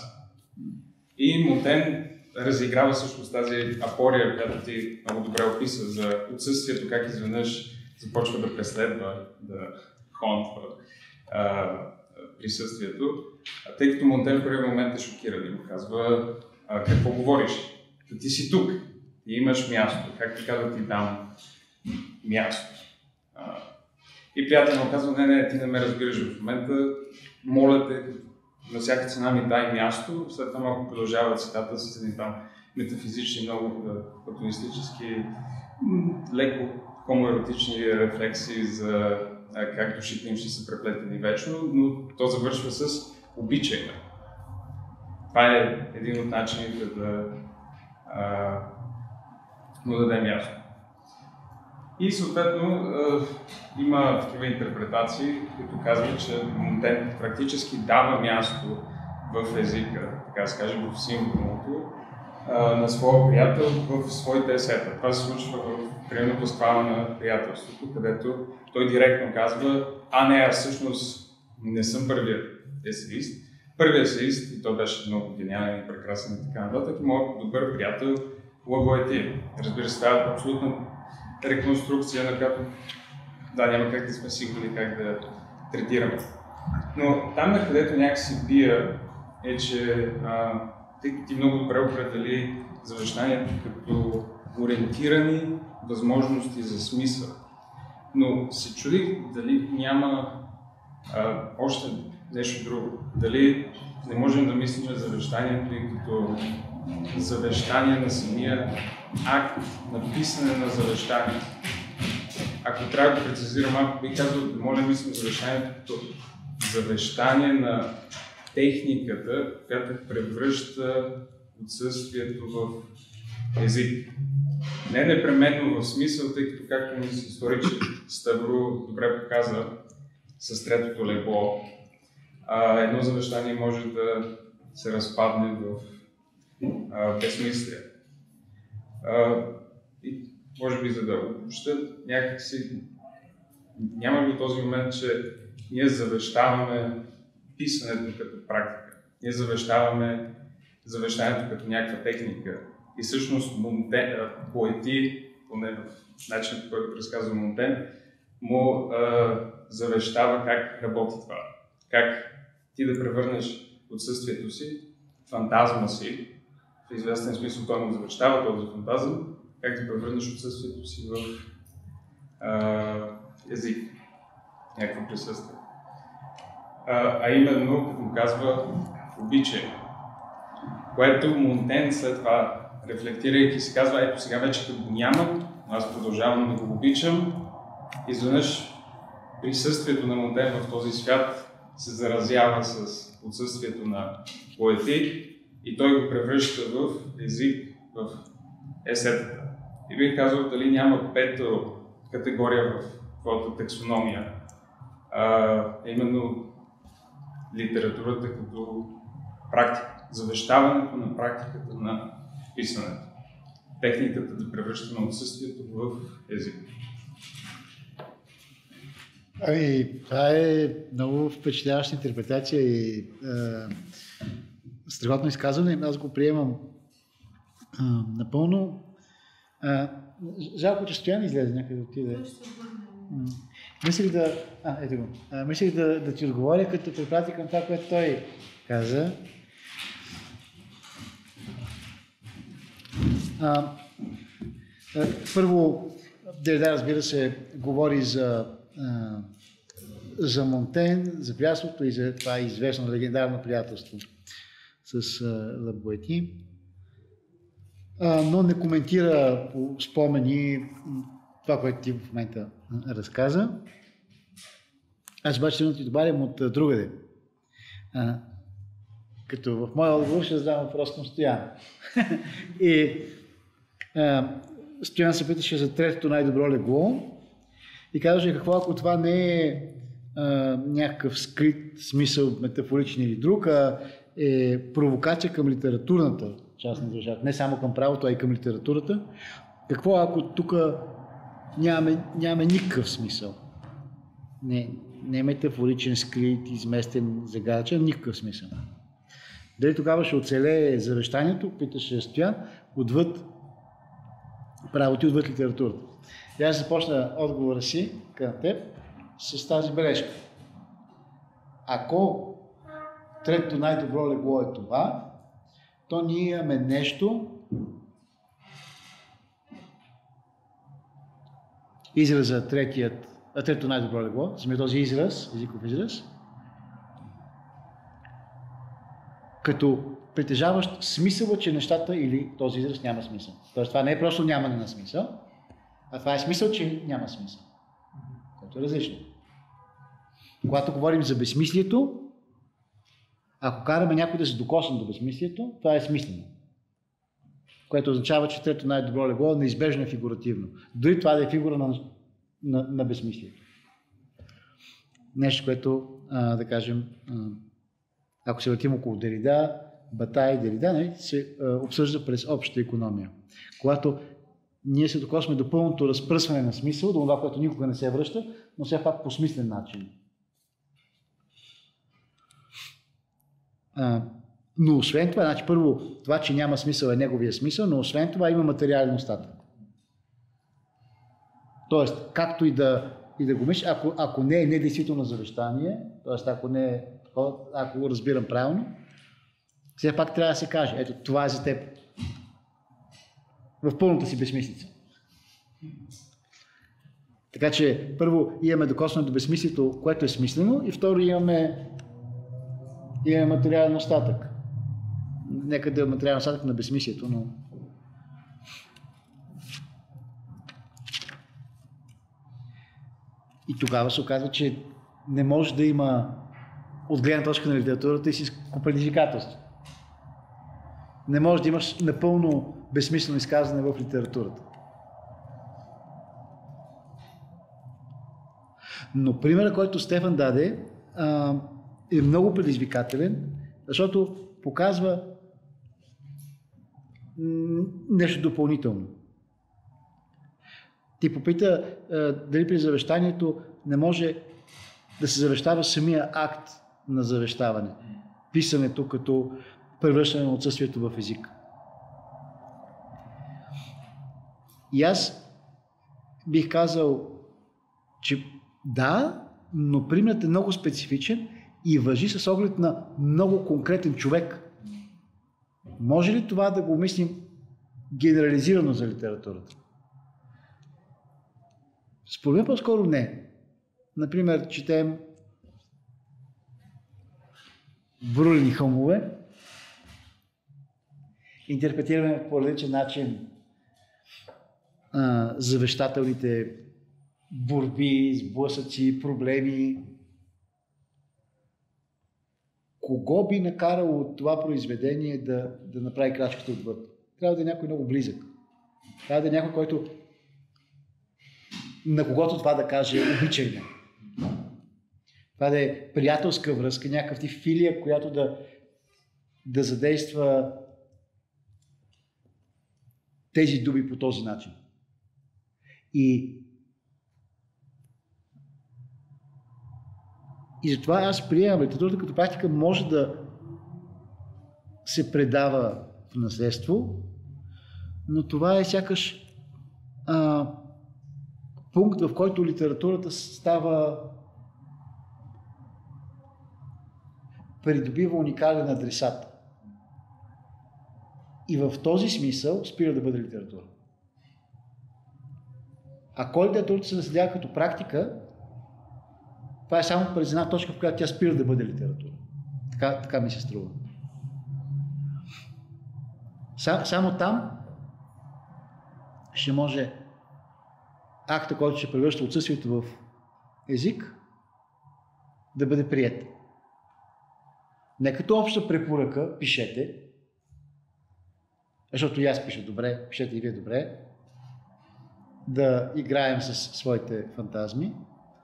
И Монтен разиграва всъщност тази апория, която ти много добре описа за отсъствието, как изведнъж започва да преследва, да хонтва а, присъствието. А тъй като Монтен в първи момент е шокиран и му казва а, какво говориш? Да ти си тук, ти имаш място, как ти казва ти дам място. А, и приятел му казва, не, не, ти не ме разбираш в момента, моля те, на всяка цена ми дай място. След това малко продължава цитата с едни там метафизични, много платонистически, леко хомоеротични рефлексии за как душите им ще са преплетени вечно, но то завършва с обичай ме. Това е един от начините да а, му даде място. И съответно а, има такива интерпретации, които казват, че Монтен практически дава място в езика, така се каже, в символното, на своя приятел в своите есета. Това се случва в примерно възхвала на приятелството, където той директно казва, а не, аз всъщност не съм първият есеист. Първият есеист, и той беше много гениален и прекрасен и така нататък, и моят добър приятел Лавуетие. Разбира се, това е абсолютна реконструкция, на която да, няма как да сме сигурни как да третираме. Но там, на където някакси бия, е, че а, тъй като ти много добре определи завещанието като ориентирани възможности за смисъл. Но се чудих дали няма а, още нещо друго. Дали не можем да мислим за завещанието и като завещание на самия акт на писане на завещание. Ако трябва да прецизирам малко, бих казал, да може да мислим за завещанието като завещание на техниката, която превръща отсъствието в език. Не непременно в смисъл, тъй като, както ми се историчи Ставро добре показа с третото легло, а, едно завещание може да се разпадне в а, безсмислие. А, и може би за да обобщат, някакси няма ли този момент, че ние завещаваме писането като практика. Ние завещаваме завещанието като някаква техника. И всъщност Монтен, поети, поне в начинът, по който разказва Монтен, му а, завещава как работи това. Как ти да превърнеш отсъствието си, фантазма си, в известен смисъл той му завещава този фантазъм, как да превърнеш отсъствието си в а, език, някакво присъствие. А, а именно, като му казва, обичай. Което Монтен след това, рефлектирайки, се казва, ето сега вече като го няма, аз продължавам да го обичам. Изведнъж присъствието на Монтен в този свят се заразява с отсъствието на поети и той го превръща в език, в есетата. И бих казал, дали няма пета категория в твоята таксономия, а именно литературата като практика, завещаването на практиката на писането, техниката да превръщаме отсъствието в език. Ами, това е много впечатляваща интерпретация и е, страхотно изказване. Аз го приемам е, напълно. Е, жалко, че Стоян излезе някъде да отиде. Мислих да... А, ето го. А, мислих да, да ти отговоря, като препрати към това, което той каза. А, а, първо, Деррида, разбира се, говори за, а, за Монтен, за приятелството и за това известно легендарно приятелство с а, Лавуетие, но не коментира по спомени това, което ти в момента разказа. Аз обаче ще ти добавям от другаде. А, като в моя отговор ще задам въпрос към Стоян. И а, Стоян се питаше за третото най-добро легло и казваше какво ако това не е а, някакъв скрит смисъл, метафоричен или друг, а е провокация към литературната част на държавата. Не само към правото, а и към литературата. Какво ако тук нямаме, нямаме никакъв смисъл? Не, не е метафоричен, скрит, изместен, загадъчен, никакъв смисъл. Дали тогава ще оцелее завещанието, питаше Стоян, отвъд правото и отвъд литературата. И аз започна отговора си към теб с тази бележка. Ако третото най-добро легло е това, то ние имаме нещо, израза третият, а трето най-добро легло, сме този израз, езиков израз, като притежаващ смисъла, че нещата или този израз няма смисъл. Тоест това не е просто нямане на смисъл, а това е смисъл, че няма смисъл. Което е различно. Когато говорим за безсмислието, ако караме някой да се докосне до безсмислието, това е смислено. Което означава, че трето най-добро легло неизбежно е фигуративно. Дори това да е фигура на, на, на безсмислието. Нещо, което, а, да кажем, а, ако се въртим около Дерида, Батай и Дерида, не, се а, обсъжда през общата икономия. Когато ние се докосваме до пълното разпръсване на смисъл, до това, което никога не се връща, но все пак по смислен начин. А, но освен това, значи първо, това, че няма смисъл е неговия смисъл, но освен това има материален остатък. Тоест, както и да, и да го мислиш, ако, ако не е недействително завещание, т.е. ако не е, ако го разбирам правилно, все пак трябва да се каже, ето това е за теб. В пълната си безсмислица. Така че, първо имаме докосване до безсмислието, което е смислено, и второ имаме, имаме материален остатък. Нека да е материален остатък на безсмислието, но... И тогава се оказва, че не може да има от гледна точка на литературата истинско предизвикателство. Не може да имаш напълно безсмислено изказване в литературата. Но примерът, който Стефан даде, е много предизвикателен, защото показва нещо допълнително. Ти попита дали при завещанието не може да се завещава самия акт на завещаване. Писането като превръщане на отсъствието в език. И аз бих казал, че да, но примерът е много специфичен и важи с оглед на много конкретен човек. Може ли това да го мислим генерализирано за литературата? Според мен по-скоро не. Например, четем Брулени хълмове, интерпретираме по различен начин а, завещателните борби, сблъсъци, проблеми. Кого би накарало това произведение да, да направи крачката отвъд? Трябва да е някой много близък. Трябва да е някой, който на когото това да каже обичай ме. Това да е приятелска връзка, някакъв тип филия, която да, да задейства тези думи по този начин. И, и затова аз приемам литературата като практика може да се предава в наследство, но това е сякаш а, пункт, в който литературата става придобива уникален адресат. И в този смисъл спира да бъде литература. Ако литературата се наследява като практика, това е само през една точка, в която тя спира да бъде литература. Така, така ми се струва. Сам, само там ще може акта, който ще превръща отсъствието в език, да бъде приет. Не като обща препоръка, пишете, защото и аз пиша добре, пишете и вие добре, да играем с своите фантазми,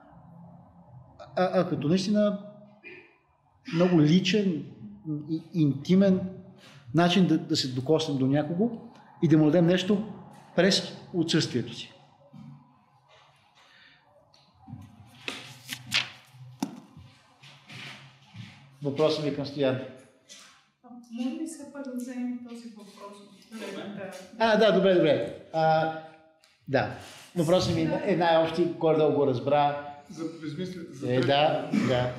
а, а като наистина много личен и интимен начин да, да се докоснем до някого и да му дадем нещо през отсъствието си. въпросът ми към Стоян. Може ли все пак да вземем този въпрос? А, да, добре, добре. А, да, въпросът ми е най-общи, горе-долу го разбра. За безмислите. За е, да, да.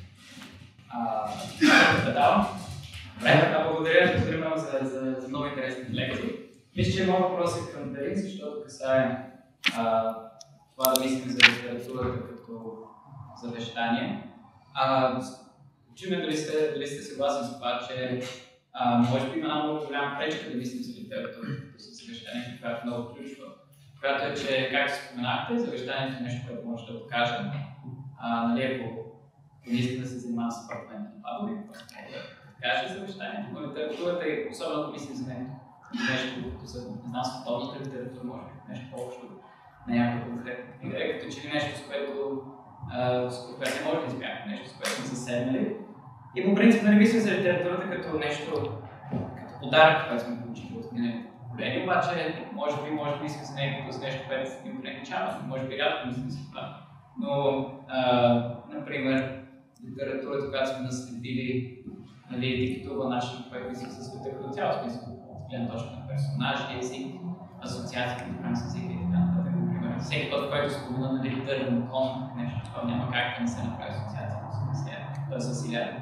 Да давам. Добре, благодаря, благодаря за, за, за много интересни лекции. Мисля, че моят въпрос е към Дарин, защото касае а, това да мислим за литературата като завещание. Чуме дали сте, дали сте съгласни с това, че а, може би има една много голяма пречка да мислим за литературата като завещание, която много ключова. Която е, че, както споменахте, завещанието е нещо, което може да откажем. А, нали, ако наистина се занимава с апартамент на Павло, просто може да каже завещанието, но литературата е особено ако мислим за нещо. Нещо, като за, не знам, световната литература, може би нещо по-общо на някаква конкретна книга, е като че ли нещо, с което Uh, с което не може да избягаме, нещо, с което сме заседнали. И по принцип не мисля за литературата като нещо, като подарък, което сме получили от миналите поколения, обаче може би, може би мисля за нея като с нещо, което ни ограничава, може би рядко мисля за това. Но, uh, например, литературата, която сме наследили, нали, диктува начин, който мисля за света като цяло, смисъл, от гледна точка на персонажи, език, асоциации, програми с езика и така нататък. Всеки път, който спомена, нали, дървен кон, нещо, това няма как да не се направи асоциация с Иляда.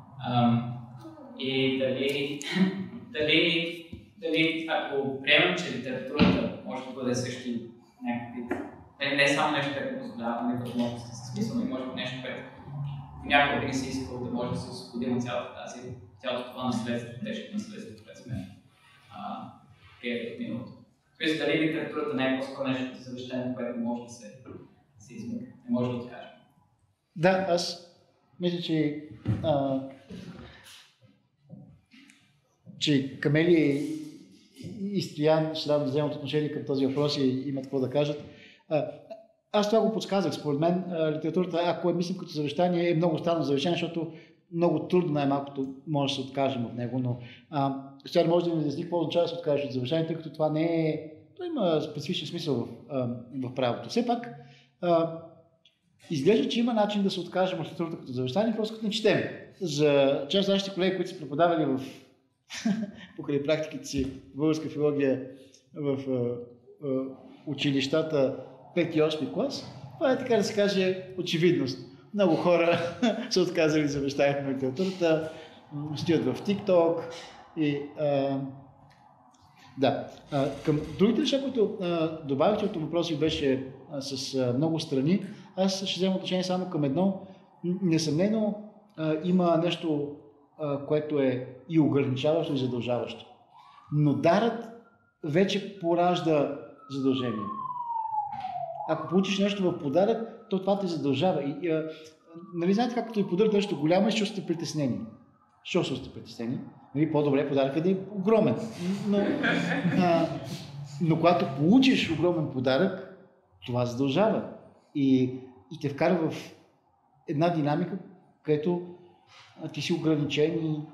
И дали, дали, дали, ако приемем, че литературата може да бъде също някакви, не, не само нещо, което позволява, нали, възможности със смисъл, но може би нещо, което някой би не се искал да може да се освободим от цялата тази, цялото това наследство, тежко наследство, което сме приели от миналото. Тоест, дали литературата не е по-скоро нещо за завещание, което може да се, се измъкне, не може да откажем. Да, аз мисля, че, а, че Камели и Стоян ще да вземат отношение към този въпрос и имат какво да кажат. А, аз това го подсказах. Според мен а, литературата, ако е мислим като завещание, е много странно завещание, защото много трудно най-малкото може да се откажем от него, но Стоян може да ми изясни какво означава да се откажеш от завещание, тъй като това не е... Това има специфичен смисъл в, а, в правото. Все пак, а, изглежда, че има начин да се откажем от литературата като завещание, просто като не четем. За част от нашите колеги, които са преподавали в покрай практиките си в българска филология в а, а, училищата пети и осми клас, това е, така да се каже, очевидност. Много хора са отказали завещанието на литературата, стоят в TikTok и а, да. А, към другите неща, които добавих, че въпросът беше а, с а, много страни, аз ще взема отношение само към едно. Несъмнено а, има нещо, а, което е и ограничаващо, и задължаващо. Но дарът вече поражда задължение. Ако получиш нещо в подарък, то това те задължава. И, а, нали знаете как като ви подарят нещо голямо, ще сте притеснени. Що сте притеснени? Нали, по-добре подаръкът да е огромен. Но, а, но когато получиш огромен подарък, това задължава. И, и те вкара в една динамика, където а, ти си ограничен и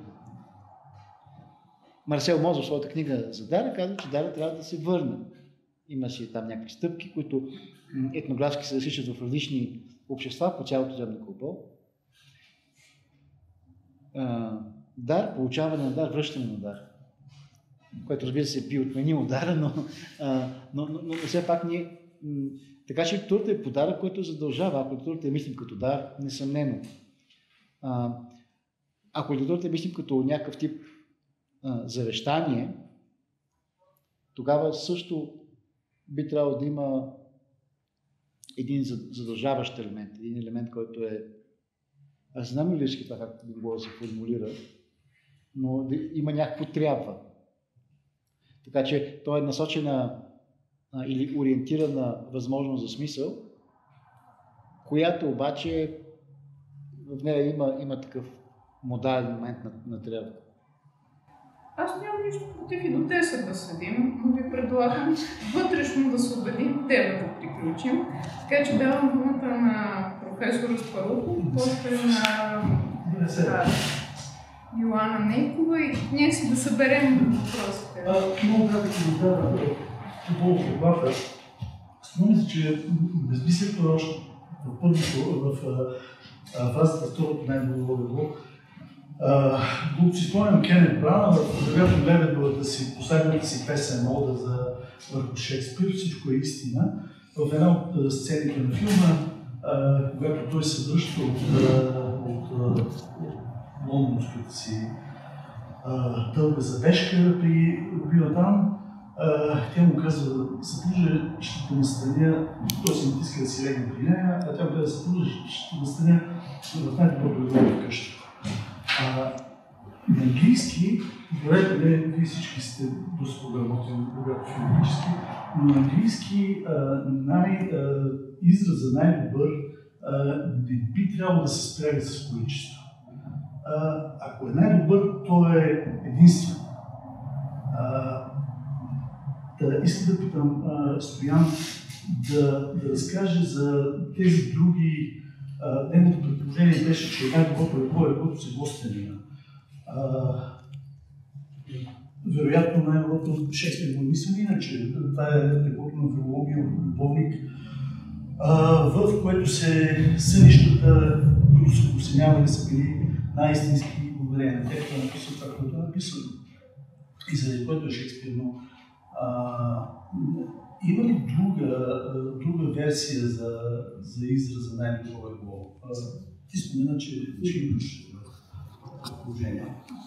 Марсел Мозов в своята книга за дара казва, че дара трябва да се върне. Има си там някакви стъпки, които етнографски се засичат в различни общества по цялото земно кълбо. Дар, получаване на дар, връщане на дар. Което разбира се би отменило дара, но, а, но, но, но все пак ние... М- така че литературата е подарък, който задължава. Ако литературата е мислим като дар, несъмнено. А, ако литературата е мислим като някакъв тип а, завещание, тогава също би трябвало да има един задължаващ елемент, един елемент, който е... Аз знам ли това как би било да се формулира, но да има някакво трябва. Така че той е насочена а, или ориентирана възможност за смисъл, която обаче в нея има, има такъв модален момент на, на трябва. Аз нямам нищо против и до десет да седим, но ви предлагам вътрешно да се убедим, девет да приключим. Така че давам думата на професор Аспарухов, после на да, Йоана Нейкова и ние си да съберем въпросите. Много кратък коментар по формата. Спомня се, че безмислието още в първото, в фазата второто най-много Докато си спомням Кенет Брана, вероятно Лебедовата си, последната си песен Ода за върху Шекспир, всичко е истина. В една от сцените на филма, когато той се връща от, от, от лондонската си дълга забежка при Била там, тя му казва, съпружа, ще те настаня, той се натиска да си легне при нея, а тя му казва, съпружа, ще те настаня в най-доброто време вкъща. На английски, вероятно не, вие всички сте доста по-грамотни, когато филологически, но на английски най-израза най-добър не би трябвало да се спряга с количество. Ако е най-добър, то е единствен. Да, искам да питам Стоян да, да разкаже за тези други. Неговото предположение беше, че най-доброто легло е което се гостенина. Вероятно най-доброто Шекспир го мисля иначе. Това е леглото на филология, любовник, в което се сънищата, които са посенявали, са били най-истински благодарение на тях, това написал това, което е написано. И заради което е Шекспир, но а, има ли друга, друга версия за, за израза най-добро легло? Ти спомена, че, че имаш предположение.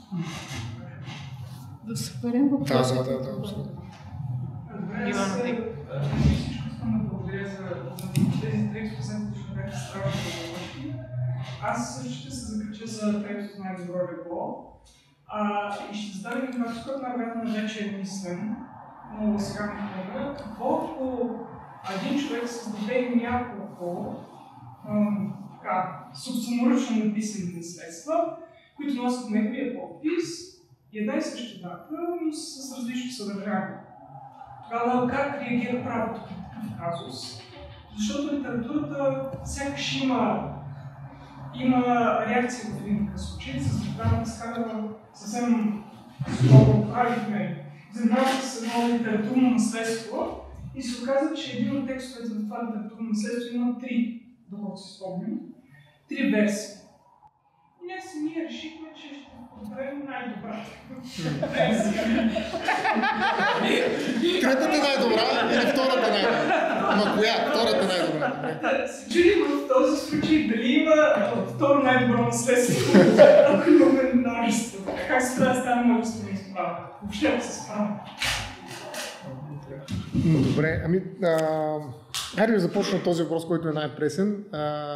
Да се върнем въпроса. Да, да, да, абсолютно. Добре, аз всичко искам да благодаря за тези тридесет процента, които бяха страшно да. Аз ще се заключа за третото най-добро легло и ще задам един въпрос, който най-вероятно вече е мислен, но сега ми помня. Какво ако един човек създаде няколко така, собственоръчно написани наследства, които носят неговия подпис и една и съща дата, но с различно съдържание? Тогава как реагира правото в такъв казус? Защото литературата сякаш има Има реакция в един такъв случай. С Богдан Скарова съвсем скоро правихме, занимавахме се с едно литературно наследство и се оказа, че един от текстовете за това литературно наследство има три, доколкото се спомням, три версии. И ние си ние решихме, че ще подберем най-добрата версия. Третата най-добра или втората най-добра? Ама коя? Втората най-добра? Се чудим в този случай дали има второ най-добро наследство, ако имаме множество. Как се трябва да стане множество на справа? Въобще да се справа. Добре, ами... Хайде да започна този въпрос, който е най-пресен.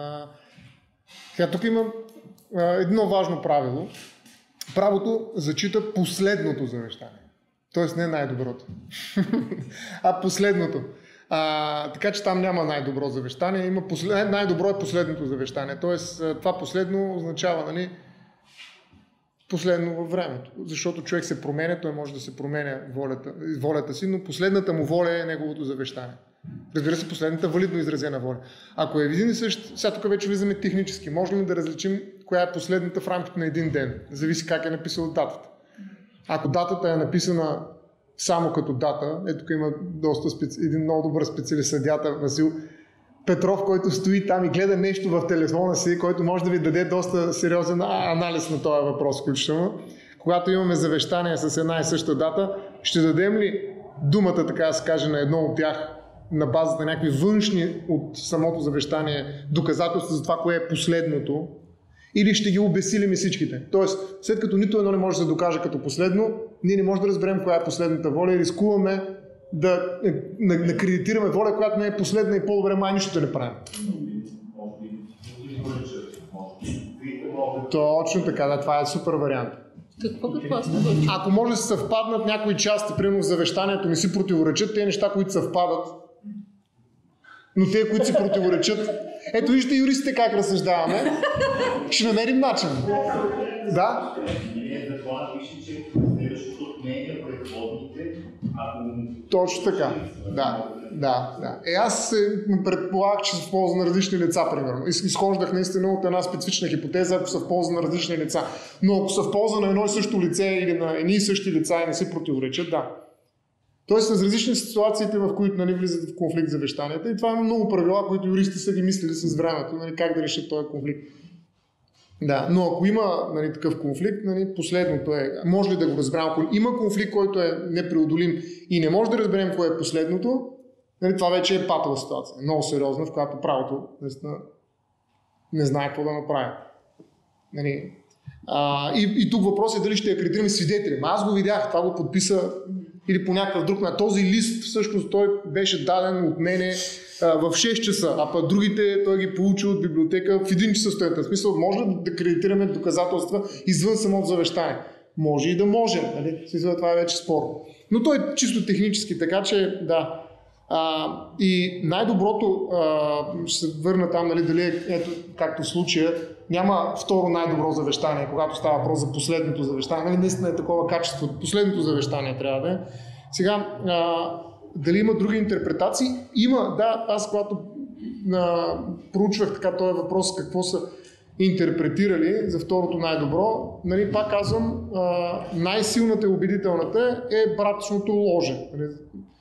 Тук има едно важно правило. Правото зачита последното завещание. Тоест не най-доброто, а последното. А, така че там няма най-добро завещание, има послед... най-добро е последното завещание. Тоест това последно означава, нали, последно във времето. Защото човек се променя, той може да се променя волята, волята си, но последната му воля е неговото завещание. Разбира се, последната валидно изразена воля. Ако е един и същ, сега тук вече влизаме технически, можем ли да различим коя е последната в рамките на един ден? Зависи как е написал датата. Ако датата е написана само като дата, ето тук има доста специ... един много добър специалист, съдията Васил Петров, който стои там и гледа нещо в телефона си, който може да ви даде доста сериозен анализ на този въпрос, включително. Когато имаме завещание с една и съща дата, ще дадем ли думата, така да се каже, на едно от тях на базата на някакви външни от самото завещание доказателства за това, кое е последното, или ще ги обесилим и всичките. Тоест, след като нито едно не може да се докаже като последно, ние не можем да разберем коя е последната воля и рискуваме да накредитираме воля, която не е последна и по-добре май нищо да не правим. Точно така, да, това е супер вариант. Какво предполага? Ако може да се съвпаднат някои части, примерно в завещанието, не си противоречат, те неща, които съвпадат, но те, които си противоречат, ето вижте юристите как разсъждаваме, ще намерим начин. Да? Точно така. Да, да, да. Е, аз предполагах, че са в полза на различни лица, примерно. Изхождах наистина от една специфична хипотеза, ако са в полза на различни лица. Но ако са в полза на едно и също лице или на едни и същи лица и не се противоречат, да. Тоест, с различни ситуациите, в които, нали, влизат в конфликт завещанията. И това има много правила, които юристи са ги мислили с времето, нали, как да решат този конфликт. Да, но ако има, нали, такъв конфликт, нали, последното е, може ли да го разберем, ако има конфликт, който е непреодолим и не може да разберем кое е последното, нали, това вече е патова ситуация, много сериозна, в която правото наистина не знае какво да направи. Нали, а, и, и тук въпрос е дали ще акредитираме свидетели. Аз го видях, това го подписа или по някакъв друг на този лист, всъщност той беше даден от мене в шест часа, а пък другите той ги получи от библиотека в един часа стоят. В смисъл, може да кредитираме доказателства извън самото завещание. Може и да можем, нали? В смисъл, това е вече спор. Но той е чисто технически, така че да. А, и най-доброто, а, ще се върна там, нали, дали е, ето, както в случая, няма второ най-добро завещание, когато става въпрос за последното завещание. Нали, наистина е такова качество. Последното завещание трябва да е. Сега, а, дали има други интерпретации? Има, да. Аз когато а, проучвах така този въпрос, какво са интерпретирали за второто най-добро, нали, пак казвам, а, най-силната и убедителната е брачното ложе. Нали,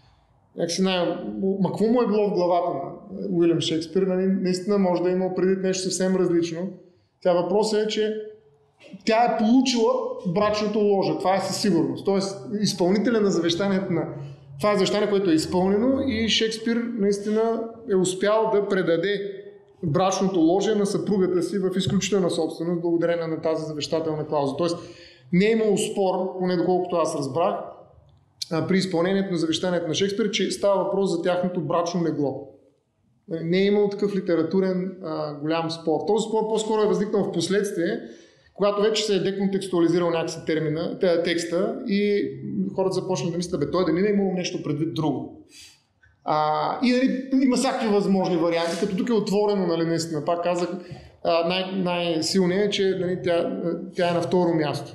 Як си най... Ма какво му е било в главата на Уилям Шекспир? Нали? Наистина може да има преди нещо съвсем различно. Тя въпросът е, че тя е получила брачното ложе. Това е със сигурност. Тоест, изпълнителя на завещанието на... Това е завещание, което е изпълнено и Шекспир наистина е успял да предаде брачното ложе на съпругата си в изключителна собственост, благодарение на тази завещателна клауза. Тоест, не е имало спор, поне доколкото аз разбрах, при изпълнението на завещанието на Шекспир, че става въпрос за тяхното брачно легло. Не е имал такъв литературен а, голям спор. Този спор по-скоро е възникнал в последствие, когато вече се е деконтекстуализирал някакси термина, текста и хората започнат да мислят, бе, той да не е имало нещо предвид друго. А, и нали, има всякакви възможни варианти, като тук е отворено, нали, наистина, пак казах, а, най- най-силният е, че нали, тя, тя е на второ място.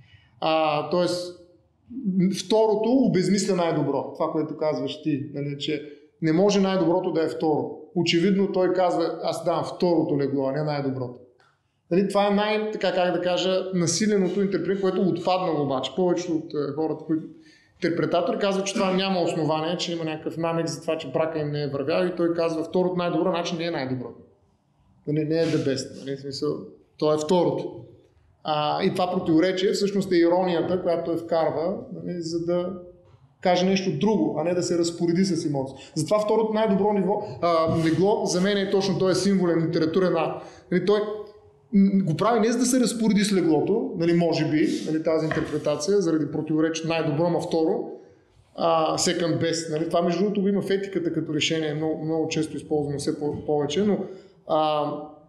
А, тоест, второто обезмисля най-добро. Това, което казваш ти, нали, че не може най-доброто да е второ. Очевидно той казва, аз давам второто легло, а не най-доброто. Нали, това е най, така как да кажа, насиленото интерпретиране, което отпаднало обаче. Повечето от е, хората, които интерпретатори казват, че това няма основание, че има някакъв намек за това, че брака им не е вървял и той казва второто най-добро, значи не е най-доброто. Нали, не е the best. Нали, в смисъл, то е второто. А, и това противоречие всъщност е иронията, която е вкарва, нали, за да каже нещо друго, а не да се разпореди с емоции. Затова второто най-добро ниво, а, легло за мен е точно този символен литературен акт. Нали, той го прави не за да се разпореди с леглото, нали, може би, нали, тази интерпретация, заради противоречие най-добро, но второ, а, second best. Нали, това между другото го има в етиката като решение, много, много често използвано все повече, но а,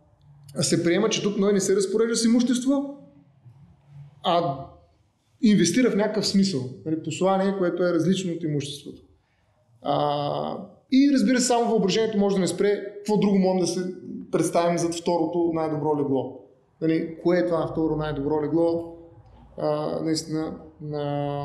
се приема, че тук той не се разпорежда с имущество, а инвестира в някакъв смисъл, нали, послание, което е различно от имуществото. А, и разбира се, само въображението може да не спре, какво друго можем да се представим зад второто най-добро легло. Нали, кое е това второ най-добро легло? А, наистина, на...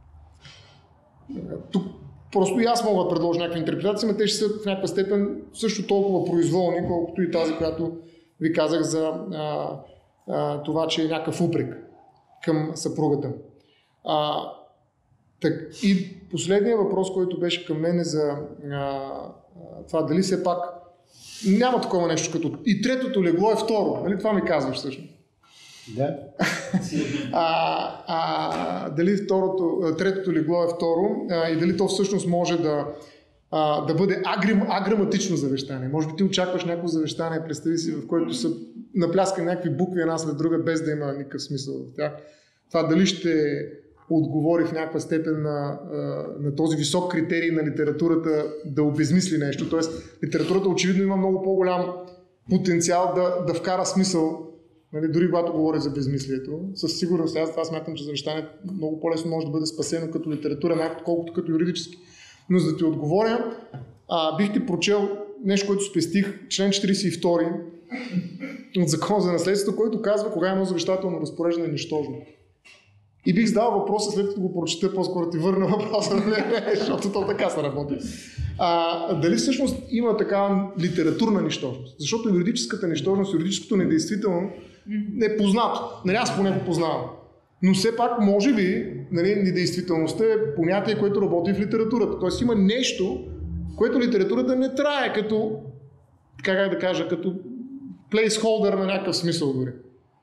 тук просто и аз мога да предложа някакви интерпретации, но те ще са в някаква степен също толкова произволни, колкото и тази, която ви казах за а, а, това, че е някакъв упрек към съпругата. А, так, и последният въпрос, който беше към мен е за а, това дали все пак няма такова нещо като и третото легло е второ. Нали? Това ми казваш всъщност. Да. а, а, дали второто, третото легло е второ а, и дали то всъщност може да, а, да бъде агрим, аграматично завещание. Може би ти очакваш някакво завещание, представи си, в което са напляскани някакви букви една след друга, без да има никакъв смисъл в тях. Това дали ще отговори в някаква степен на, на този висок критерий на литературата да обезмисли нещо. Тоест, литературата очевидно има много по-голям потенциал да, да вкара смисъл, нали, дори когато говори за безмислието. Със сигурност аз това смятам, че завещанието много по-лесно може да бъде спасено като литературен акт, колкото като юридически. Но за да ти отговоря, а, бих ти прочел нещо, което спестих, член четиридесет и втори от Закона за наследство, който казва кога едно завещателно разпореждане е нищожно. И бих задал въпроса, след като го прочета, по-скоро ти върна въпроса, защото то така се работи. А, дали всъщност има такава литературна нищожност? Защото юридическата нищожност, юридическото недействително е познато. Нали, аз поне го познавам. Но все пак, може би, нали, недействителността е понятие, което работи в литературата. Тоест има нещо, което литературата не трае като, как да кажа, като плейсхолдър на някакъв смисъл дори.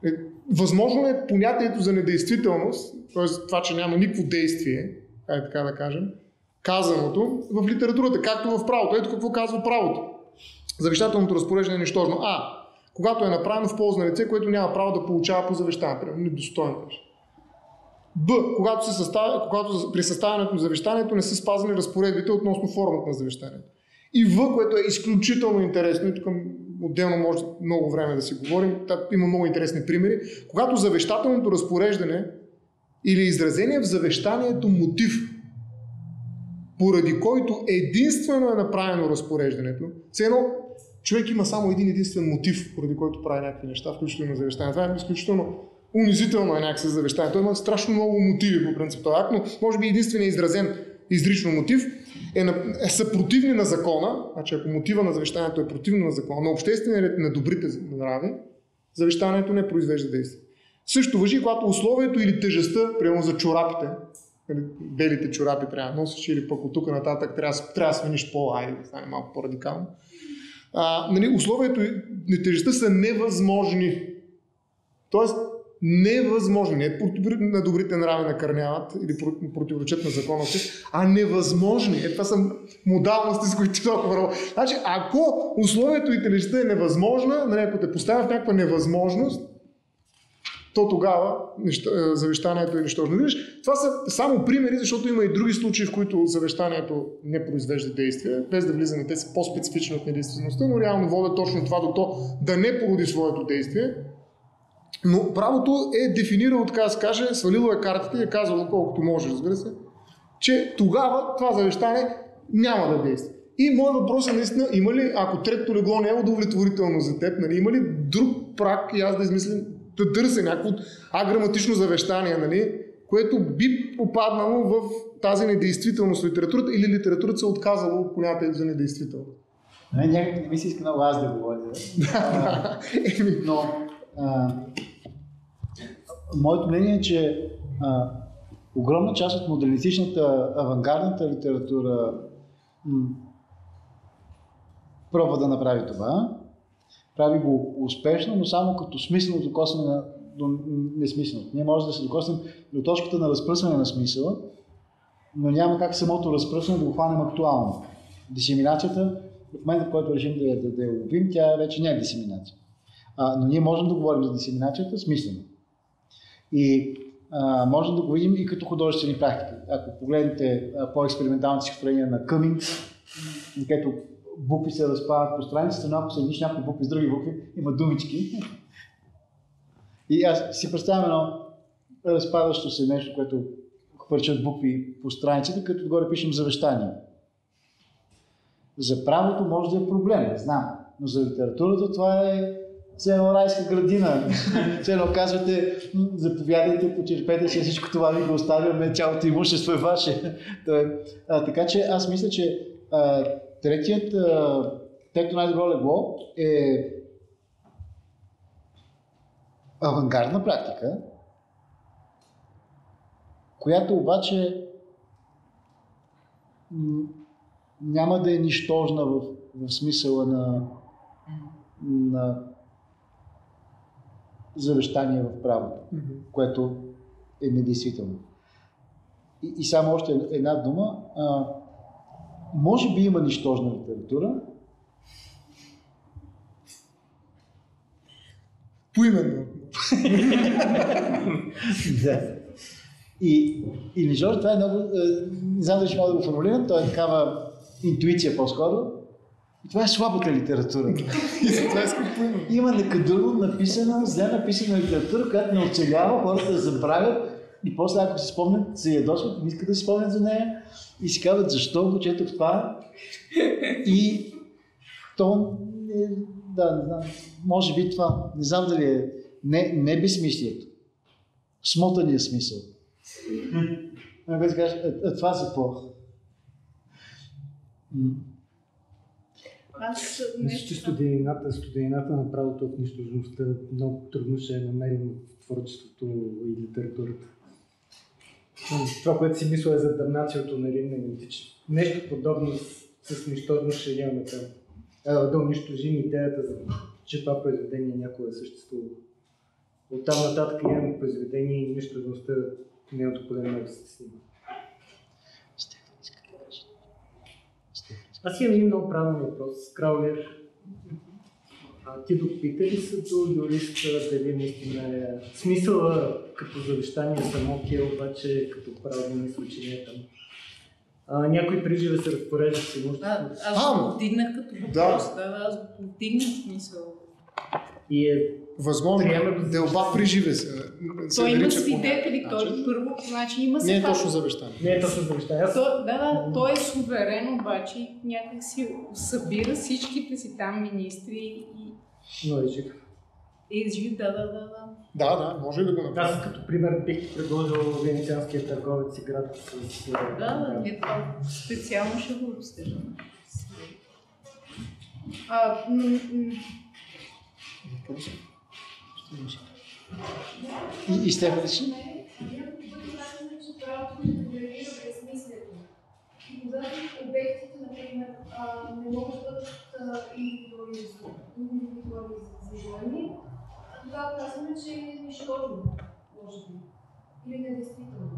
Е, възможно е понятието за недействителност, т.е. това, че няма никакво действие, е така да кажем, казаното в литературата, както в правото. Ето какво казва правото. Завещателното разпореждане е нищожно. А. Когато е направено в полза на лице, което няма право да получава по завещание. Недостойно. Б. Когато, се съставя, когато при съставянето на завещанието не са спазени разпоредбите относно формата на завещанието. И В, което е изключително интересно, и тук отделно може много време да си говорим, има много интересни примери. Когато завещателното разпореждане или изразение в завещанието мотив, поради който единствено е направено разпореждането, все едно човек има само един единствен мотив, поради който прави някакви неща, включително завещание. Това е изключително унизително е някакси завещание. Той има страшно много мотиви по принцип този акт, но може би единственият изразен изрично мотив е, на, е съпротивни на закона, значи ако мотива на завещанието е противно на закона, на обществения ред на добрите нрави, завещанието не произвежда действие. Също важи, когато условието или тежестта, примерно за чорапите, белите чорапи трябва да носиш или пък от тук нататък трябва, трябва да смениш пола, айде да стане малко по-радикално. А, нали, условието и тежестта са невъзможни. Тоест, невъзможни. Не на добрите нрави накърняват или противоречат на закона, а невъзможни. Е, това са модалности, с които толкова работи. Значи, ако условието и тежестта е невъзможна, нали, ако те поставя в някаква невъзможност, то тогава завещанието е нищожно. Виж, това са само примери, защото има и други случаи, в които завещанието не произвежда действие, без да влизаме, те са по-специфични от недействителността, но реално водят точно това до то да не породи своето действие. Но правото е дефинирало, така да се каже, свалило е картите и е казало колкото може, разбира се, че тогава това завещание няма да действа. И моят въпрос е наистина, има ли, ако третото легло не е удовлетворително за теб, нали, има ли друг прак и аз да измислим, да търся някакво аграматично завещание, нали, което би попаднало в тази недействителност в литературата или литературата се е отказала от понятието за недействителност? Не, някак не ми се иска много аз да говоря. Но а, моето мнение е, че а, огромна част от модернистичната авангардната литература м- пробва да направи това. Прави го успешно, но само като смислено докосване на до несмисленото. Ние може да се докоснем до точката на разпръсване на смисъла, но няма как самото разпръсване да го хванем актуално. Дисеминацията, в момента, в който решим да я, да, да я ловим, тя вече не е дисеминация. А, но ние можем да говорим за дисеминацията смислено. И а, можем да го видим и като художествени практики. Ако погледнете а, по-експерименталните стихотворения на Къмингс, където букви се разпадат по страницата, но ако съединиш някои букви с други букви, има думички. И аз си представям едно разпадащо се нещо, което хвърчат букви по страницата, като отгоре пишем завещание. За правото може да е проблем, не знам, но за литературата това е цяло райска градина. Цяло казвате, заповядайте, почерпете се, всичко това ви го оставяме, цялото имущество е ваше. А, така че аз мисля, че а, третият, а, трето най-добро легло е авангардна практика, която обаче м- няма да е нищожна в, в смисъла на, на завещание в правото, mm-hmm. което е недействително. И, и само още една дума. А, може би има нищожна литература. Поименно. Да. И, и нищожна, това е много... Не знам дали ще мога да го формулирам, то е такава интуиция по-скоро. И това е слабата литература. Има некадърно написана, зле написана литература, която не оцелява, хората да забравят и после ако си спомнят, се ядосват, не искат да си спомнят за нея и си казват защо го четох това. И то е, да, не знам, може би това, не знам дали е не, не безсмислието, смотания смисъл. Ако си кажеш, а това за какво? Аз мисля, че студенината, студенината на правото в нищожността много трудно ще е намерим в творчеството и литературата. Това, което си мисля е за дамнацията на Рим, нещо подобно с, с нищожност ще имаме там. Да унищожим идеята, за, че това произведение някога е съществувало. Оттам нататък имаме произведение и нищожността нейното поле много да се снима. Аз имам един много правилен въпрос. Краулер, а ти допита ли се до юриста дали наистина е смисъла като завещание само окей, обаче като правилно мисля, че не е там? А, някой приживе се разпорежда с имуществото. Да, аз го повдигнах като въпрос. Да, да, аз го повдигнах смисъл. И е възможно. Делба приживе се. Той има свидетели, той първо, значи има се. Не е точно завещание. Не е точно завещание. То, да, да, той е суверен, обаче някак си събира всичките си там министри и... Но е жив. И е жив, да, да, да, да. Да, да, може да го направи. Аз като пример бих предложил венецианския търговец и град с... Да, да, не това специално ще го обстежа. А, м- м- И, и Стефан си? Когато обектите, например, не могат да бъдат индивидуализирани, тогава казваме, че е нищожно, може би, или недействително.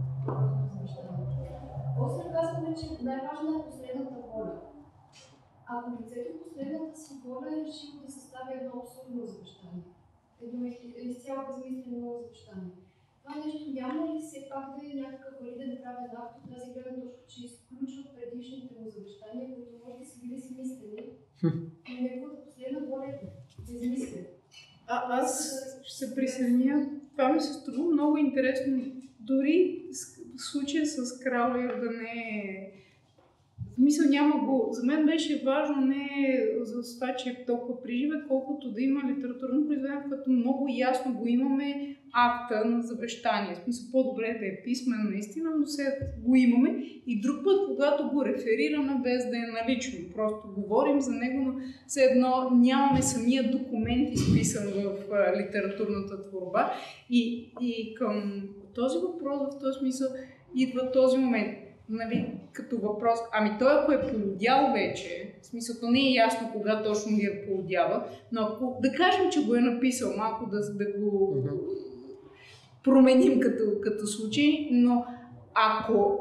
После казваме, че най-важна е последната воля. Ако лицето последната си воля е решило да състави едно абсурдно завещание, едно изцяло безмислено завещание, това нещо няма ли все пак да е някакъв валиден правен акт от тази гледна точка, че изключва предишните му завещания, които може да са били смислени, но неговата последна воля е безмислена. А, аз ще се присъединя. Това ми се струва много интересно. Дори в случая с Краулер да не е... В мисъл няма го... За мен беше важно не за това, че е толкова приживе, колкото да има литературно произведение, като много ясно го имаме акта на завещание. В смисъл по-добре да е писмен наистина, но сега го имаме. И друг път, когато го реферираме без да е налично, просто говорим за него, но все едно нямаме самия документ изписан в а, литературната творба. И, и към този въпрос, в този смисъл, идва този момент. Нали, като въпрос, ами той ако е полудял вече, в смисъл, то не е ясно кога точно ги е полудява, но ако да кажем, че го е написал, малко да, да го променим като, като случай, но ако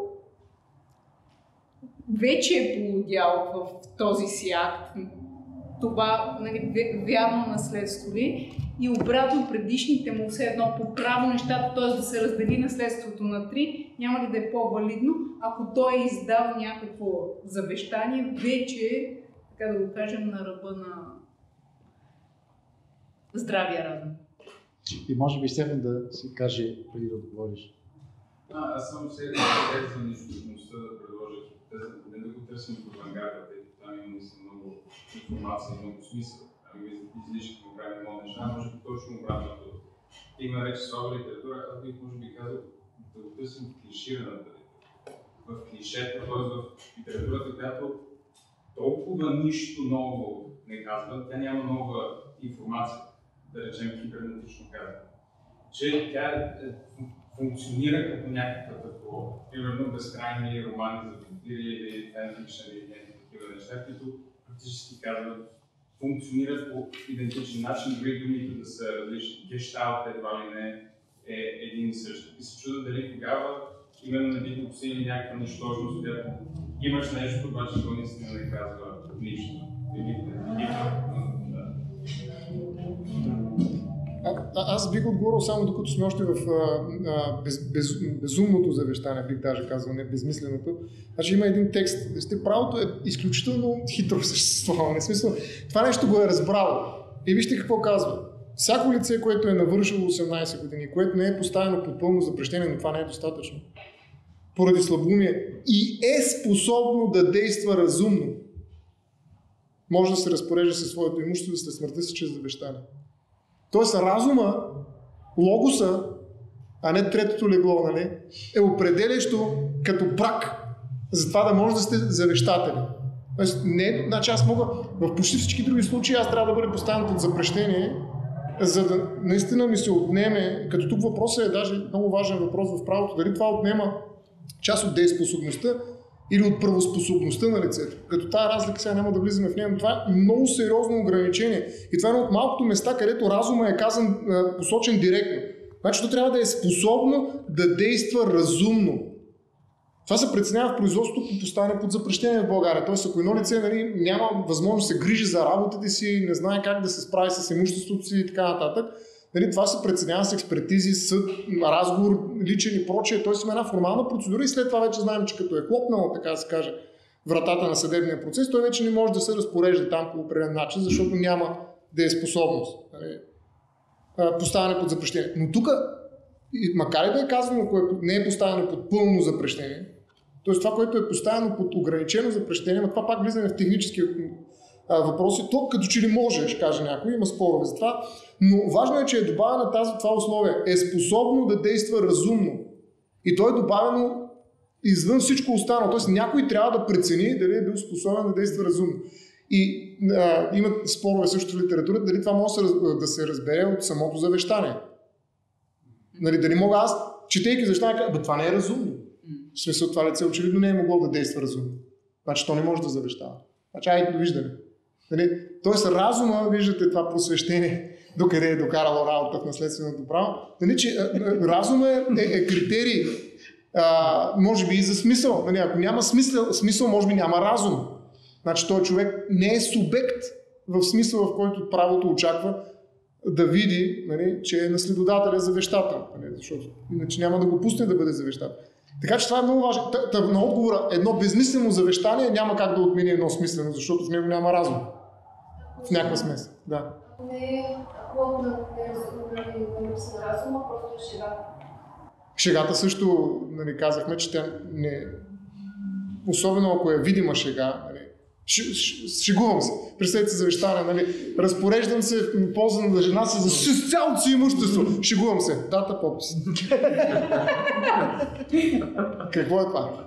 вече е полудял в този си акт, това, нали, вярно наследство ли, и обратно предишните му все едно по право нещата, т.е. да се раздели наследството на три, няма ли да е по-валидно, ако той е издал някакво завещание, вече, така да го кажем, на ръба на здравия разум. И може би Стефан да си каже преди да отговориш. А, аз съм все за нищожността да предложа хипотеза, не да го търсим в авангарда, тъй като там има много информация и много смисъл. Ами излишък му правим много неща, може би точно обратното. Има вече слаба литература, аз бих може би казал да го търсим в клишираната литература. В клишета, т.е. в литературата, която толкова нищо ново не казва, тя няма нова информация, да речем кибернетично казва, че тя функционира като някаква такова, примерно безкрайни романи за вампири или фенфикшн или някакви такива неща, които практически казват, функционират по идентичен начин, дори думите да са различни. Гешталт едва ли не е един и същ. И се чуда дали тогава именно не би допустили някаква нищожност, която имаш нещо, обаче то наистина не казва нищо. А, а, аз бих отговорил само докато сме още в а, а, без, без, безумното завещание, бих даже казал, не безмисленото. Значи има един текст. Сте, правото е изключително хитро съществуване. В смисъл, това нещо го е разбрало. И вижте какво казва. Всяко лице, което е навършило осемнайсет години, което не е поставено под пълно запрещение, но това не е достатъчно, поради слабоумие и е способно да действа разумно, може да се разпорежда със своето имущество след смъртта си чрез завещание. Тоест разума, логоса, а не третото легло, нали, е определящо като прак за това да може да сте завещатели. Тоест, не, значи аз мога, в почти всички други случаи аз трябва да бъда поставен под запрещение, за да наистина ми се отнеме, като тук въпросът е даже много важен въпрос в правото, дали това отнема част от дееспособността или от правоспособността на лицето. Като тази разлика сега няма да влизаме в нея, но това е много сериозно ограничение. И това е едно от малкото места, където разума е казан, посочен директно. Значи то трябва да е способно да действа разумно. Това се преценява в производството по поставяне под запрещение в България. Тоест, ако едно лице, нали, няма възможност да се грижи за работите си, не знае как да се справи с имуществото си и така нататък, нали, това се преценява с експертизи, съд, разговор, личен и прочее. Тоест има една формална процедура и след това вече знаем, че като е хлопнало, така да се каже, вратата на съдебния процес, той вече не може да се разпорежда там по определен начин, защото няма да е способност. Нали, поставяне под запрещение. Но тук, макар и да е казано, което не е поставено под пълно запрещение, т.е. това, което е поставено под ограничено запрещение, но това пак влизаме в технически а, въпроси, то като че ли може, ще каже някой, има спорове за това, но важно е, че е добавено тази, това условие, е способно да действа разумно. И то е добавено извън всичко останало, т.е. някой трябва да прецени дали е бил способен да действа разумно. И а, имат спорове също в литературата, дали това може да се разбере от самото завещание. Нали, дали мога аз, четейки завещание, бе, това не е разумно. В смисъл, това лице очевидно не е могло да действа разумно. Значи то не може да завещава. Значи айде довиждане. Нали, тоест разума, виждате това просвещение, докъде е докарало работа в наследственото право. Нали, че разума е, е, е критерий, а, може би и за смисъл. Нали, ако няма смисъл, смисъл, може би няма разум. Значи този човек не е субект в смисъл, в който правото очаква да види, нали, че е наследодателя завещател. Нали, защото иначе няма да го пусне да бъде завещател. Така че това е много важно. Та, на отговора, едно безмислено завещание няма как да отмени едно смислено, защото в него няма разум. В някаква смесъл. Да. Не е плод на разума, просто е шега. Шегата също, нали, казахме, че тя не... Особено ако е видима шега, нали, Ш, ш, шегувам се. Представете се завещание, нали? Разпореждам се в полза на жена си за с цялото си имущество. Шегувам се. Дата, подпис. Какво е това?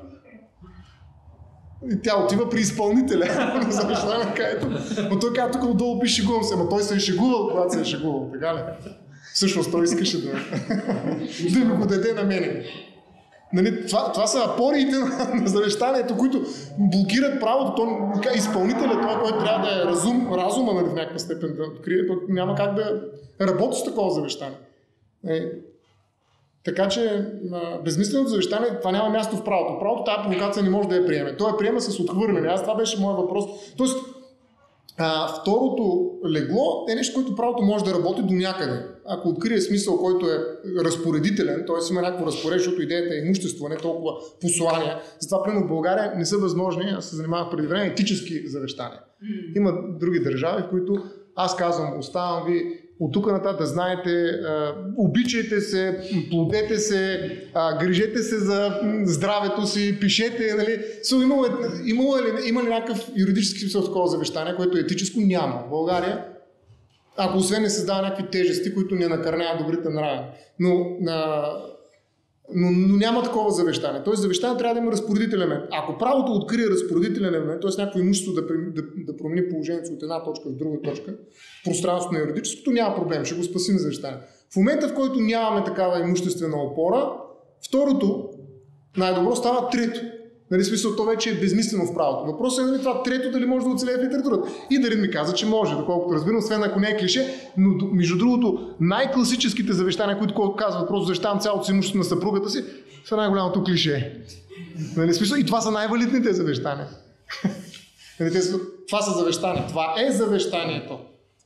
И тя отива при изпълнителя на завещание, където. Но той казва, тук отдолу пише шегувам се, но той се е шегувал, когато се е шегувал. Така ли? Всъщност той искаше да, да ми го даде на мене. Нали, това, това са апориите на, на завещанието, които блокират правото. То, изпълнителят, това, който трябва да е разум, разума, нали, в някаква степен да открие, то няма как да работи с такова завещание. Е, така че безмисленото завещание, това няма място в правото. Правото тази провокация не може да я приеме. Той я приема с отхвърляне. Аз това беше моят въпрос. Тоест, а, второто легло е нещо, което правото може да работи до някъде. Ако открие смисъл, който е разпоредителен, т.е. има някакво разпоред, защото идеята е имущество, не толкова послания. Затова, примерно в България не са възможни, аз се занимавах преди време, етически завещания. Mm. Има други държави, в които аз казвам, оставам ви от тук нататък да знаете, а, обичайте се, плодете се, а, грижете се за здравето си, пишете, нали. So, имало, имало ли, има ли някакъв юридически смисъл в такова завещание, което е етическо? Няма. В България, ако освен не създава някакви тежести, които не накърняват добрите нрави. Но, а, но, но няма такова завещание. Тоест завещание трябва да има разпоредителен елемент. Ако правото открие разпоредителен елемент, т.е. някакво имущество да, да, да промени положението от една точка в друга точка, в пространството на юридическото, няма проблем, ще го спасим завещание. В момента, в който нямаме такава имуществена опора, второто, най-добро, става трето. Нали, смисъл, то вече е безмислено в правото. Въпросът е, нали, това трето дали може да оцелее в литературата. И дали ми каза, че може, доколкото разбирам, освен ако не е клише, но между другото, най-класическите завещания, които казват, просто завещавам цялото си имущество на съпругата си, са най-голямото клише. Нали, смисъл, и това са най-валидните завещания. Нали, те са, това са завещания. Това е завещанието.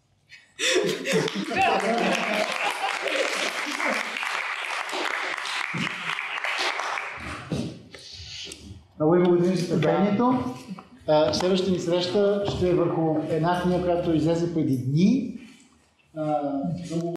Много ви благодарим за търпението. Следващата ни среща ще е върху една книга, която излезе преди дни.